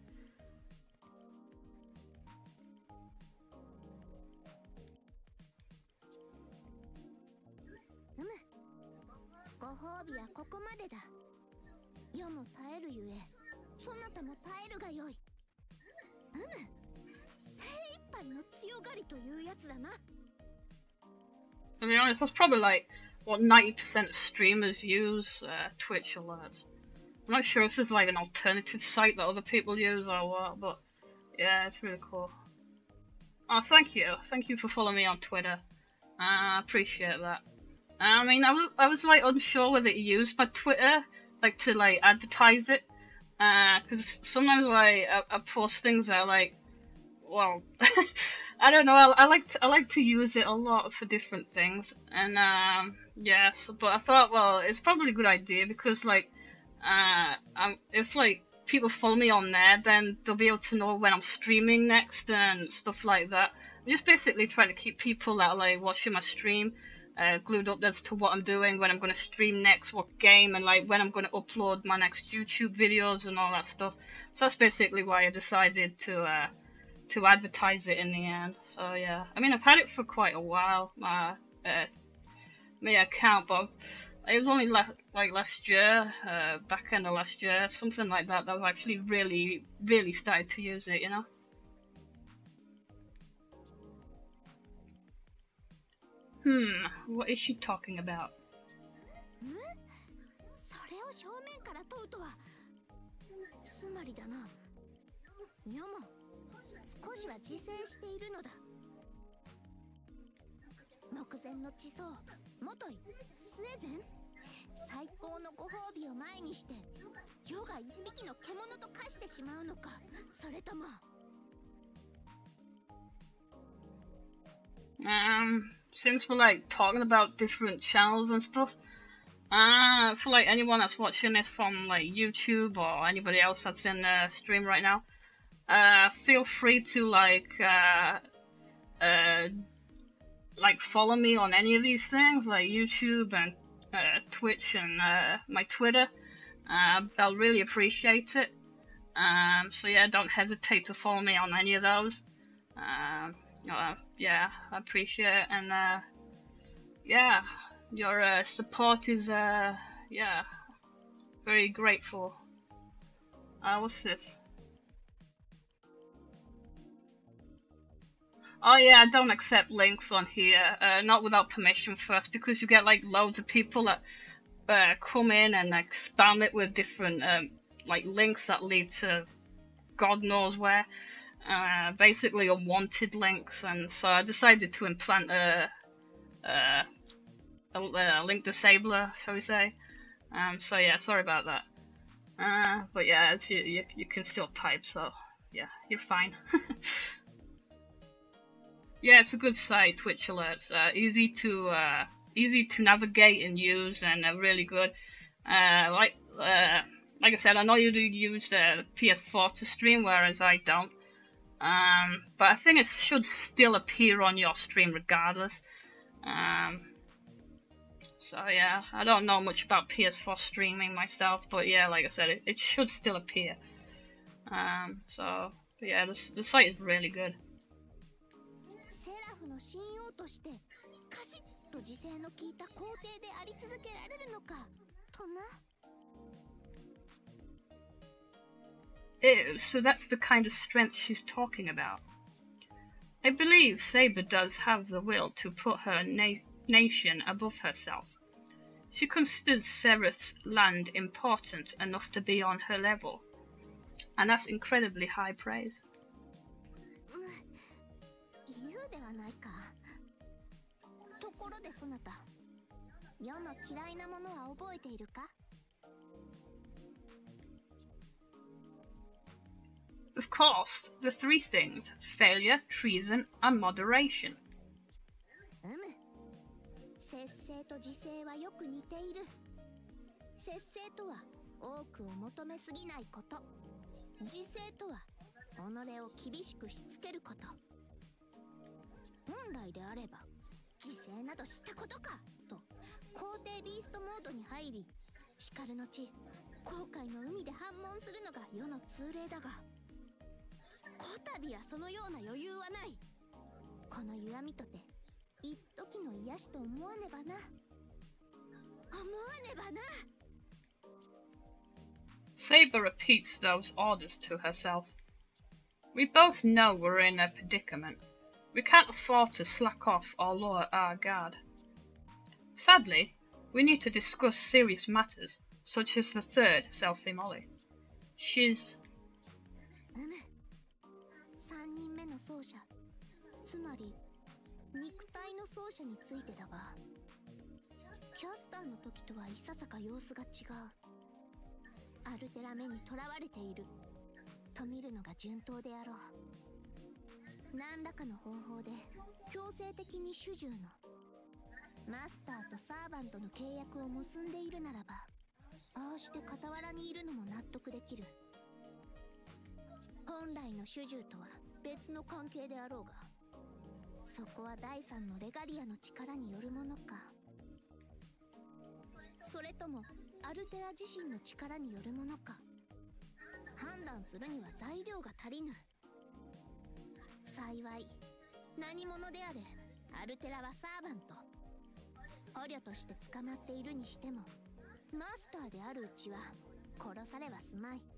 うむ、ご褒美はここまでだ。世も耐えるゆえ、そなたも耐えるがよい。うむ、精一杯の強がりというやつだな。 To be honest, that's probably like what ninety percent of streamers use uh, Twitch alerts. I'm not sure if there's like an alternative site that other people use or what, but yeah, it's really cool. Oh, thank you. Thank you for following me on Twitter. Uh, I appreciate that. I mean, I was, I was like unsure whether to use my Twitter, like to like advertise it, because uh, sometimes like I, I post things that are like, well, I don't know. I, I like to, I like to use it a lot for different things, and um, yeah. So, but I thought, well, it's probably a good idea because like, uh, I'm, if like people follow me on there, then they'll be able to know when I'm streaming next and stuff like that. I'm just basically trying to keep people that are like watching my stream uh, glued up as to what I'm doing, when I'm going to stream next, what game, and like when I'm going to upload my next YouTube videos and all that stuff. So that's basically why I decided to. Uh, to advertise it in the end. So yeah, I mean, I've had it for quite a while, my uh, my account, but it was only last, like last year, uh, back end of last year, something like that, that I've actually really, really started to use it, you know? Hmm, what is she talking about? それを正面から問うとは、つまりだな、ミョモ少しは自制しているのだ。目前の地層、もとい、スエゼン、最高のご褒美を前にして、世が一匹の獣と化してしまうのか、それとも。 Um, since we're like talking about different channels and stuff, uh, for like anyone that's watching this from like YouTube or anybody else that's in the stream right now, Uh, feel free to like uh, uh, like follow me on any of these things, like YouTube and uh, Twitch and uh, my Twitter. Uh, I'll really appreciate it. Um, so yeah, don't hesitate to follow me on any of those. Um, uh, yeah, I appreciate it, and uh, yeah, your uh, support is uh, yeah, very grateful. Uh, what's this? Oh yeah, I don't accept links on here, uh, not without permission first, because you get like loads of people that uh, come in and like spam it with different um, like links that lead to God knows where, uh, basically unwanted links, and so I decided to implant a, a, a, a link disabler, shall we say. Um, so yeah, sorry about that. Uh, but yeah, you, you, you can still type, so yeah, you're fine. Yeah, it's a good site, Twitch alerts. Uh, easy to uh, easy to navigate and use, and uh, really good. Uh, like uh, like I said, I know you do use the P S four to stream, whereas I don't. Um, but I think it should still appear on your stream regardless. Um, so yeah, I don't know much about P S four streaming myself, but yeah, like I said, it, it should still appear. Um, so but yeah, the the site is really good. の神王としてカシッと自制の効いた皇帝であり続けられるのかとな。 It, so that's the kind of strength she's talking about. I believe Saber does have the will to put her na nation above herself. She considers Sereth's land important enough to be on her level, and that's incredibly high praise. 言うではないか。ところでそなた、世の嫌いなものは覚えているか? Of course, the three things: failure, treason, and moderation. うむ。節制と自制はよく似ている。節制とは多くを求めすぎないこと。自制とは己を厳しくしつけること。本来であれば自制などしたことかと皇帝ビーストモードに入り、しかるのち後悔の海で反問するのが世の通例だが、こたびはそのような余裕はない。この歪みとて一時の癒しと思わねばな。思わねばな。 Saber repeats those orders to herself. We both know we're in a predicament. We can't afford to slack off or lower our guard. Sadly, we need to discuss serious matters, such as the third Selfie Molly. She's... うむ。三人目の奏者、つまり肉体の奏者についてだが、キャスターの時とはいささか様子が違う。アルテラ目にとらわれていると見るのが順当であろう。何らかの方法で強制的に主従のマスターとサーバントの契約を結んでいるならば、ああして傍らにいるのも納得できる。本来の主従とは別の関係であろうが、そこは第三のレガリアの力によるものか、それともアルテラ自身の力によるものか、判断するには材料が足りぬ。幸い何者であれアルテラはサーバント。捕虜として捕まっているにしてもマスターであるうちは殺されはすまい。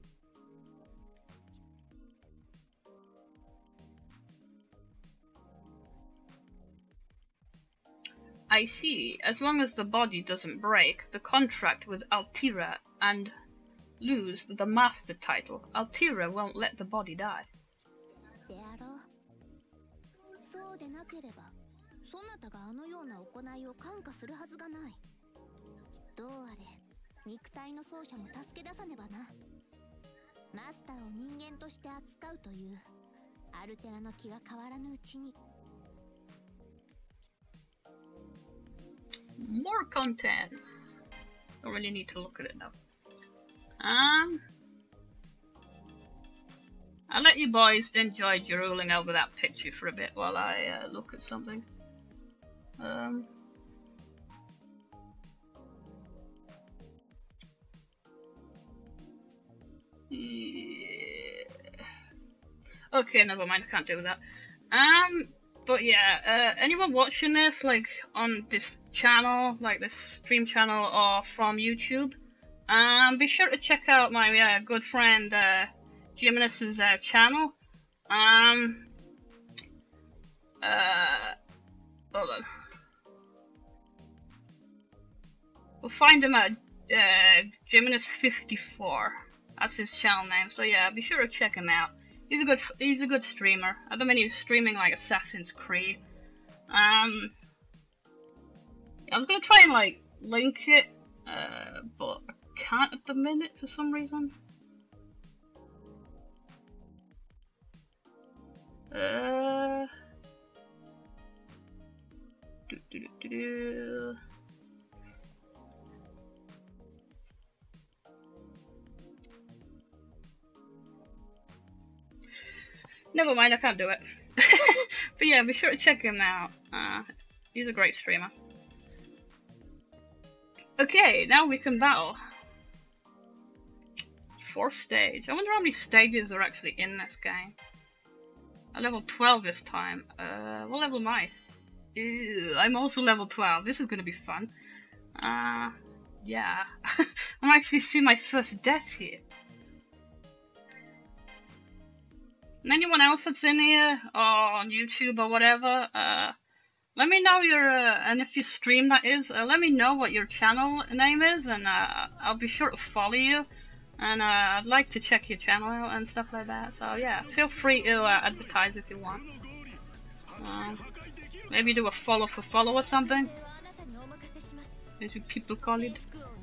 I see. As long as the body doesn't break the contract with Altira and lose the master title, Altira won't let the body die. であろう。そうでなければ、そなたがあのような行いを看過するはずがない。どうあれ、肉体の奏者も助け出さねばな。マスターを人間として扱うというアルテラの気が変わらぬうちに。 More content. Don't really need to look at it now. Um, I'll let you boys enjoy drooling over that picture for a bit while I uh, look at something. Um. Yeah. Okay, never mind. I can't do that. Um. But yeah, uh, anyone watching this, like, on this channel, like this stream channel, or from YouTube, um, be sure to check out my uh, good friend, uh, Jiminus's uh, channel. Um, uh, hold on. We'll find him at, uh, Jiminus fifty-four. That's his channel name, so yeah, be sure to check him out. He's a good, he's a good streamer. I don't mean he's streaming like Assassin's Creed. Um, I was gonna try and like link it, uh, but I can't at the minute for some reason. Uh, do, do, do, do, do. Never mind, I can't do it. But yeah, be sure to check him out. Uh, he's a great streamer. Okay, now we can battle. Fourth stage. I wonder how many stages are actually in this game. I'm level twelve this time. Uh, what level am I? Ew, I'm also level twelve. This is gonna be fun. Uh, yeah. I'm actually seeing my first death here. And anyone else that's in here or on YouTube or whatever, uh, let me know your, uh, and if you stream that is, uh, let me know what your channel name is, and uh, I'll be sure to follow you. And uh, I'd like to check your channel out and stuff like that. So yeah, feel free to uh, advertise if you want. Uh, maybe do a follow for follow or something, as you people call it.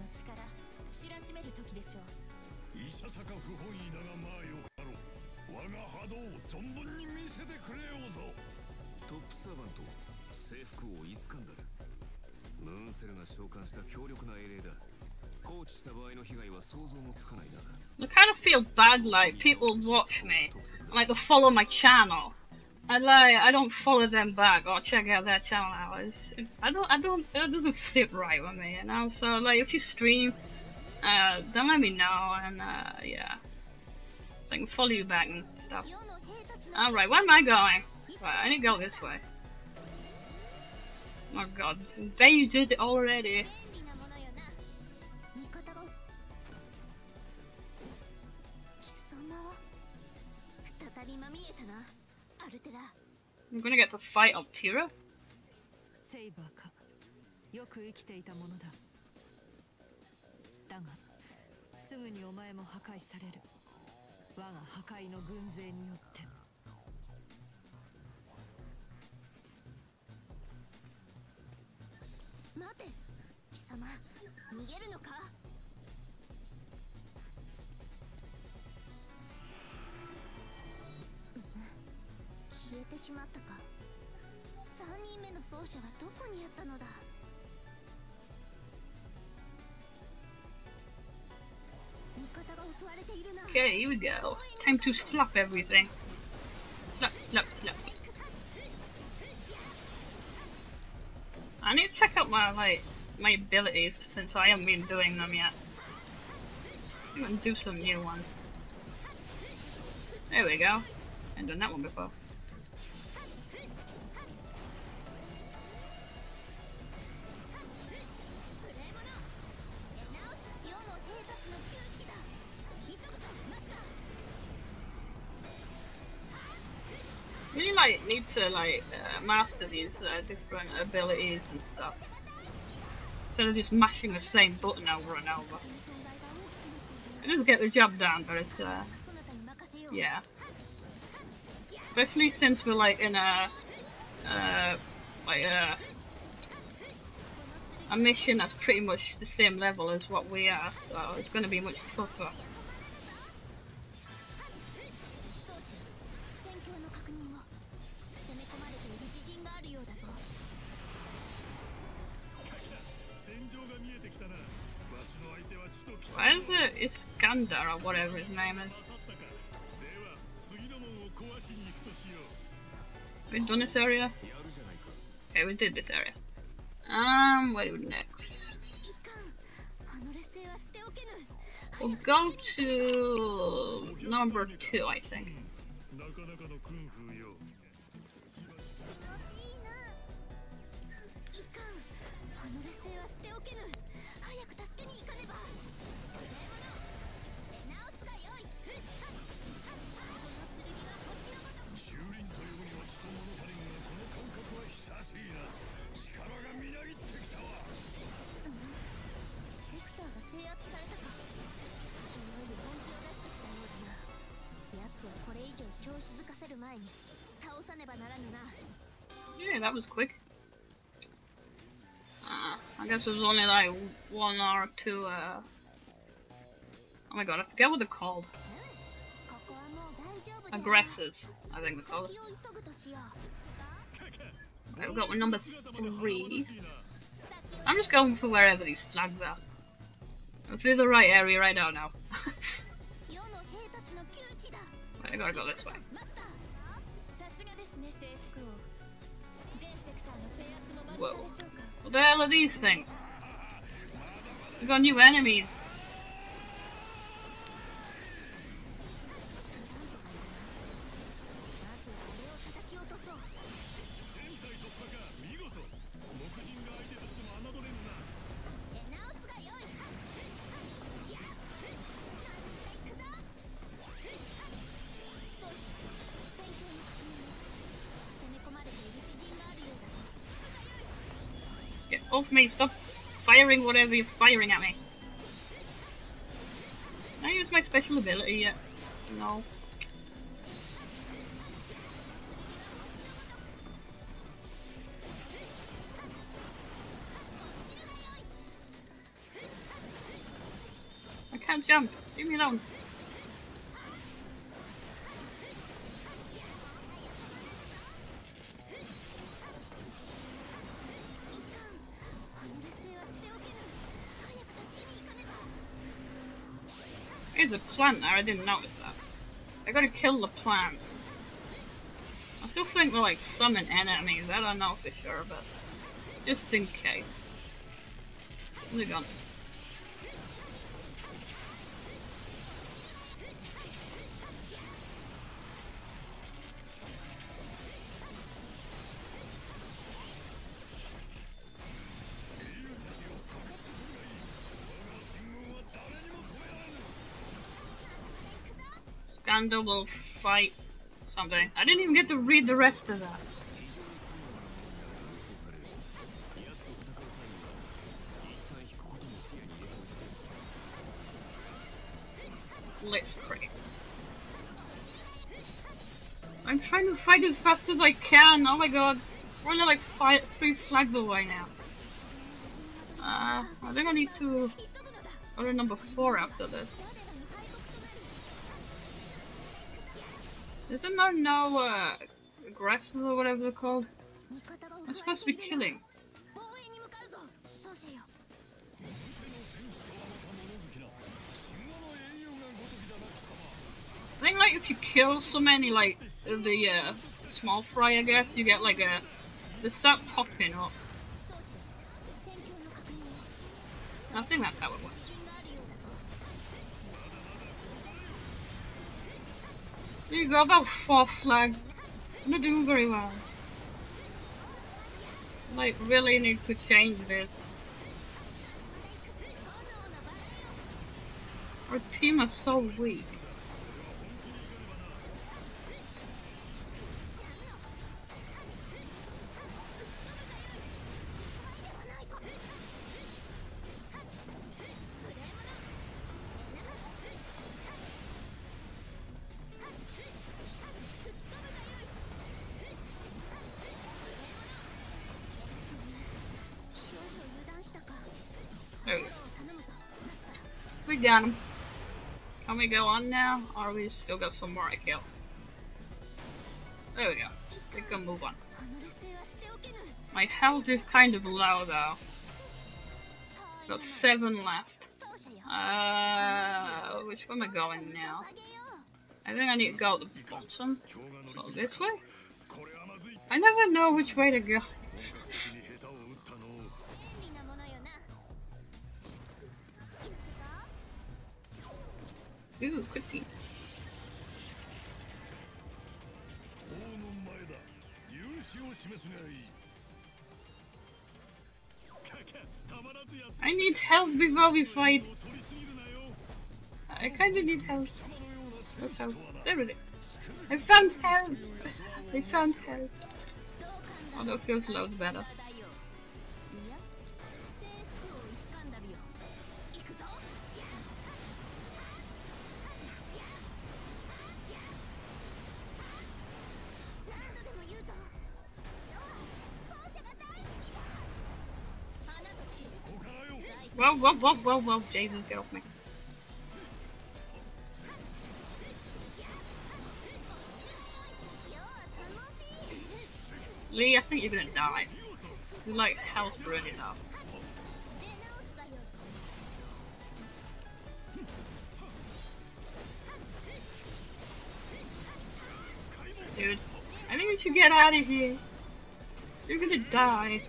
I kind of feel bad, like people watch me, like they follow my channel, and like I don't follow them back or check out their channel out. It's, it, I don't, I don't, it doesn't sit right with me, you know. So like, if you stream, uh, then let me know, and uh, yeah, so I can follow you back and stuff. All right, where am I going? Right, I need to go this way. Oh God, they did it already. I'm gonna get to fight Altira? Okay, here we go. Time to slap everything. Slap, slap, slap. I need to check out my like my abilities since I haven't been doing them yet. I'm gonna do some new ones. There we go. I haven't done that one before. Really like need to like uh, master these uh, different abilities and stuff instead of just mashing the same button over and over. It does get the job done, but it's uh, yeah. Especially since we're like in a uh, like a a mission that's pretty much the same level as what we are, so it's going to be much tougher. Why is it Iskander or whatever his name is? We've done this area? Okay, we did this area. Um, what do we do next? We'll go to number two, I think. Yeah, that was quick. Uh, I guess there's only like one or two, uh... oh my god, I forget what they're called. Aggressors, I think they're called. Right, we've got one number three. I'm just going for wherever these flags are. I'm through the right area right now now. Right, I gotta go this way. Whoa. What the hell are these things? We've got new enemies. Off me, stop firing whatever you're firing at me. Can I use my special ability yet? No. I can't jump. Leave me alone. There's a plant there, I didn't notice that. I gotta kill the plants. I still think they're like summon enemies, I don't know for sure, but just in case. Where's it gone? Scandal will fight something. I didn't even get to read the rest of that. Blitzcrank. I'm trying to fight as fast as I can. Oh my god. We're only like five, three flags away now. Uh, I think I need to go to number four after this. Isn't there no uh, aggressors or whatever they're called? I'm supposed to be killing. I think like if you kill so many like the uh, small fry, I guess you get like a they start popping up. I think that's how it works. There you go, about four flags. I'm not doing very well. Like, really need to change this. Our team is so weak. There we go. We got him. Can we go on now? Or we still got some more to kill? There we go. We can move on. My health is kind of low though. Got seven left. Uh, which way am I going now? I think I need to go at the bottom. Go this way? I never know which way to go. Ooh, cookie. I need health before we fight. I kinda need health. What's health? There it is. I found health. I found health. Although it feels loads better. Whoa, whoa, whoa, whoa, whoa, Jesus, get off me. Lee, I think you're gonna die. You like health running up. Dude, I think we should get out of here. You're gonna die.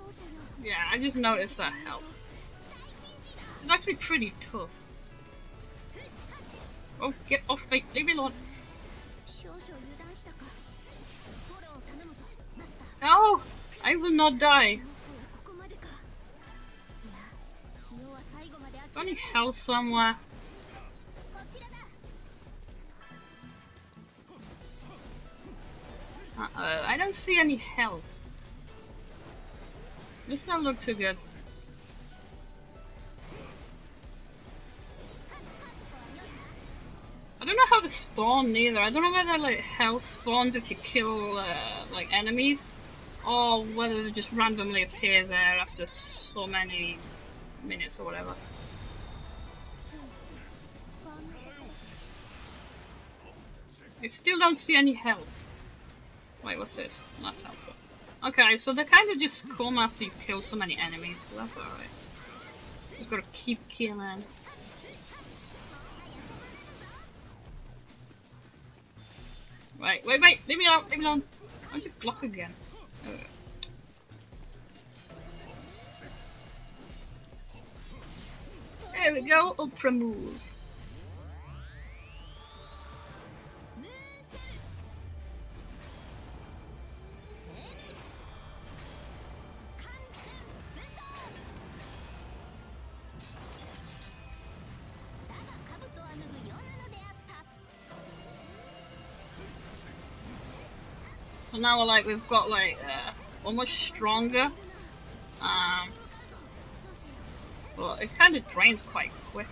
Yeah, I just noticed that health. It's actually pretty tough. Oh, get off me! Leave me alone! No! I will not die! Got any health somewhere? Uh-oh, I don't see any health. This doesn't look too good. I don't know how to spawn either. I don't know whether like health spawns if you kill uh, like enemies, or whether they just randomly appear there after so many minutes or whatever. I still don't see any health. Wait, what's this? That's helpful. Okay, so they kind of just come after you kill so many enemies, so that's alright. Just gotta keep killing. Wait, wait, wait! Leave me alone! Leave me alone! Why'd you block again? Uh. There we go! Ultra move! So now we're like, we've got like, uh, almost stronger. Um, but it kind of drains quite quickly.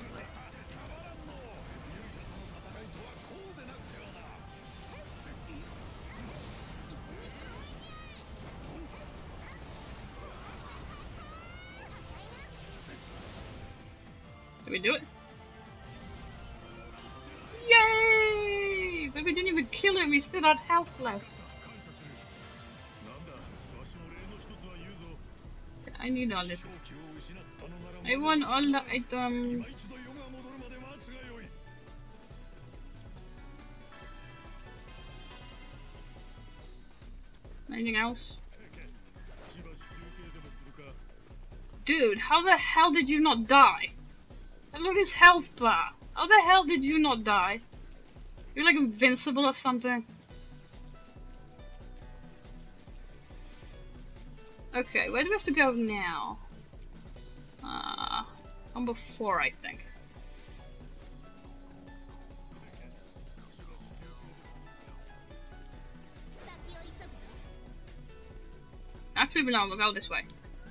Did we do it? Yay! But we didn't even kill him, we still had health left. I need all this. I want all the items. Anything else? Dude, how the hell did you not die? Look at his health bar. How the hell did you not die? You're like invincible or something. Okay, where do we have to go now? Uh, number four, I think. Actually, no, we'll go this way.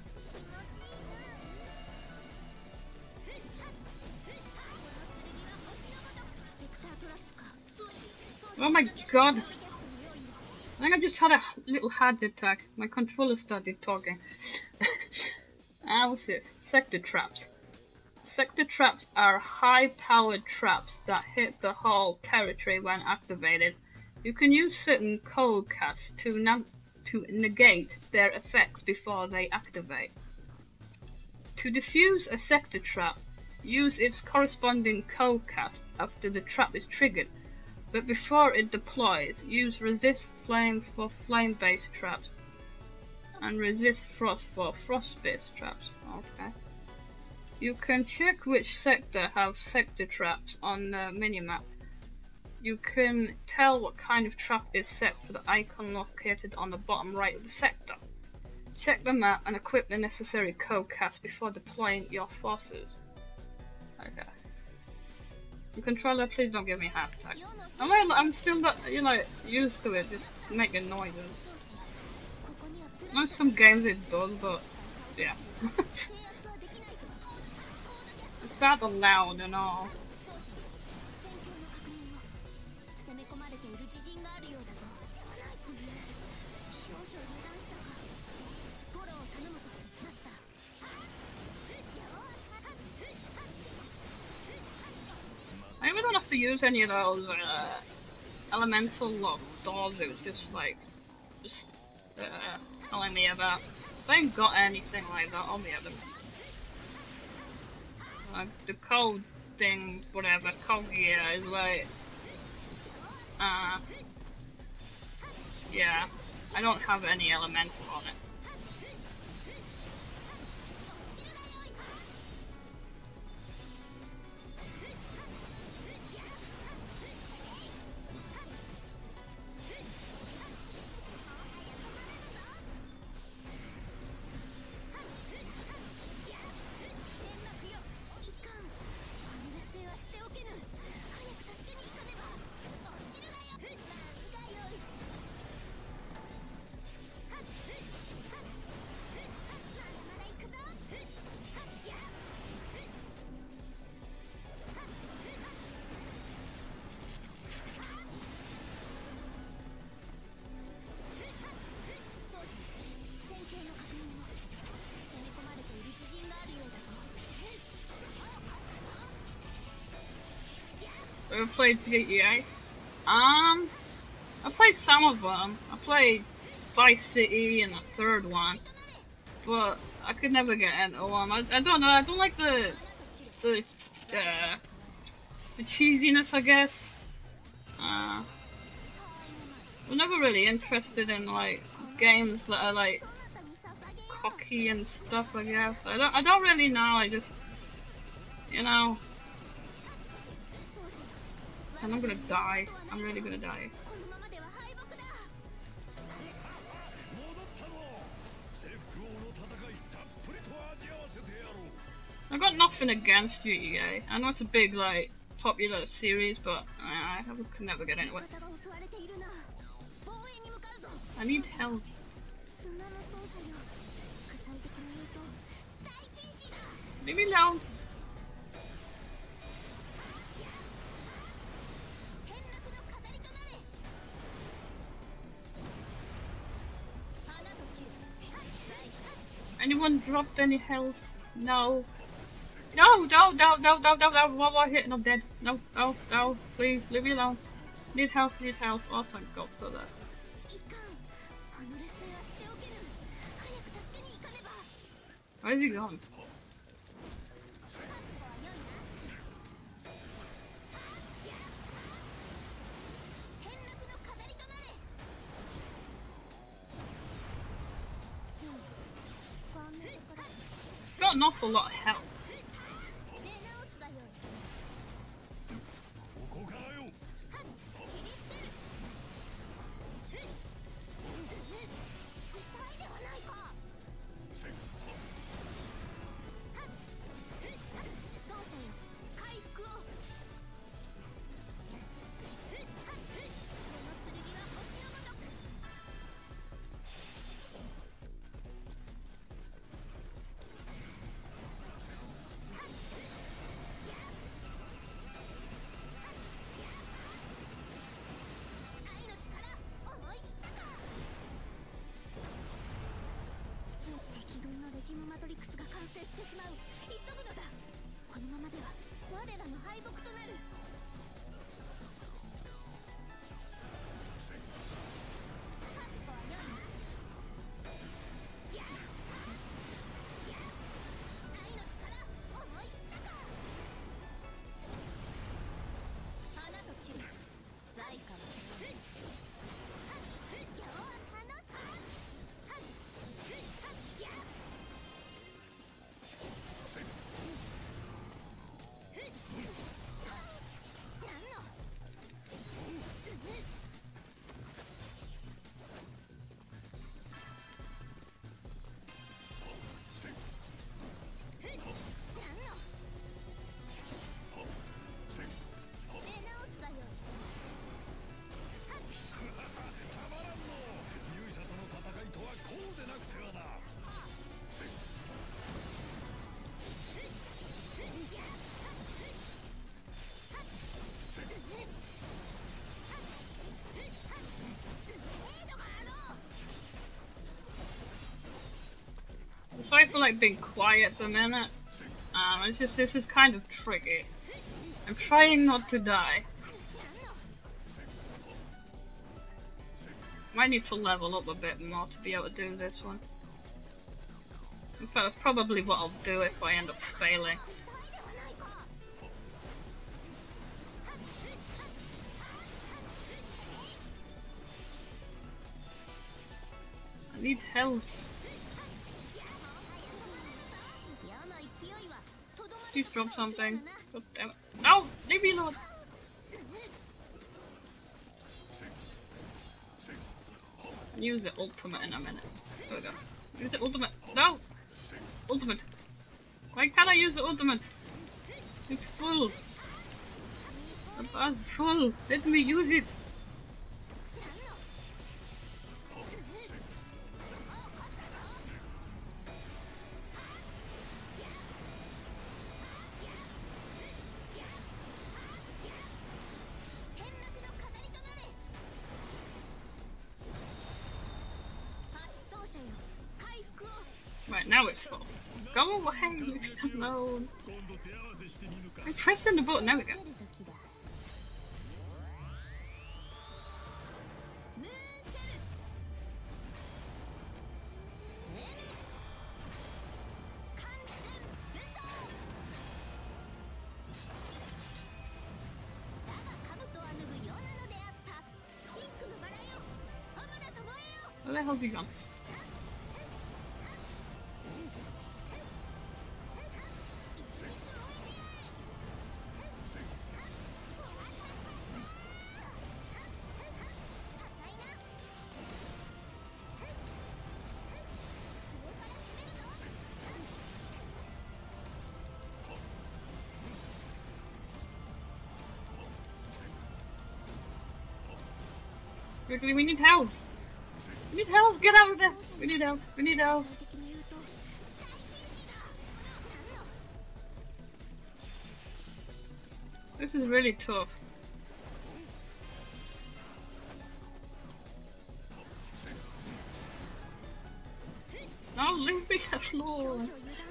Oh my god! I think I just had a little heart attack. My controller started talking. Ah, what's this? Sector traps. Sector traps are high-powered traps that hit the whole territory when activated. You can use certain code casts to, na to negate their effects before they activate. To defuse a sector trap, use its corresponding code cast after the trap is triggered. But before it deploys, use resist flame for flame-based traps and resist frost for frost-based traps. Okay. You can check which sector have sector traps on the minimap. You can tell what kind of trap is set for the icon located on the bottom right of the sector. Check the map and equip the necessary code cast before deploying your forces. Okay. The controller, please don't give me a heart attack. I'm, I'm still not, you know, used to it, just making noises. I know some games it does, but yeah. It's rather loud and all. I even don't have to use any of those uh, elemental locked doors. It was just like, just uh, telling me about. I ain't got anything like that on me at the moment. Uh, the code thing, whatever, code gear is like, uh, yeah, I don't have any elemental on it. Ever played G T A? Um, I played some of them. I played Vice City and the third one, but I could never get into one. I, I don't know. I don't like the the uh, the cheesiness, I guess. Uh, I'm never really interested in like games that are like cocky and stuff. I guess I don't. I don't really know. I just, you know. And I'm gonna die. I'm really gonna die. I got nothing against G T A. I know it's a big, like, popular series, but uh, I could never get into it. I need help. Leave me alone. Anyone dropped any health? No. No, no, no, no, no, no, no, one more hit and I'm dead. No, no, no, please, leave me alone. Need help, need help. Oh, thank God for that. Where's he gone? Got an awful lot of help. Sorry for like being quiet the minute. Um, it's just this is kind of tricky. I'm trying not to die. Might need to level up a bit more to be able to do this one. In fact, that's probably what I'll do if I end up failing. I need health. Please drop something. God damn it. No! Leave me alone! Use the ultimate in a minute. There we go. Use the ultimate. No! Ultimate. Why can't I use the ultimate? It's full. The bar's full. Let me use it. Right, now it's full. Go away, leave me alone. I'm pressing the button, there we go. Where the hell's he gone? Quickly, we need help! We need help! Get out of there! We need help! We need help! This is really tough. No, leave me alone!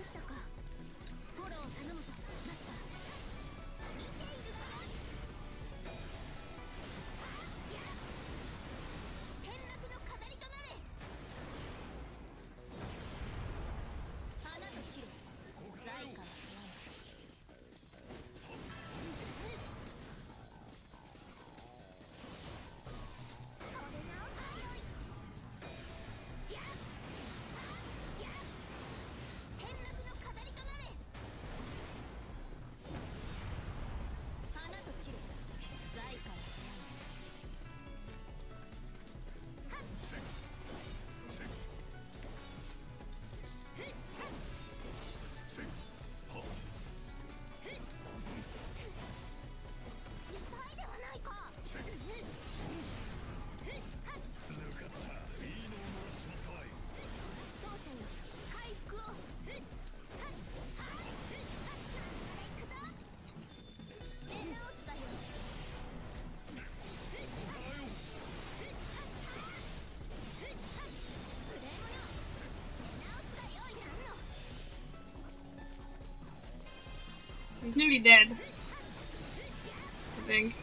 He's nearly dead. I think.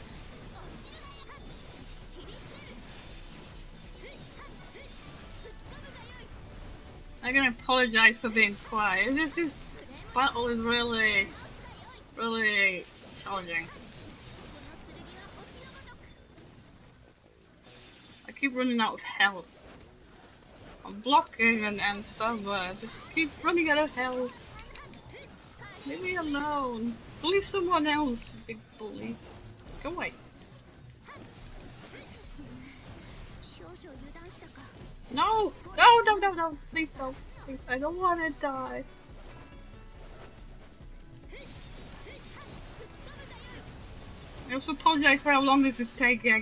I'm gonna apologize for being quiet. This is battle is really, really challenging. I keep running out of health. I'm blocking and, and stuff, but I just keep running out of health. Leave me alone. Bully someone else, big bully. Go away. No! No, no, no, no! Please don't. Please, I don't want to die. I also apologize for how long this is taking.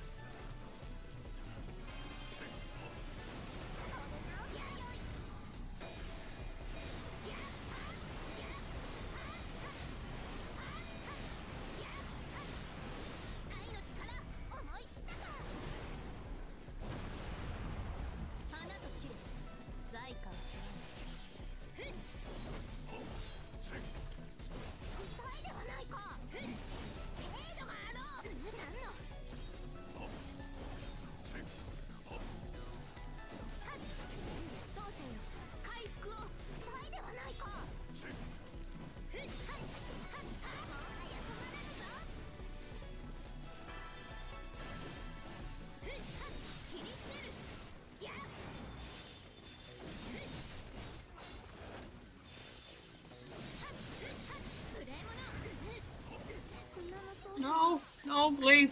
No, no, please.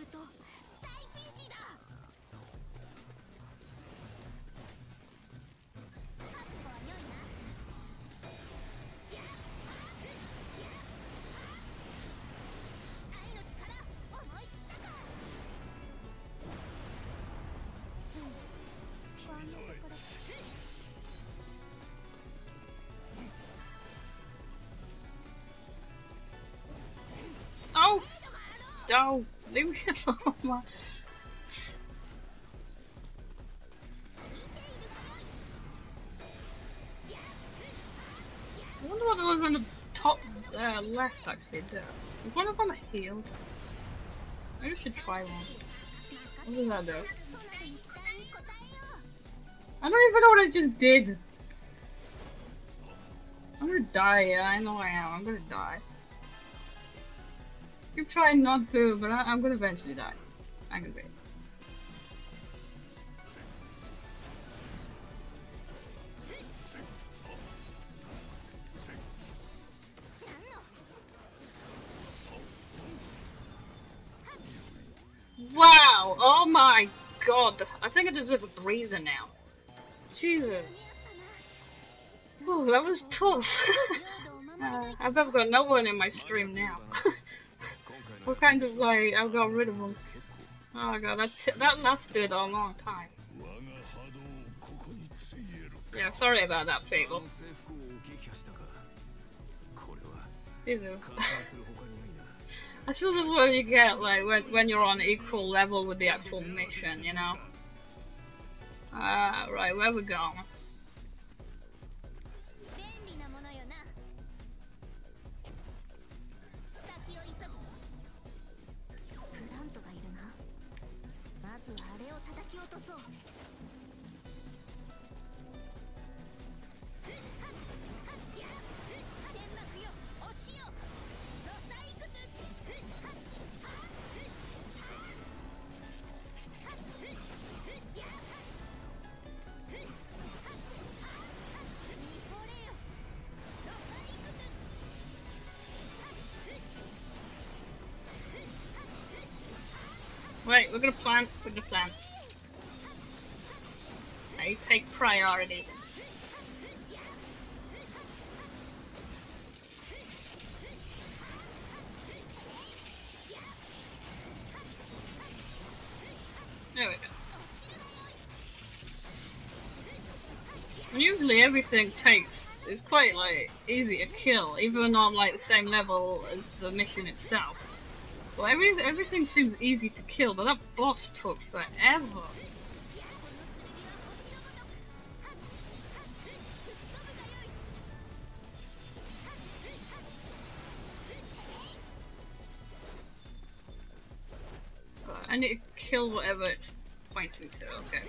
No! No! Leave me alone! I wonder what there was in the top uh, left actually there. Was one of them healed? Maybe I should try one. What does that do? I don't even know what I just did! I'm gonna die, yeah, I know I am, I'm gonna die. Keep trying not to, but I I'm gonna eventually die. I'm gonna be. Oh my god! I think I deserve a breather now. Jesus. Whew, that was tough. uh, I've never got no one in my stream now. What kind of like I've got rid of them. Oh my god, that t that lasted a long time. Yeah, sorry about that, people. Jesus. I suppose that's what you get like when when you're on equal level with the actual mission, you know. Ah, uh, right, where we going? Wait, we're gonna plan, we're gonna plan. I take priority. There we go. And usually everything takes, it's quite like easy to kill, even on like the same level as the mission itself. Well, every, everything seems easy to kill, but that boss took forever. Right, I need to kill whatever it's pointing to. Okay.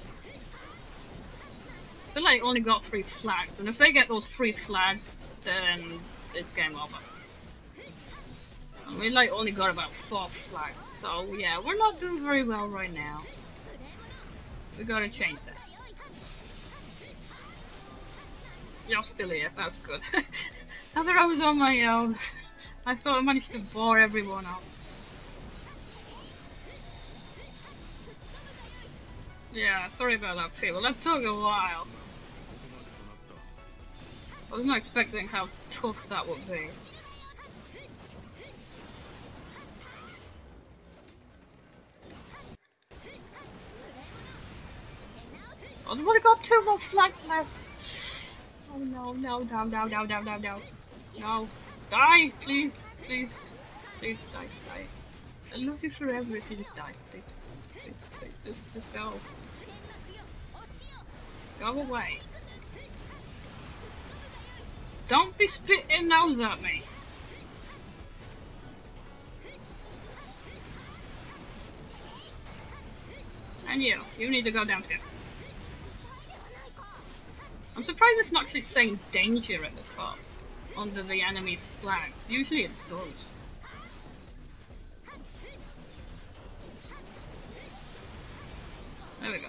They like only got three flags, and if they get those three flags, then it's game over. We like only got about four flags, so yeah, we're not doing very well right now. We gotta change that. You're still here, that's good. I thought I was on my own. I thought I managed to bore everyone out. Yeah, sorry about that, people. That took a while. I was not expecting how tough that would be. Oh, we've only got two more flags left. Oh no, no, no, no, no, no, no, no. No. Die, please, please. Please die, die. I love you forever if you just die. Please, please, please, just, just go. Go away. Don't be spitting nose at me. And you, you need to go down too. I'm surprised it's not actually saying danger at the top, under the enemy's flags. Usually it does. There we go.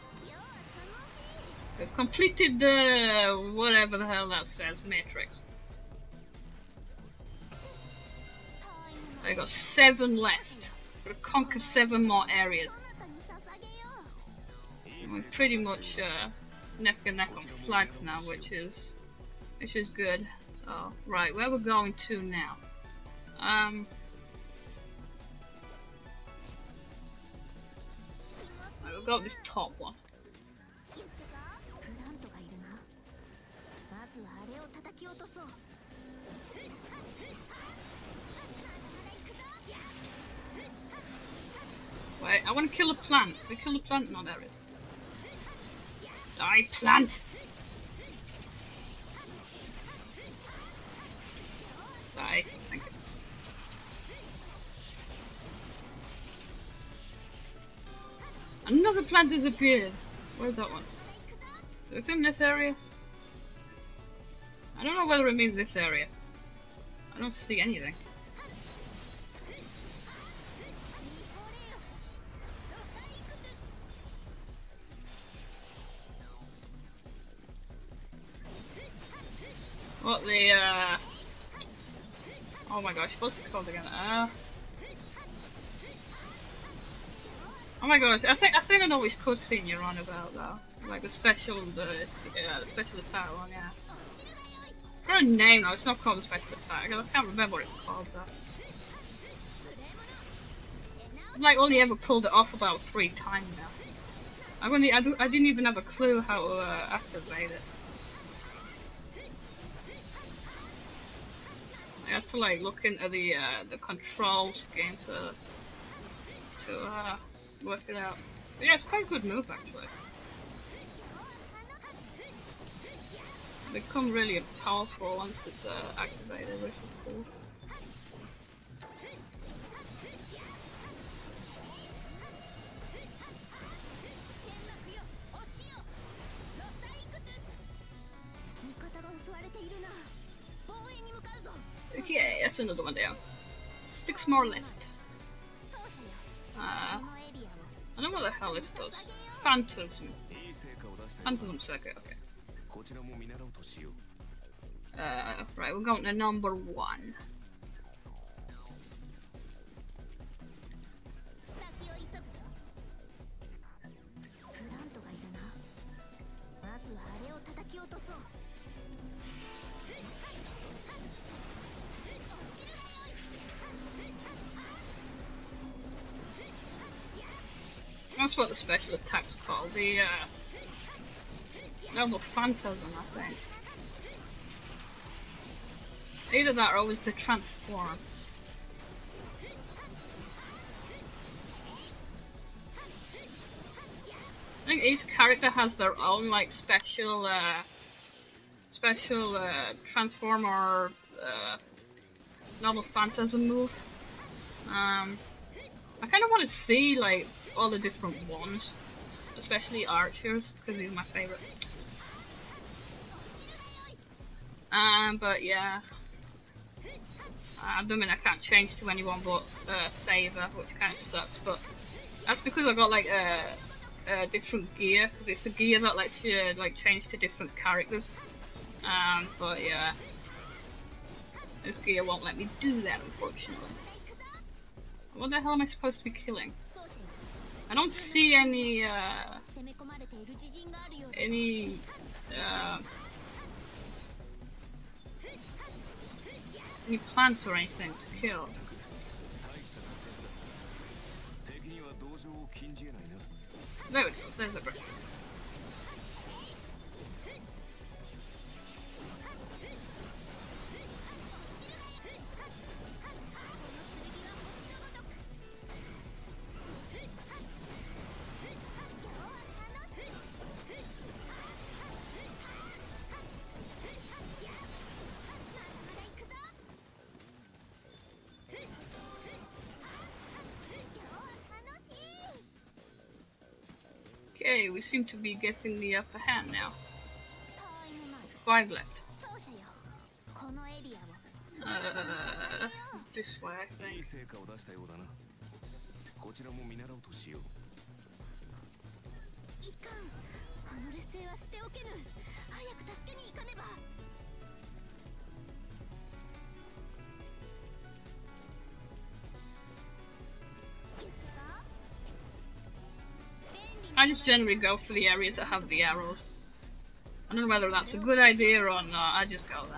We've completed the whatever the hell that says, matrix. I got seven left. We've got to conquer seven more areas. And we're pretty much uh, neck and neck on flags now, which is which is good. So right, where we're going to now? Um, we've got this top one. Wait, I want to kill a plant. We kill a plant, not Eric. Die, plant! Die, thank you. Another plant disappeared. Where's that one? Is it in this area? I don't know whether it means this area. I don't see anything. What the, uh... oh my gosh, what's it called again? Uh... Oh my gosh, I think I think I know which cutscene you're on about though. Like the special, the yeah, the special attack one, yeah. It's got a name though. It's not called the special attack. I can't remember what it's called though. I've like only ever pulled it off about three times now. I only I, do, I didn't even have a clue how to uh, activate it. I had to like look into the uh, the control scheme to to uh, work it out. But yeah, it's quite a good move actually. Become really powerful once it's uh, activated, which is cool. Okay, that's another one down. Six more left. Uh, I don't know what the hell this does. Phantasm. Phantasm circuit, okay. Uh, right, we're going to number one. That's what the special attack's called. The uh, Noble Phantasm, I think. Either that or it was the Transform. I think each character has their own like special, uh, special uh, Transform or uh, Noble Phantasm move. Um, I kind of want to see like all the different ones, especially Archers, because he's my favorite. Um, but yeah, I don't mean I can't change to anyone but uh, Saber, which kind of sucks. But that's because I got like a, a different gear, because it's the gear that lets you like change to different characters. Um, but yeah, this gear won't let me do that, unfortunately. What the hell am I supposed to be killing? I don't see any, uh, any, uh, any plants or anything to kill. There we go, there's the bracelet. Okay, we seem to be getting the upper hand now. Five left. Uh, this way, I think. I just generally go for the areas that have the arrows. I don't know whether that's a good idea or not, I just go there.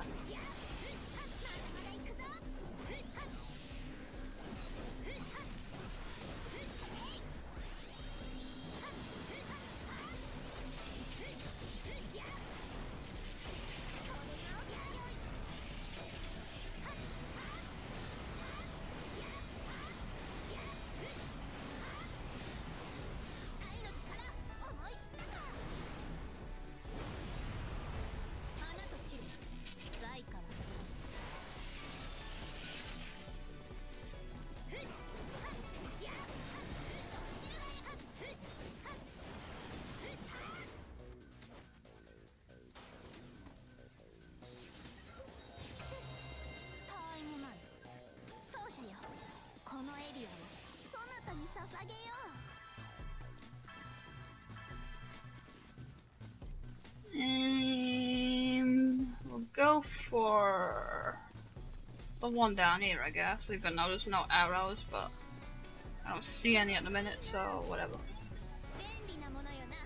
Um, we'll go for the one down here, I guess, even though there's no arrows, but I don't see any at the minute, so whatever. 便利なものよな。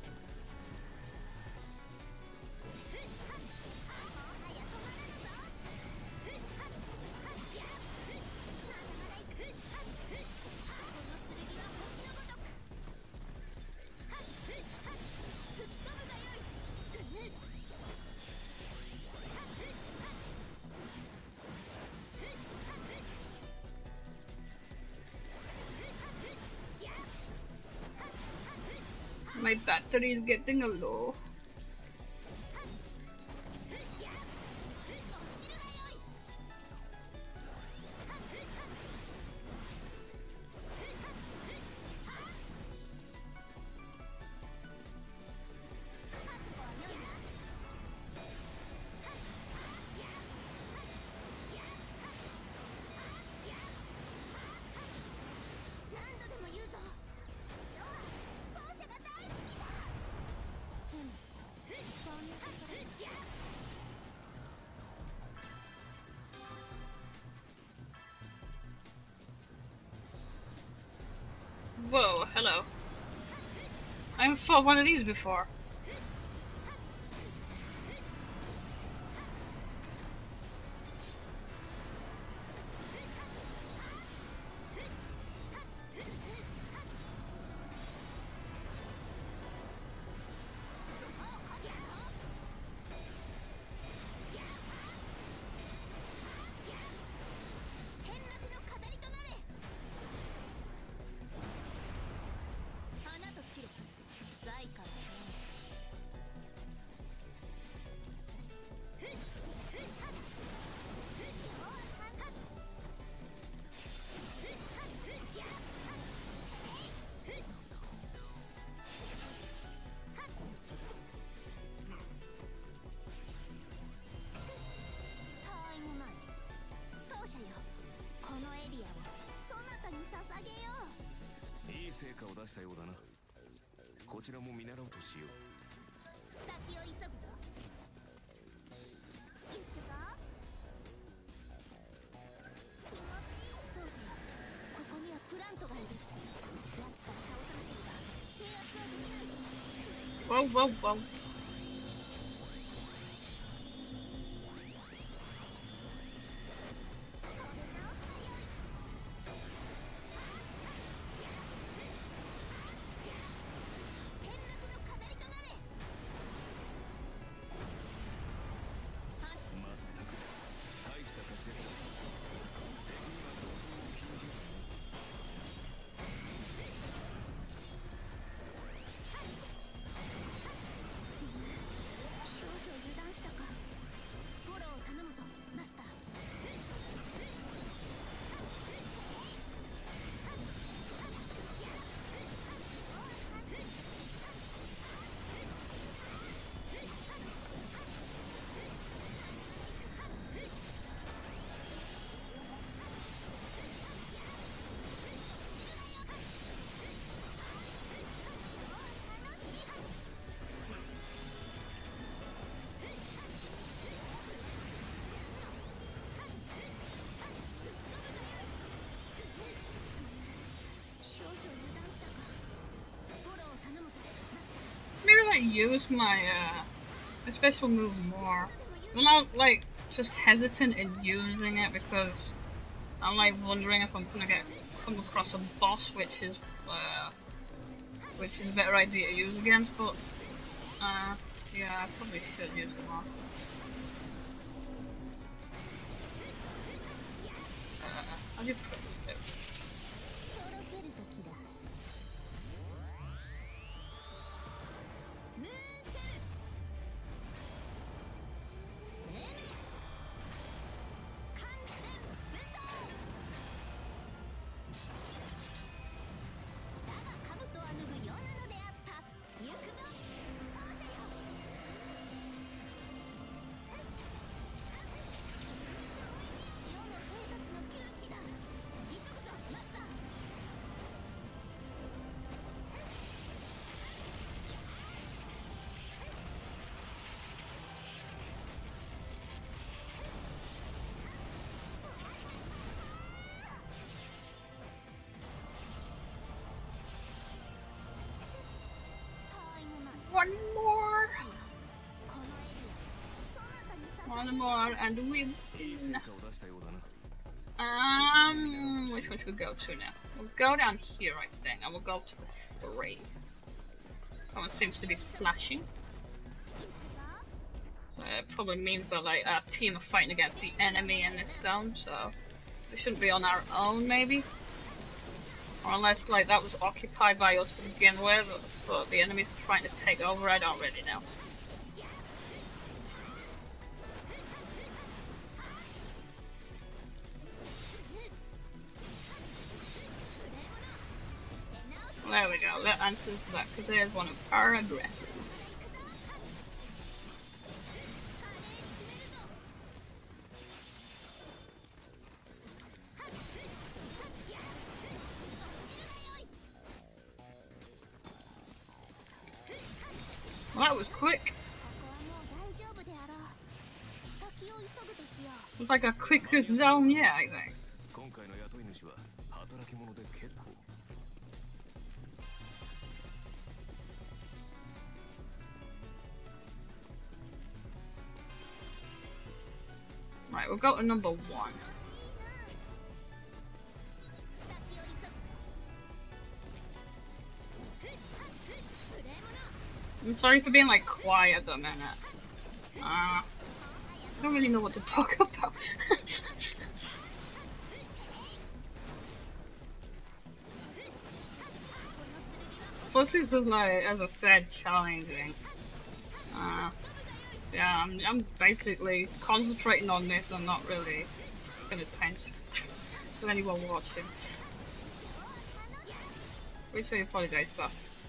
My battery is getting a low. Whoa, hello. I haven't fought one of these before. Whoa, whoa, whoa. I use my uh, special move more. I'm not like just hesitant in using it because I'm like wondering if I'm gonna get come across a boss which is uh, which is a better idea to use against. But uh, yeah, I probably should use it more. Uh, I'll just put this there. One more, and we win. Um, which one should we go to now? We'll go down here, I think, and we'll go to the three. Someone seems to be flashing. Uh, it probably means that like our team are fighting against the enemy in this zone, so we shouldn't be on our own, maybe. Or unless like that was occupied by us to begin with, but the enemy's trying to take over. I don't really know. There we go, that answers that, because there's one of our aggressors. Well, that was quick. It was like a quickest zone yet, I think. Right, we'll go to number one. I'm sorry for being like quiet a minute. Uh, I don't really know what to talk about. Plus this is like, as I said, challenging. Uh, yeah, I'm, I'm basically concentrating on this and not really paying attention to anyone watching. Which I apologize for.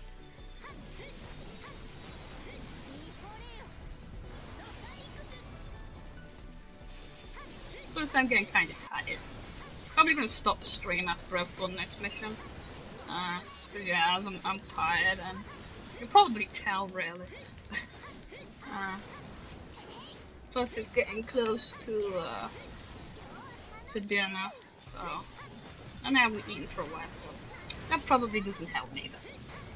Plus I'm getting kind of tired. Probably gonna stop the stream after I've done this mission. Uh, cause yeah, I'm, I'm tired and you can probably tell really. uh, plus it's getting close to uh, to dinner, so and I haven't eaten for a while, so that probably doesn't help me either.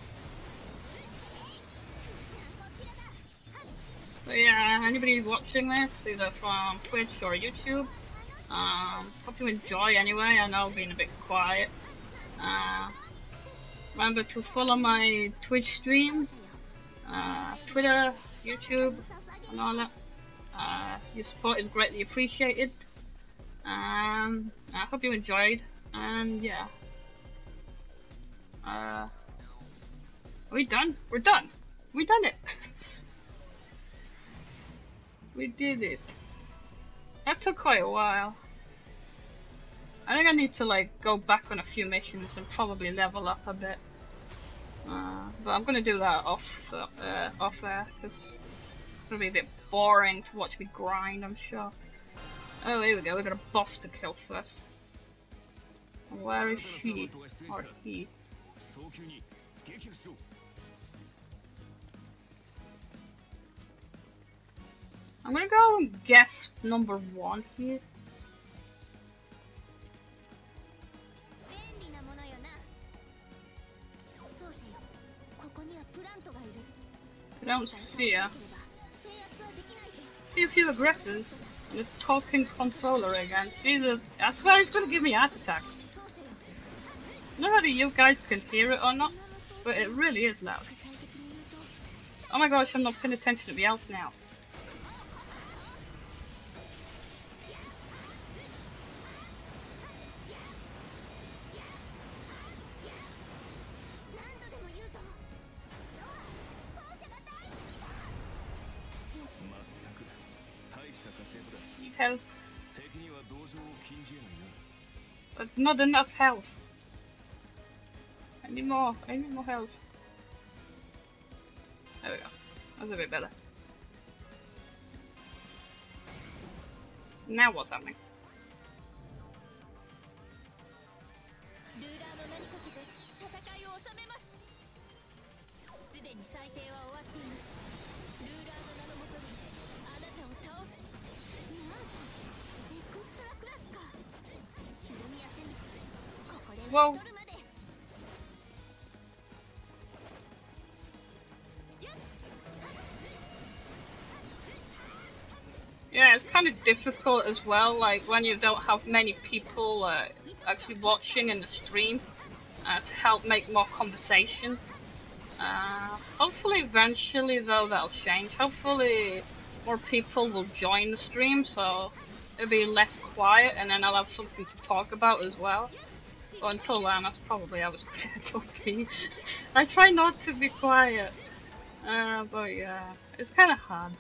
So yeah, anybody watching this, either from Twitch or YouTube, um, hope you enjoy anyway. I know I've been a bit quiet. Uh, remember to follow my Twitch streams, uh, Twitter, YouTube, and all that. Uh, your support is greatly appreciated. Um, I hope you enjoyed, and yeah. Uh, are we done? We're done. We done it. We did it. That took quite a while. I think I need to like go back on a few missions and probably level up a bit. Uh, but I'm gonna do that off uh, off air because it's gonna be a bit boring to watch me grind, I'm sure. Oh, here we go. We got a boss to kill first. Where is she or he? I'm gonna go and guess number one here. I don't see her. See a few aggressors, and it's talking controller again. Jesus, I swear it's gonna give me heart attacks. I don't know whether you guys can hear it or not, but it really is loud. Oh my gosh, I'm not paying attention to the health now. Need health. That's not enough health. I need more. I need more health. There we go. That's a bit better. Now what's happening? Whoa. Yeah, it's kind kind of difficult as well, like when you don't have many people uh, actually watching in the stream uh, to help make more conversation. Uh, hopefully eventually though that'll change. Hopefully more people will join the stream so it'll be less quiet and then I'll have something to talk about as well. But until then that's probably how it's going to be. I try not to be quiet. Uh, but yeah, it's kind of hard.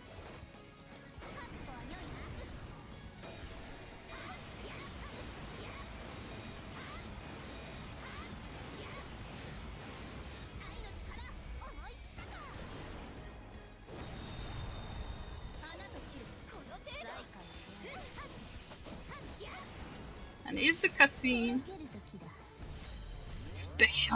And here's the cutscene. Special.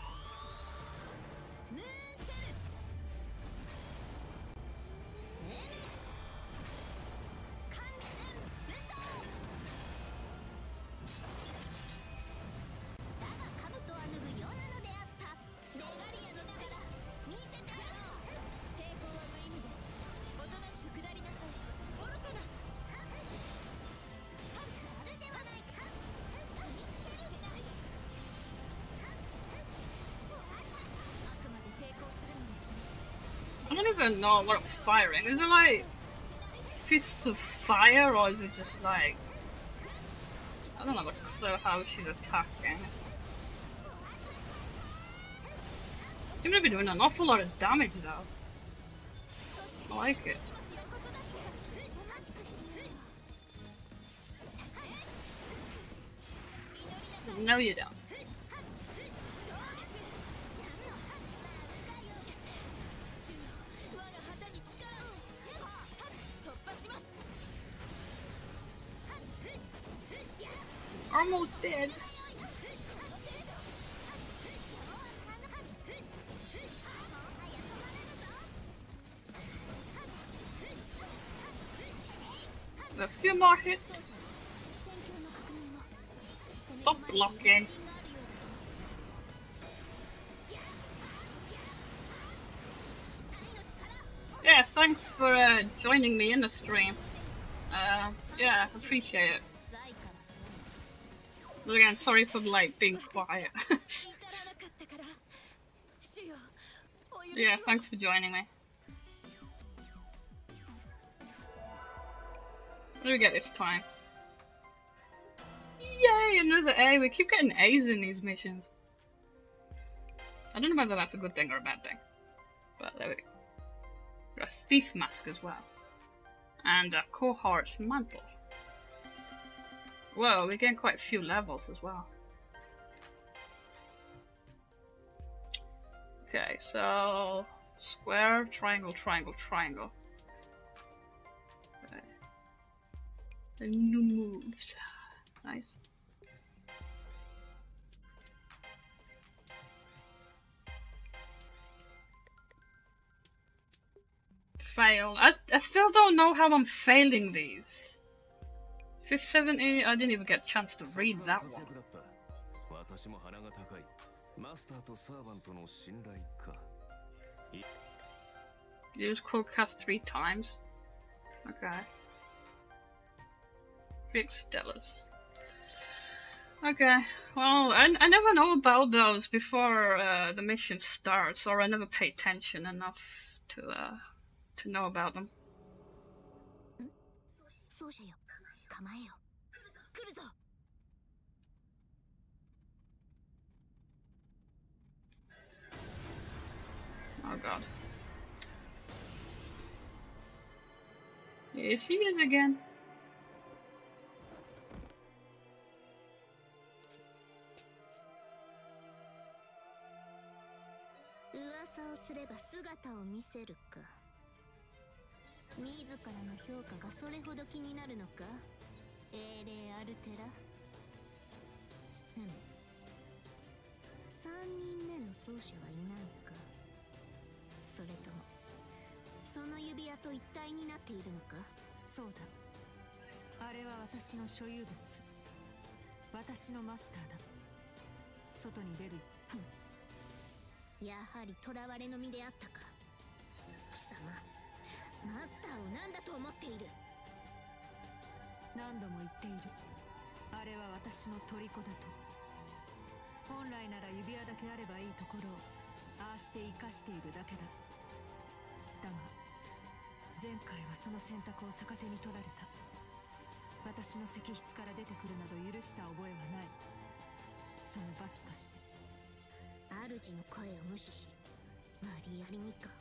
I don't even know what I'm firing. Is it like fists of fire or is it just like I don't know what how she's attacking. Seems to be doing an awful lot of damage though. I like it. No you don't. Almost dead. A few more hits. Stop blocking. Yeah, thanks for uh, joining me in the stream. Uh, yeah, appreciate it. But again, sorry for like being quiet. Yeah, thanks for joining me. What do we get this time? Yay, another A! We keep getting A's in these missions. I don't know whether that's a good thing or a bad thing. But there we go. Got a thief mask as well. And a cohort's mantle. Whoa, we're getting quite a few levels as well. Okay, so square, triangle, triangle, triangle. Okay. The new moves. Nice. Fail. I, I still don't know how I'm failing these. fifth seventy, I didn't even get a chance to read that one. Use Quillcast three times. Okay. Big Stellas. Okay, well, I, I never know about those before uh, the mission starts, or I never pay attention enough to uh, to know about them. Oh god. Here she is again. 何度も言っている。あれは私の虜だと。本来なら指輪だけあればいいところをああして生かしているだけだ。だが前回はその選択を逆手に取られた。私の石室から出てくるなど許した覚えはない。その罰として主の声を無視し無理やりにか。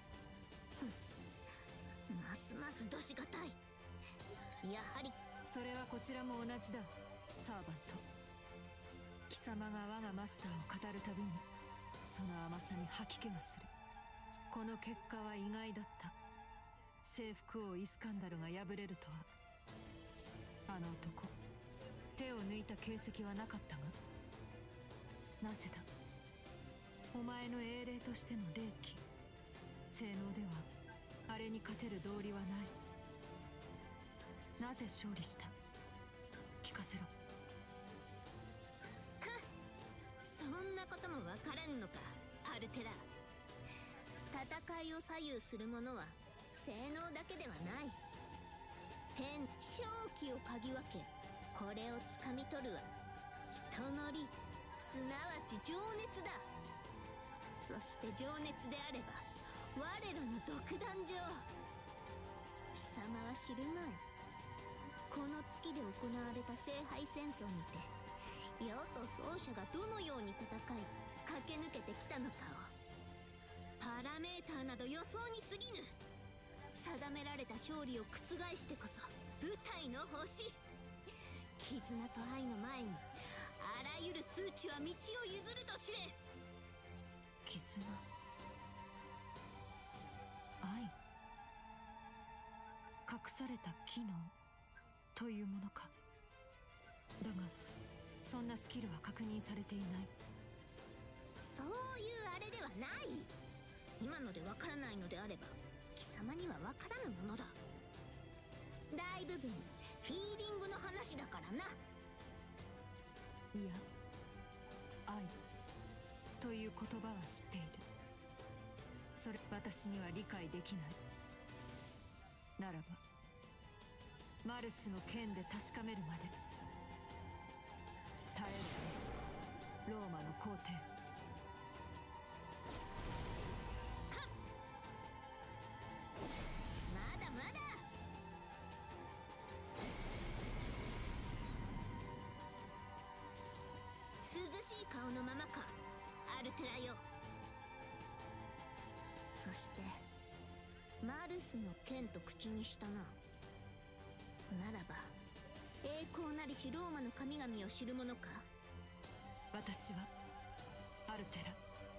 ますますどしがたい。やはりそれはこちらも同じだ、サーバント。貴様が我がマスターを語るたびにその甘さに吐き気がする。この結果は意外だった。征服王イスカンダルが敗れるとは。あの男手を抜いた形跡はなかったが、なぜだ。お前の英霊としての霊気性能ではあれに勝てる道理はない。なぜ勝利した？聞かせろ。 そんなこともわからんのか、アルテラ。戦いを左右するものは性能だけではない。天正気を嗅ぎ分け、これをつかみ取るは人乗り、すなわち情熱だ。そして情熱であれば我らの独壇場。貴様は知るまい。この月で行われた聖杯戦争にて世と奏者がどのように戦い駆け抜けてきたのかを、パラメーターなど予想に過ぎぬ。定められた勝利を覆してこそ舞台の星。絆と愛の前にあらゆる数値は道を譲ると知れ。 絆、愛、隠された機能というものか。だがそんなスキルは確認されていない。 そういうあれではない。今のでわからないのであれば貴様にはわからぬものだ。大部分フィーリングの話だからな。 いや、愛という言葉は知っている。それ私には理解できない。ならばマルスの剣で確かめるまで。耐えろ、ローマの皇帝。 まだまだ。涼しい顔のままか、アルテラよ。そしてマルスの剣と口にしたな。ならば栄光なりしローマの神々を知る者か。 私はアルテラ。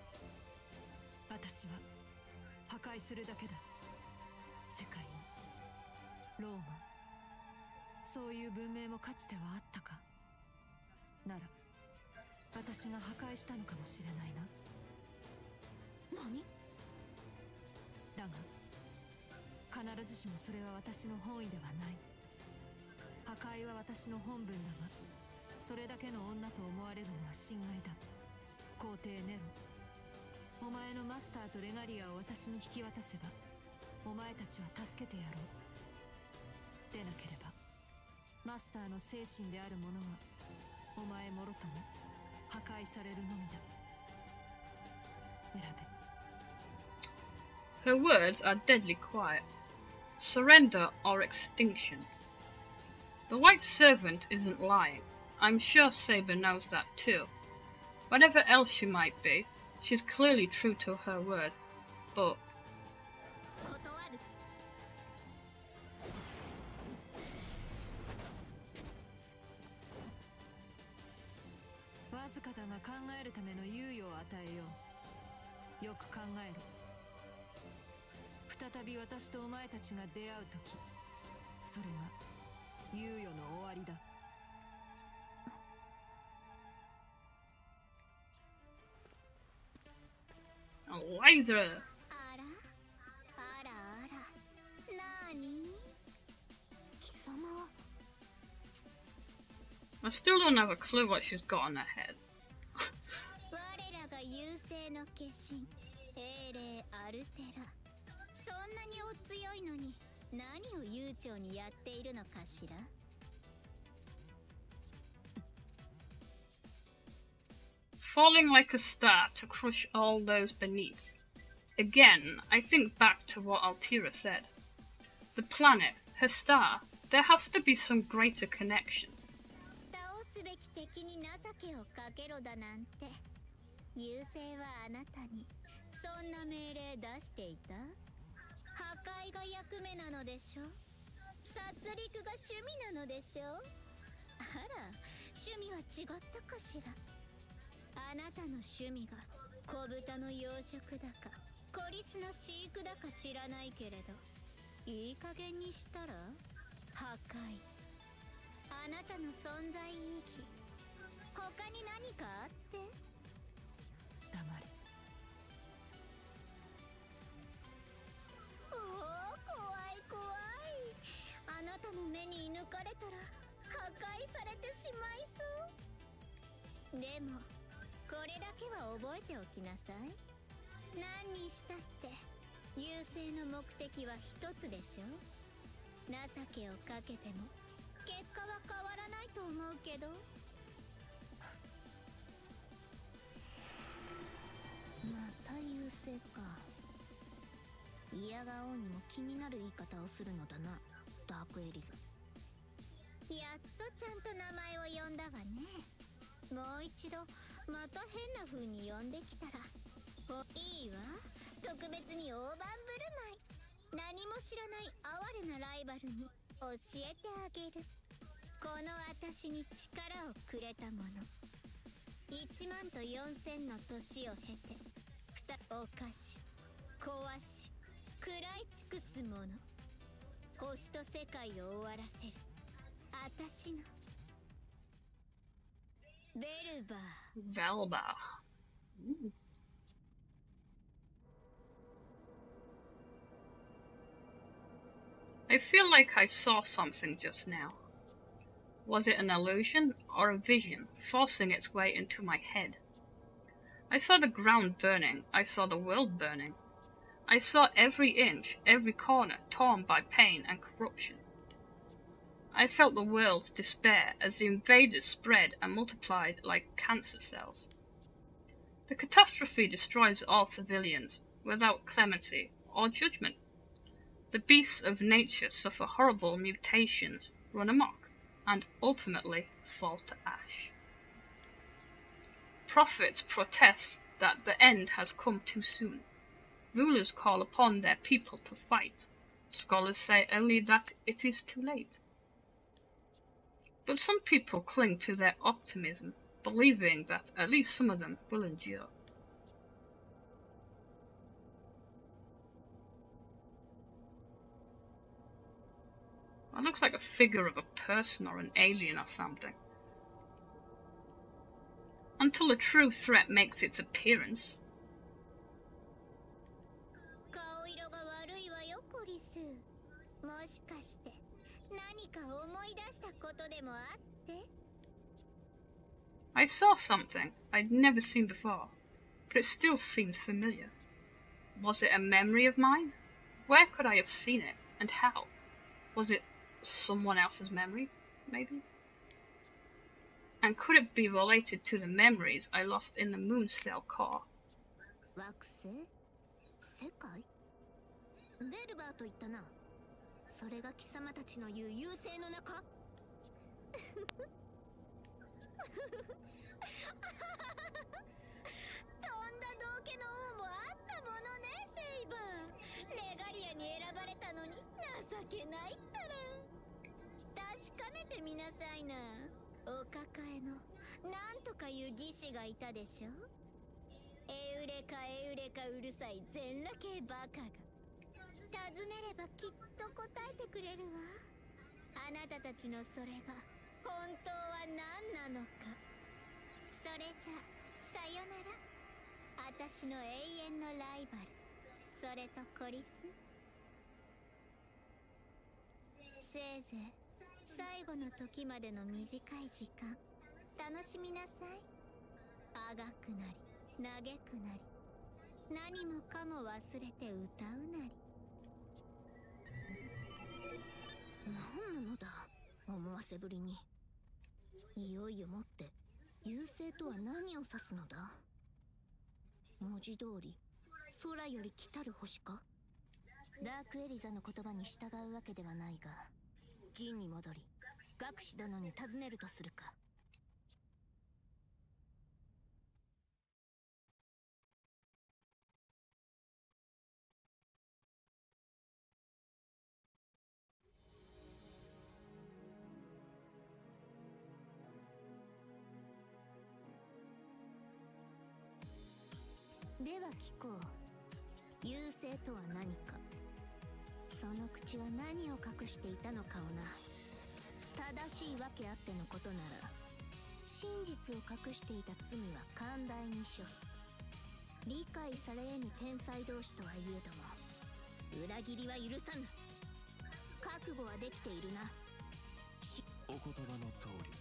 私は破壊するだけだ。世界にローマ、そういう文明もかつてはあったか。なら私が破壊したのかもしれないな。 何？ だが必ずしもそれは私の本意ではない。破壊は私の本分だが、それだけの女と思われるのは心外だ。皇帝ネロ、お前のマスターとレガリアを私に引き渡せばお前たちは助けてやろう。でなければマスターの精神であるものはお前もろとも破壊されるのみだ。選べ。 Her words are deadly quiet. Surrender or extinction. The White Servant isn't lying. I'm sure Saber knows that too. Whatever else she might be, she's clearly true to her word. But... 断る。 わずかだが考えるための猶予を与えよう。よく考えろ。再び私とお前たちが出会う時、それが猶予の終わりだ。 A laser! あらあらあら、なーに？貴様は。 I still don't have a clue what she's got on her head. 我らが優勢の化身、英霊アルテラ。そんなにお強いのに何を悠長にやっているのかしら。 falling like a star to crush all those beneath. Again, I think back to what Altira said. The planet, her star, there has to be some greater connection. 倒すべき敵に情けをかけろだなんて。優勢はあなたにそんな命令出していた？破壊が役目なのでしょ？殺戮が趣味なのでしょ？あら、趣味は違ったかしら。あなたの趣味が小豚の養殖だかコリスの飼育だか知らないけれど、いい加減にしたら破壊。あなたの存在意義、他に何かあって？ 黙れ。 おお、怖い怖い。あなたの目に抜かれたら破壊されてしまいそう。でもこれだけは覚えておきなさい。何にしたって優勢の目的は一つでしょ。情けをかけても結果は変わらないと思うけど。また優勢か。いやがおうにも気になる言い方をするのだな、ダークエリザ。やっとちゃんと名前を呼んだわね。もう一度また変な風に呼んできたら、おいいわ、特別に大盤振る舞い。何も知らない哀れなライバルに教えてあげる。この私に力をくれたもの、いちまんとよんせんの年を経てふた犯し壊し食らい尽くすもの、星と世界を終わらせる私のベルバー。 Velba. Ooh. I feel like I saw something just now. Was it an illusion or a vision forcing its way into my head? I saw the ground burning, I saw the world burning. I saw every inch, every corner torn by pain and corruption. I felt the world's despair as the invaders spread and multiplied like cancer cells. The catastrophe destroys all civilians, without clemency or judgment. The beasts of nature suffer horrible mutations, run amok, and ultimately fall to ash. Prophets protest that the end has come too soon. Rulers call upon their people to fight. Scholars say only that it is too late. But some people cling to their optimism, believing that at least some of them will endure. That looks like a figure of a person or an alien or something. Until a true threat makes its appearance. 顔色が悪いわよ、コリス。もしかして何か思い出したことでもあって？ I saw something I'd never seen before, but it still seemed familiar. Was it a memory of mine? Where could I have seen it, and how? Was it someone else's memory, maybe? And could it be related to the memories I lost in the moon cell core? 惑星？世界？ベルバーと言ったな。それが貴様たちの言う優勢の中？とんだ道化の王もあったものね、セイバー。レガリアに選ばれたのに情けないったら。確かめてみなさいな。お抱えのなんとかいう義士がいたでしょ。エウレカエウレカうるさい全裸系バカが。尋ねればきっと答えてくれるわ。あなたたちのそれが本当は何なのか。それじゃさよなら、私の永遠のライバル、それとコリス。せいぜい最後の時までの短い時間楽しみなさい。あがくなり嘆くなり、何もかも忘れて歌うなり。何なのだ、思わせぶりに。いよいよもって優勢とは何を指すのだ？文字通り空より来たる星か？ダークエリザの言葉に従うわけではないが、陣に戻り学士殿に尋ねるとするか。では聞こう。優勢とは何か。その口は何を隠していたのかをな。正しいわけあってのことなら、真実を隠していた罪は寛大に処す。理解されえぬ天才同士とはいえども、裏切りは許さぬ。覚悟はできているな。 お言葉の通り、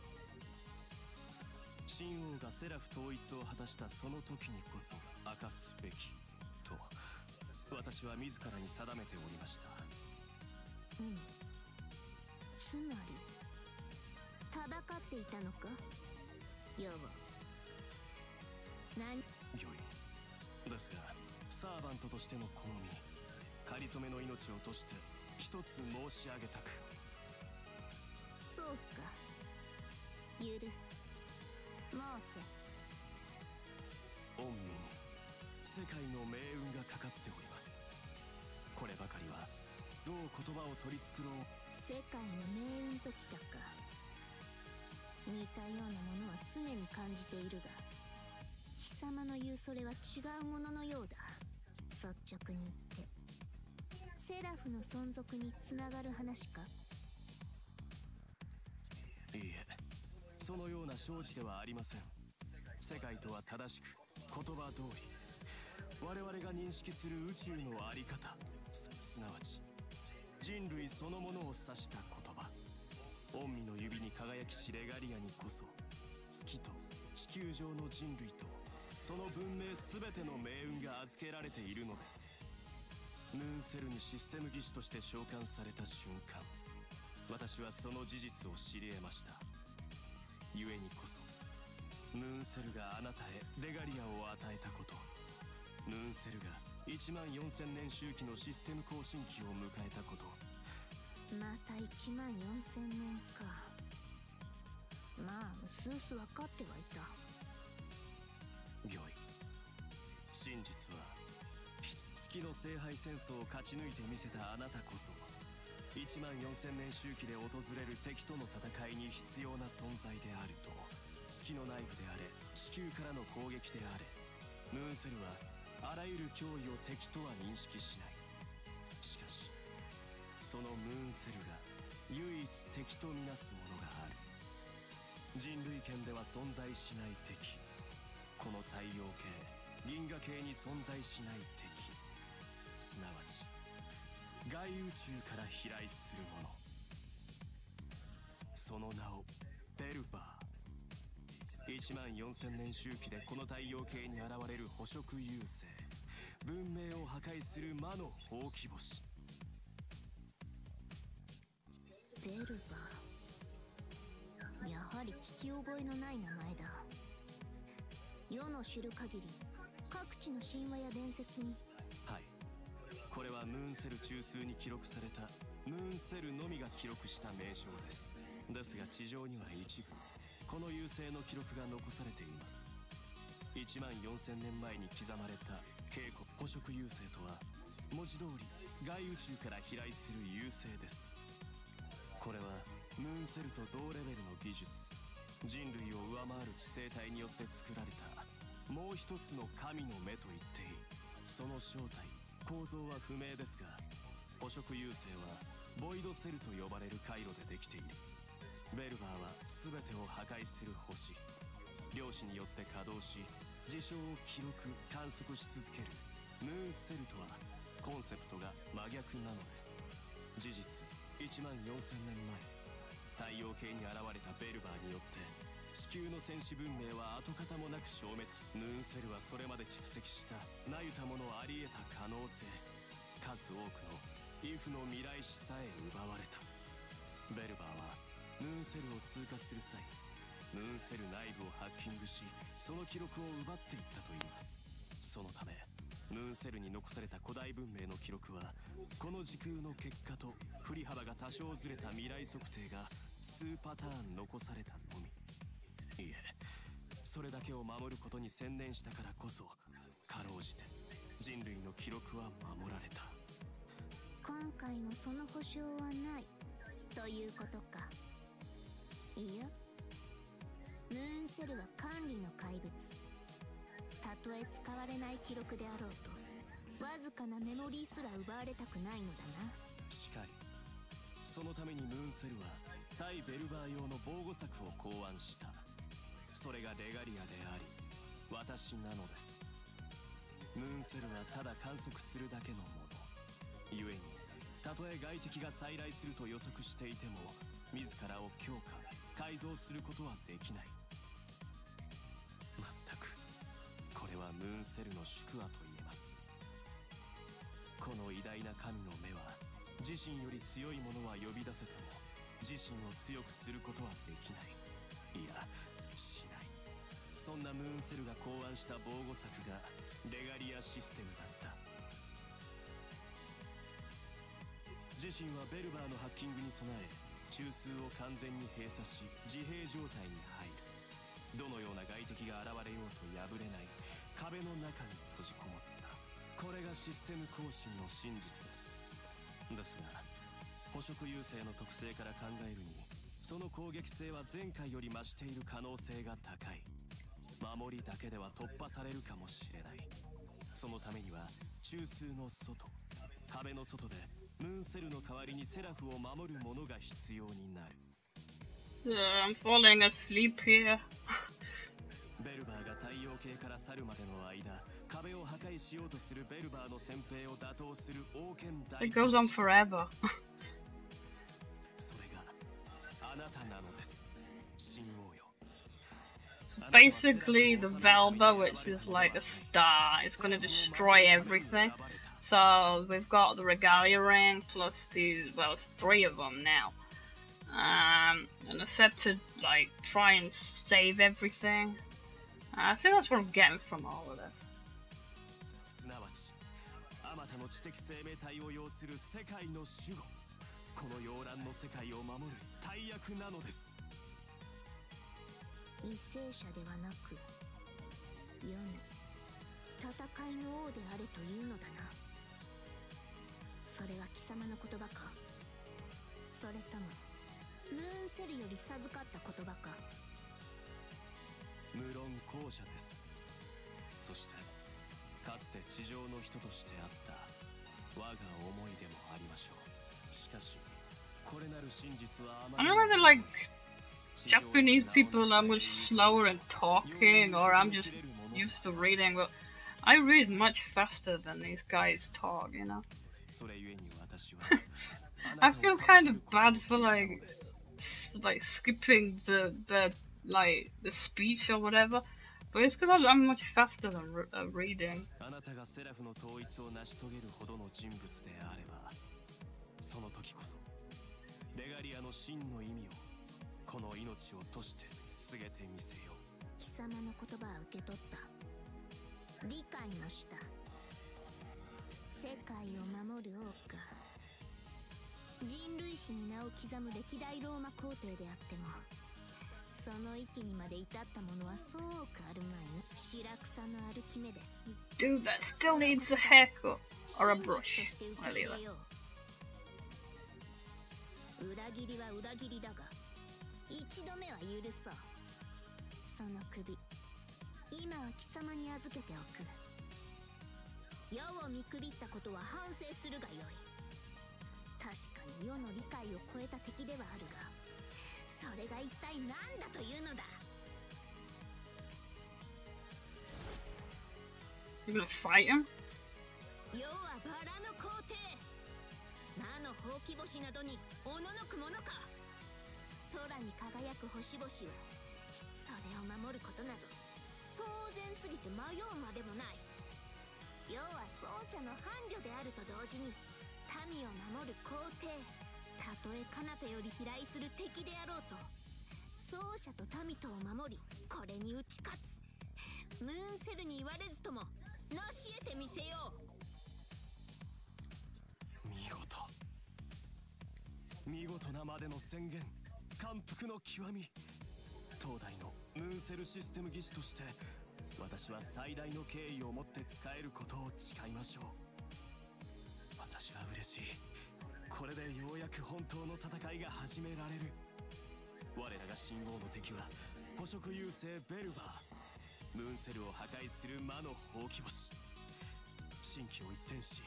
秦王がセラフ統一を果たしたその時にこそ明かすべきと私は自らに定めておりました。 うん。つまり戦っていたのか、ヨウ。何？ 御意ですが、サーバントとしての好み、かりそめの命を賭して一つ申し上げたく。 そうか、許す。申せ。 御身に世界の命運がかかっております。こればかりはどう言葉を取り繕おう。 世界の命運ときたか。似たようなものは常に感じているが、貴様の言うそれは違うもののようだ。率直に言ってセラフの存続につながる話か？ いいえ、そのような生じではありません。世界とは正しく言葉通り、我々が認識する宇宙の在り方、す、すなわち人類そのものを指した言葉。御身の指に輝きしレガリアにこそ、月と地球上の人類とその文明全ての命運が預けられているのです。ヌーンセルにシステム技師として召喚された瞬間、私はその事実を知り得ました。故にこそヌーンセルがあなたへレガリアを与えたこと、ヌーンセルがいちまんよんせんねん周期のシステム更新期を迎えたこと。 またいちまんよんせんねんか。まあうすうす分かってはいた。 御意。真実は月の聖杯戦争を勝ち抜いてみせたあなたこそ、いちまんよんせんねん周期で訪れる敵との戦いに必要な存在であると。月の内部であれ、地球からの攻撃であれ、ヌーンセルはあらゆる脅威を敵とは認識しない。しかしそのヌーンセルが唯一敵とみなすものがある。人類圏では存在しない敵、この太陽系銀河系に存在しない敵、すなわち外宇宙から飛来するもの。その名をベルバー。いちまんよんせんねん周期でこの太陽系に現れる捕食優勢、文明を破壊する魔のほうき星。 ベルバー、やはり聞き覚えのない名前だ。世の知る限り各地の神話や伝説に。 はい、これはヌーンセル中枢に記録されたヌーンセルのみが記録した名称です。ですが地上には一部この優勢の記録が残されています。いちまんよんせんねんまえに刻まれた稽古捕食優勢とは、文字通り外宇宙から飛来する優勢です。これはヌーンセルと同レベルの技術、人類を上回る知性体によって作られたもう一つの神の目と言っていい。その正体構造は不明ですが、捕食優勢はボイドセルと呼ばれる回路でできている。ベルバーは全てを破壊する星。量子によって稼働し事象を記録観測し続けるヌーンセルとはコンセプトが真逆なのです。事実いちまんよんせんねんまえ、太陽系に現れたベルバーによって地球の戦士文明は跡形もなく消滅。ヌーンセルはそれまで蓄積したなゆたものあり得た可能性、数多くのイフの未来史さえ奪われた。ベルバーはヌーンセルを通過する際、ヌーンセル内部をハッキングし、その記録を奪っていったといいます。そのためムーンセルに残された古代文明の記録は、この時空の結果と振り幅が多少ずれた未来測定が数パターン残されたのみ。いえ、それだけを守ることに専念したからこそ、かろうじて人類の記録は守られた。 今回もその保証はないということか。いや、ムーンセルは管理の怪物。たとえ使われない記録であろうと、わずかなメモリーすら奪われたくないのだな。 しかり、そのためにムーンセルは対ベルバー用の防護策を考案した。それがレガリアであり、私なのです。ムーンセルはただ観測するだけのもの。故に、たとえ外敵が再来すると予測していても、自らを強化、改造することはできない。まったく、これはムーンセルの宿話と言えます。この偉大な神の目は、自身より強いものは呼び出せても、自身を強くすることはできない。いや、しない。そんなムーンセルが考案した防護策がレガリアシステムだった。自身はベルバーのハッキングに備え、中枢を完全に閉鎖し、自閉状態に入る。どのような外敵が現れようと破れない壁の中に閉じこもった。これがシステム更新の真実です。ですが、捕食優勢の特性から考えるに、その攻撃性は前回より増している可能性が高い。守りだけでは突破されるかもしれない。そのためには中枢の外、壁の外でムーンセルの代わりにセラフを守るものが必要になる。 Uh, I'm falling asleep here. ベルバーが太陽系から去るまでの間、壁を破壊しようとするベルバーの先兵を打倒する王権大 It goes on forever. それがあなたなのです。神王よ。 Basically, the Velva, which is like a star, is going to destroy everything. So we've got the Regalia Ring plus these, well, it's three of them now. Um, and I said to like try and save everything. I think that's what I'm getting from all of this. すなわち、あまたの知的生命体を要する世界の守護。この洋蘭の世界を守る大役なのです。 為政者ではなく世の戦いの王であれというのだな。それは貴様の言葉か、それともムーンセルより授かった言葉か。 無論後者です。そしてかつて地上の人としてあった我が思いでもありましょう。しかしこれなる真実はあま I り don't know whether like Japanese people are much slower in talking, or I'm just used to reading, but I read much faster than these guys talk, you know. それゆえに私は I feel kind of bad for like s- like skipping the the like the speech or whatever, but it's because I'm, I'm much faster than re- uh, reading. あなたがセラフの統一を成し遂げるほどの人物であれば、その時こそレガリアの真の意味をこの命を賭して告げてみせよう。 貴様の言葉は受け取った。理解もした。世界を守る王か。人類史に名を刻む歴代ローマ皇帝であっても、その域にまで至ったものはそうかあるまいに白草のアルキメデス。 Dude, that still needs a haircut or a brush. 真実として受 I け leave 入 it. れよう。裏切りは裏切りだが、一度目は許そう。その首、今は貴様に預けておく。世を見くびったことは反省するがよい。確かに世の理解を超えた敵ではあるが、それが一体何だというのだ。 You gonna fight him? 世はバラの皇帝。魔のほうき星などにおののくものか。空に輝く星々はそれを守ることなぞ当然すぎて迷うまでもない。世は奏者の伴侶であると同時に民を守る皇帝。たとえ彼方より飛来する敵であろうと、 奏者と民とを守り、これに打ち勝つ。ムーンセルに言われずとも成し得てみせよう。 見事見事なまでの宣言、感服の極み。東大のムーンセルシステム技師として私は最大の敬意を持って使えることを誓いましょう。私は嬉しい。これでようやく本当の戦いが始められる。我らが信号の敵は捕食優勢ベルバー、ムーンセルを破壊する魔のほうき星。神気を一転し。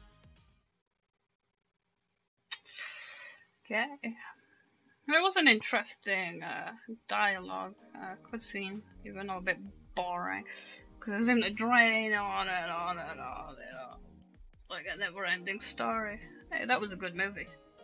Okay. It was an interesting uh, dialogue, uh, cutscene, even though a bit boring, because it seemed to drain on and on and on and on, like a never-ending story. Hey, that was a good movie.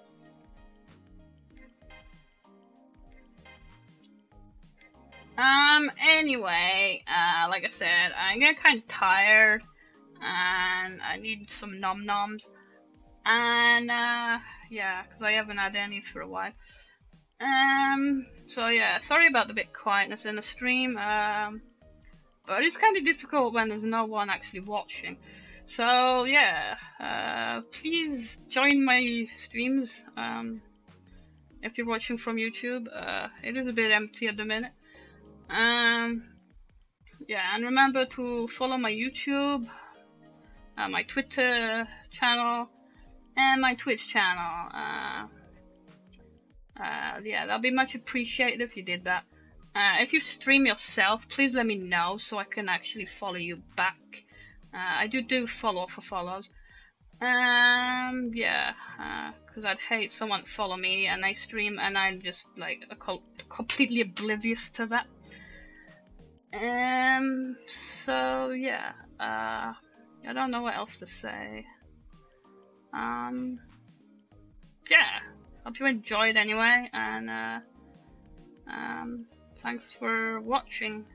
Um, anyway, uh, like I said, I'm getting kind of tired, and I need some nom-noms, and, uh, yeah, because I haven't had any for a while. Um, so yeah, sorry about the bit quietness in the stream, um, but it's kind of difficult when there's no one actually watching. So yeah, uh, please join my streams, um, if you're watching from YouTube. Uh, it is a bit empty at the minute. Um, yeah, and remember to follow my YouTube, uh, my Twitter channel, and my Twitch channel. Uh, Uh, yeah, that'd be much appreciated if you did that. Uh, if you stream yourself, please let me know so I can actually follow you back. Uh, I do do follow for follows. Um, yeah, because uh, I'd hate someone to follow me and I stream and I'm just like a co completely oblivious to that. Um, so yeah, uh, I don't know what else to say. Um, yeah. Hope you enjoyed anyway, and uh, um, thanks for watching.